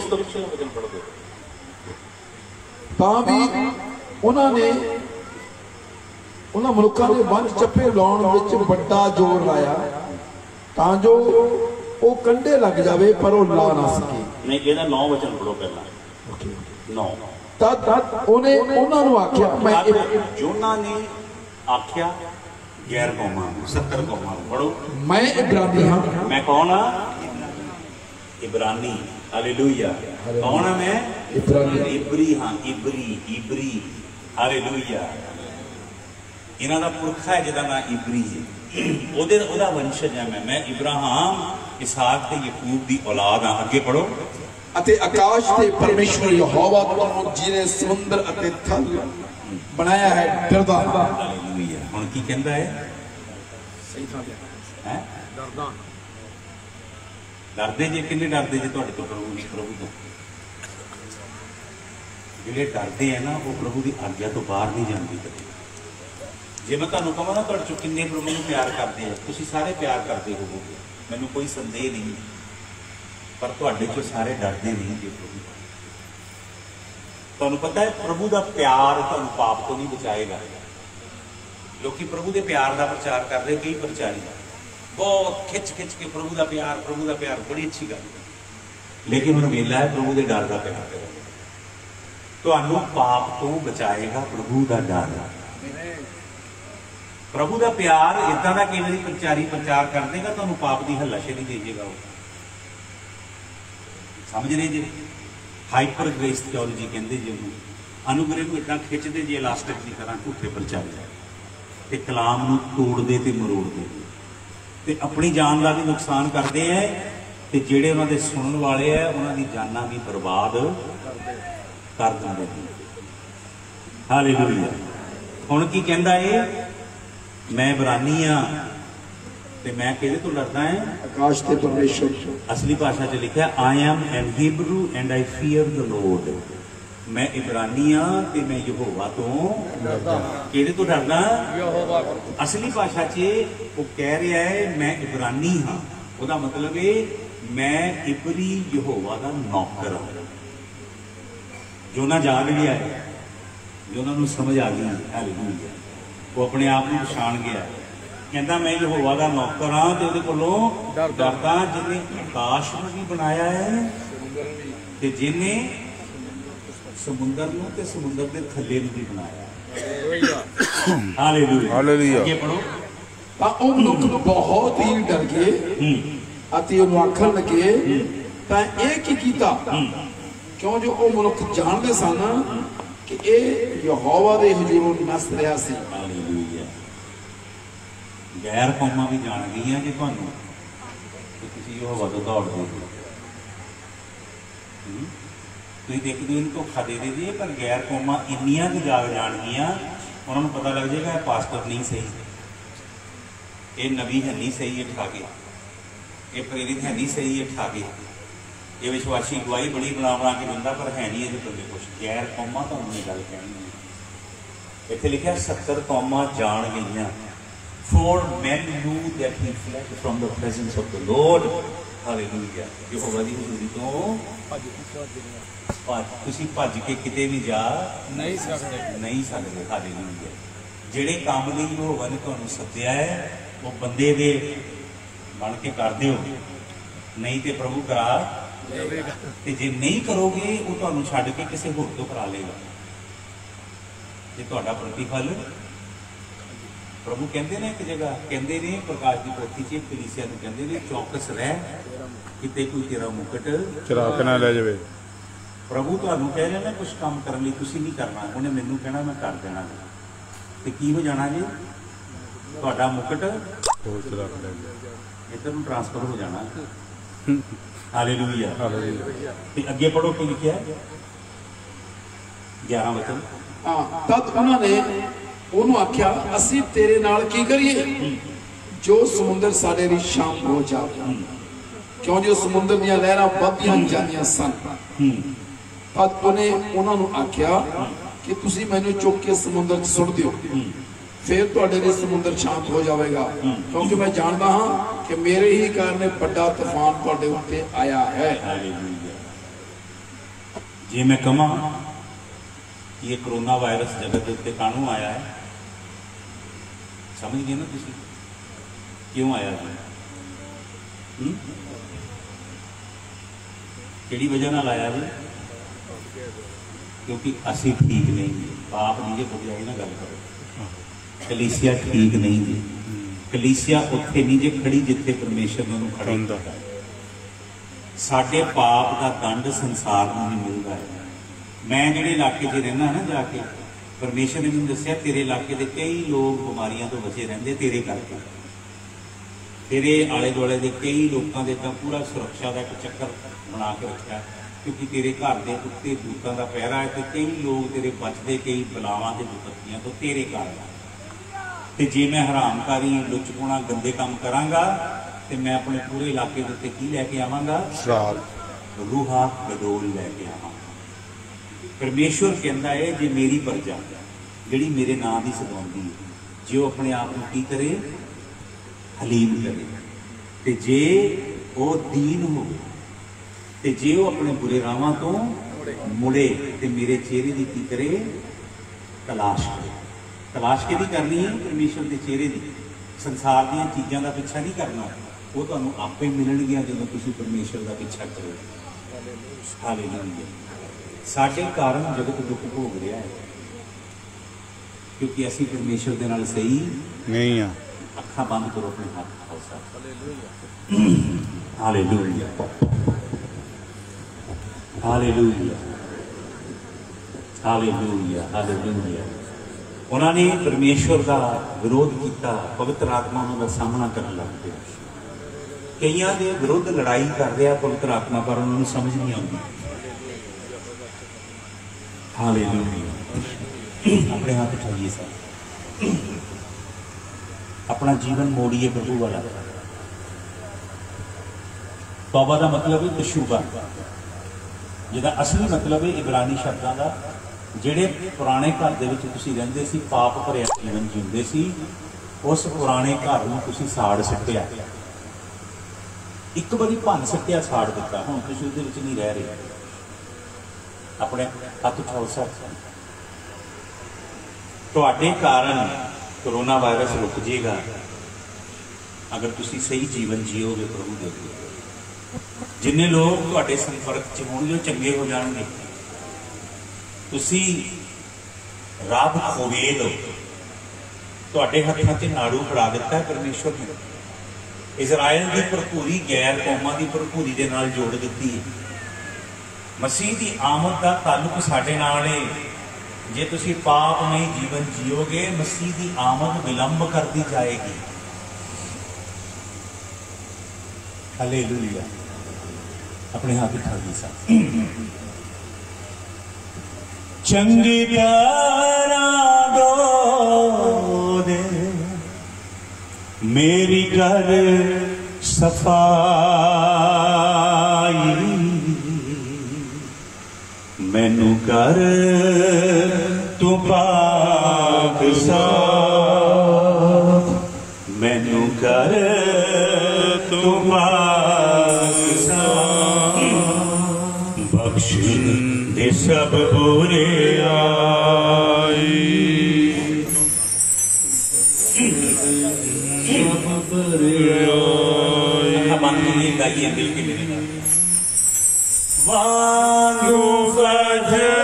तां भी उन्होंने उन्होंने मुल्कों के वंश चप्पे लाउण विच बड़ा जोर लाया तां जो वो कंडे लग जाए पर वो ला ना सके। नहीं, ਇਹਦਾ 9 वचन पढ़ो पहला। 9 तद उन्हें उन्होंने आख्या, मैं जोना ने आख्या गैर कौमां नूं, 70 कौमां नूं पढ़ो, मैं इब्रानी हाँ। मैं कौन हाँ? इब्रानी। हालेलुया। कौन है मैं? इब्रानी। इब्री हाँ, इब्री इब्री। हालेलुया। इन्हां दा पुरखा है जिहदा नाम इब्री है, ओदा वंशज है मैं इब्राहिम, इसहाक ते याकूब दी औलाद हाँ। अगे पढ़ो। अते आकाश ते परमेश्वर यहोवा तो जिने समुद्र अते थल बनाया है डरदा। हालेलुया। हुण की कहंदा है? सही था हैं? डरदा। डरदे जे? किन्ने डरदे जे तुहाडे तो? प्रभु तो जिहड़े डरदे है ना, वो प्रभु की आज्ञा तो बाहर नहीं जाती कभी। जे मैं तुहानूं कहां ना तुहाडे चों किन्ने प्रभु नूं प्यार करते हैं, तुसीं सारे प्यार करते होवोगे, मैनूं कोई संदेह नहीं, पर तुहाडे चों सारे डरदे नहीं जे प्रभु। तुहानूं पता है प्रभु का प्यार तुहानूं पाप तो नहीं बचाएगा। लोग प्रभु के प्यार का प्रचार कर रहे, कई प्रचारी बहुत खिच खिच के प्रभु का प्यार, बड़ी अच्छी गल, लेकिन हम वेला है प्रभु के डर का प्यार करो। तुहानूं पाप तो बचाएगा प्रभु का डर। प्रभु का प्यार इदा का कई बार प्रचारी प्रचार कर देगा, तुहानूं पाप की हल्लाशेरी दे देगा। वो समझ रहे जी? हाइपर ग्रेस थियोलॉजी कहते जी उन्होंने। अनुग्रह को इतना खिंचते जी इलास्टिक की तरह झूठे प्रचारी ते कलाम नूं तोड़ते ते मरोड़ते ते अपनी जान का भी नुकसान करते हैं, ते जिहड़े उन्होंने सुनने वाले है उन्होंने जाना भी बर्बाद कर देंगे। हालेलुया। हुण की कहंदा है? मैं इब्रानी हाँ ते मैं किहदे तो डरदा है? आकाश ते परमेश्वर। असली भाषा च लिखा I am an Hebrew and I fear the Lord. मैं इब्रानी हाँ ते मैं यहोवा तो किहदे तो डरदा? यहोवा। असली भाषा च वो कह रहा है मैं इब्रानी हाँ, उसका मतलब है मैं इब्री यहोवा का नौकर हाँ। जोना जाग गया है, जोना नूं समझ आ गई। हालेलुया। वो अपने आप को पछाण गया, कहता मैं यहोवा का नौकर हाँ ते उहदे कोलों डरदा, जिन्हें आकाश नूं भी बनाया है ते जिन्हें समुंदर नूं ते समुंदर दे थल्ले नूं भी बनाया। हालेलुया। हालेलुया। आगे पढ़ो। तां ओह मनुख बहुत ही डर गए अते उहनूं आखण लगे तां इह की कीता, क्यों जो वह मनुख जानते सन कि यह यहोवा दे हजूरों नस रहा सी। गैर कौमां भी जान गई जे तुहानूं कि तुसीं ओह हवा तो दौड़दे हो। तुसीं देखदे हो धोखा दे दे पर गैर कौमां इन्नियां कुछ जाग जाणगियां उन्होंने पता लग जाएगा पास्टर नहीं सही, ये नबी है नहीं सही, ये ठा ये प्रेरित है नहीं सही, ये ठा ये विश्वासी गवाही बड़ी बना के दिंदा पर है नहीं ये बंदे कुछ। गैर कौमां तुहानूं ये गल कहनी है। इत्थे लिखिया 70 कौमां जान गईयां। For men knew that he fled from the presence of the Lord. Hallelujah. यहोवा दी हुजूरी तो तुसीं भज के किते भी जा नहीं सकदे। हालेलूया। जिहड़े काम लई यहोवा ने तुहानूं सद्दिया है वो बंदे दे बन के कर दिओ, नहीं तो प्रभु करा ते जे नहीं करोगे वो तुहानूं छड्ड के किसी होर तों करा लेगा। जे तुहाडा प्रतिफल प्रभु कहते हैं एक जगह कहते ने प्रकाश की पोथी च कलीसिया नूं कहते ने चौकस रह किते कोई तेरा मुकट चुरा के ना ले जावे। प्रभु तुहानूं कह रहे हैं कुछ काम करने लई तुसीं नहीं करना, उन्हें मैनूं कहना मैं कर देना ते की हो जाना जी तुहाडा मुकट वो चुरा के ले जावे, इधर नूं ट्रांसफर हो जाना। हालेलुया। ते अगे पढ़ो की लिखिया 11 वचन। हाँ तद उन्होंने ਉਹਨੂੰ ਆਖਿਆ ਅਸੀਂ ਤੇਰੇ ਨਾਲ ਕੀ ਕਰੀਏ ਜੋ ਸਮੁੰਦਰ ਸਾਡੇ ਲਈ ਸ਼ਾਮ ਹੋ ਜਾਵੇ, ਕਿਉਂ ਜੋ ਸਮੁੰਦਰ ਦੀਆਂ ਲਹਿਰਾਂ ਵੱਧਦੀਆਂ ਜਾਂਦੀਆਂ ਸਨ। ਤਦ ਉਹਨੇ ਉਹਨਾਂ ਨੂੰ ਆਖਿਆ ਕਿ ਤੁਸੀਂ ਮੈਨੂੰ ਚੁੱਕ ਕੇ ਸਮੁੰਦਰ 'ਚ ਸੁੱਟ ਦਿਓ, ਫਿਰ ਤੁਹਾਡੇ ਲਈ ਸਮੁੰਦਰ ਸ਼ਾਂਤ ਹੋ ਜਾਵੇਗਾ, ਕਿਉਂਕਿ ਮੈਂ ਜਾਣਦਾ ਹਾਂ ਕਿ ਮੇਰੇ ਹੀ ਕਾਰਨ ਵੱਡਾ ਤੂਫਾਨ ਤੁਹਾਡੇ ਉੱਤੇ ਆਇਆ ਹੈ। ਜੇ ਮੈਂ ਕਹਾਂ ये कोरोना वायरस जगत के उत्ते कानूं आया है, समझ गए ना तुसीं क्यों आया जी? किहड़ी वजह नाल आया जी? क्योंकि असी ठीक नहीं जी। पाप नहीं जे बुझाई ना गल करो। कलीसिया ठीक नहीं जी। कलीसिया उत्थे नहीं जे खड़ी जिथे परमेश्वर ने उन्होंने खड़ा कीता। साडे पाप का दंड संसार में नहीं मिलता है। मैं जिहड़े इलाके 'च रहना ना जाके परमेश्वर ने मैनूं दस्सिया तेरे इलाके के कई लोग बीमारियां तो बचे रहंदे तेरे करके। तेरे आले दुआले के कई लोगों के पूरा सुरक्षा का एक चक्कर बना के रखा, क्योंकि तेरे घर के उत्ते दूतां का पहरा है तो कई लोग तेरे बचते कई बलावां ते विपत्तियां तो तेरे कारण। तो जे मैं हरामकारी लुचपुणा गंदे काम करांगा तो मैं अपने पूरे इलाके के उत्ते की लैके आवांगा? रूहा गडोल लैके आवांगा। परमेश्वर कहता है जे मेरी प्रजा जिहड़ी मेरे नाम की सदाउंदी है जे वो अपने आप को की करे हलीम करे, ते जे वो दीन हो, ते जे वो अपने बुरे रावां तो मुड़े ते मेरे चेहरे की की करे तलाश करे। तलाश के करनी है परमेश्वर के चेहरे की। संसार दी चीज़ों का पिछा नहीं करना, वो तुहानूं आपे मिलणगियां जदों तुसीं परमेश्वर का पिछा करो। हालेलुया। साडे कारण जगत दुख भोग रहा है क्योंकि असी परमेश्वर के नाल सही नहीं है। अखां बंद करो अपने हाथ Khalsa. Hallelujah. Hallelujah. Hallelujah. Hallelujah. उन्होंने परमेश्वर का विरोध किया, पवित्र आत्मा उन्होंने सामना करने लग पे। कईयां दे विरुद्ध लड़ाई कर रहा पवित्र आत्मा, पर उन्होंने समझ नहीं आती। हालेलुया। अपने हाथ उठाइए सर, अपना जीवन मोड़िए प्रभु वाला। तौबा का मतलब है तशूबा, जिहदा असली मतलब है इबरानी शब्दों का। जिहड़े पुराने घर दे विच तुसीं रहिंदे सी, पाप भरिया जीवन जींदे सी, उस पुराने घर नूं तुसीं साड़ सट्टिया। एक बारी भन सट्टिया, साड़ दिता, हुण तुसीं उहदे विच नहीं रह रहे। अपने हाथ उठाओ सर। तुहाडे कारण कोरोना वायरस रुक जाएगा अगर तुसीं सही जीवन जियोगे प्रभु दे अगे। जिन्ने लोग तुहाडे संपर्क च होणगे चंगे हो जाणगे। तुसीं रब खोवेल हो, तुहाडे हत्थां 'च नाड़ू फड़ा दिता है परमेश्वर ने। इजराइल की भरपूरी गैर कौमां की भरपूरी दे नाल जोड़ दिती है। मसीह की आमद का ताल्लुक साडे नाल है। जे तुसीं पाप नहीं जीवन जियोगे, मसीह की आमद विलंब कर दी जाएगी। हालेलुया। अपने हाथ उठा दी सा चंगी तरह दो दे मेरी घर सफाई मैनू कर तू पाक साफ मैनू कर तू पाक साफ बख्श दे सब बुरे आई गाइए मिलके मेरे वांगू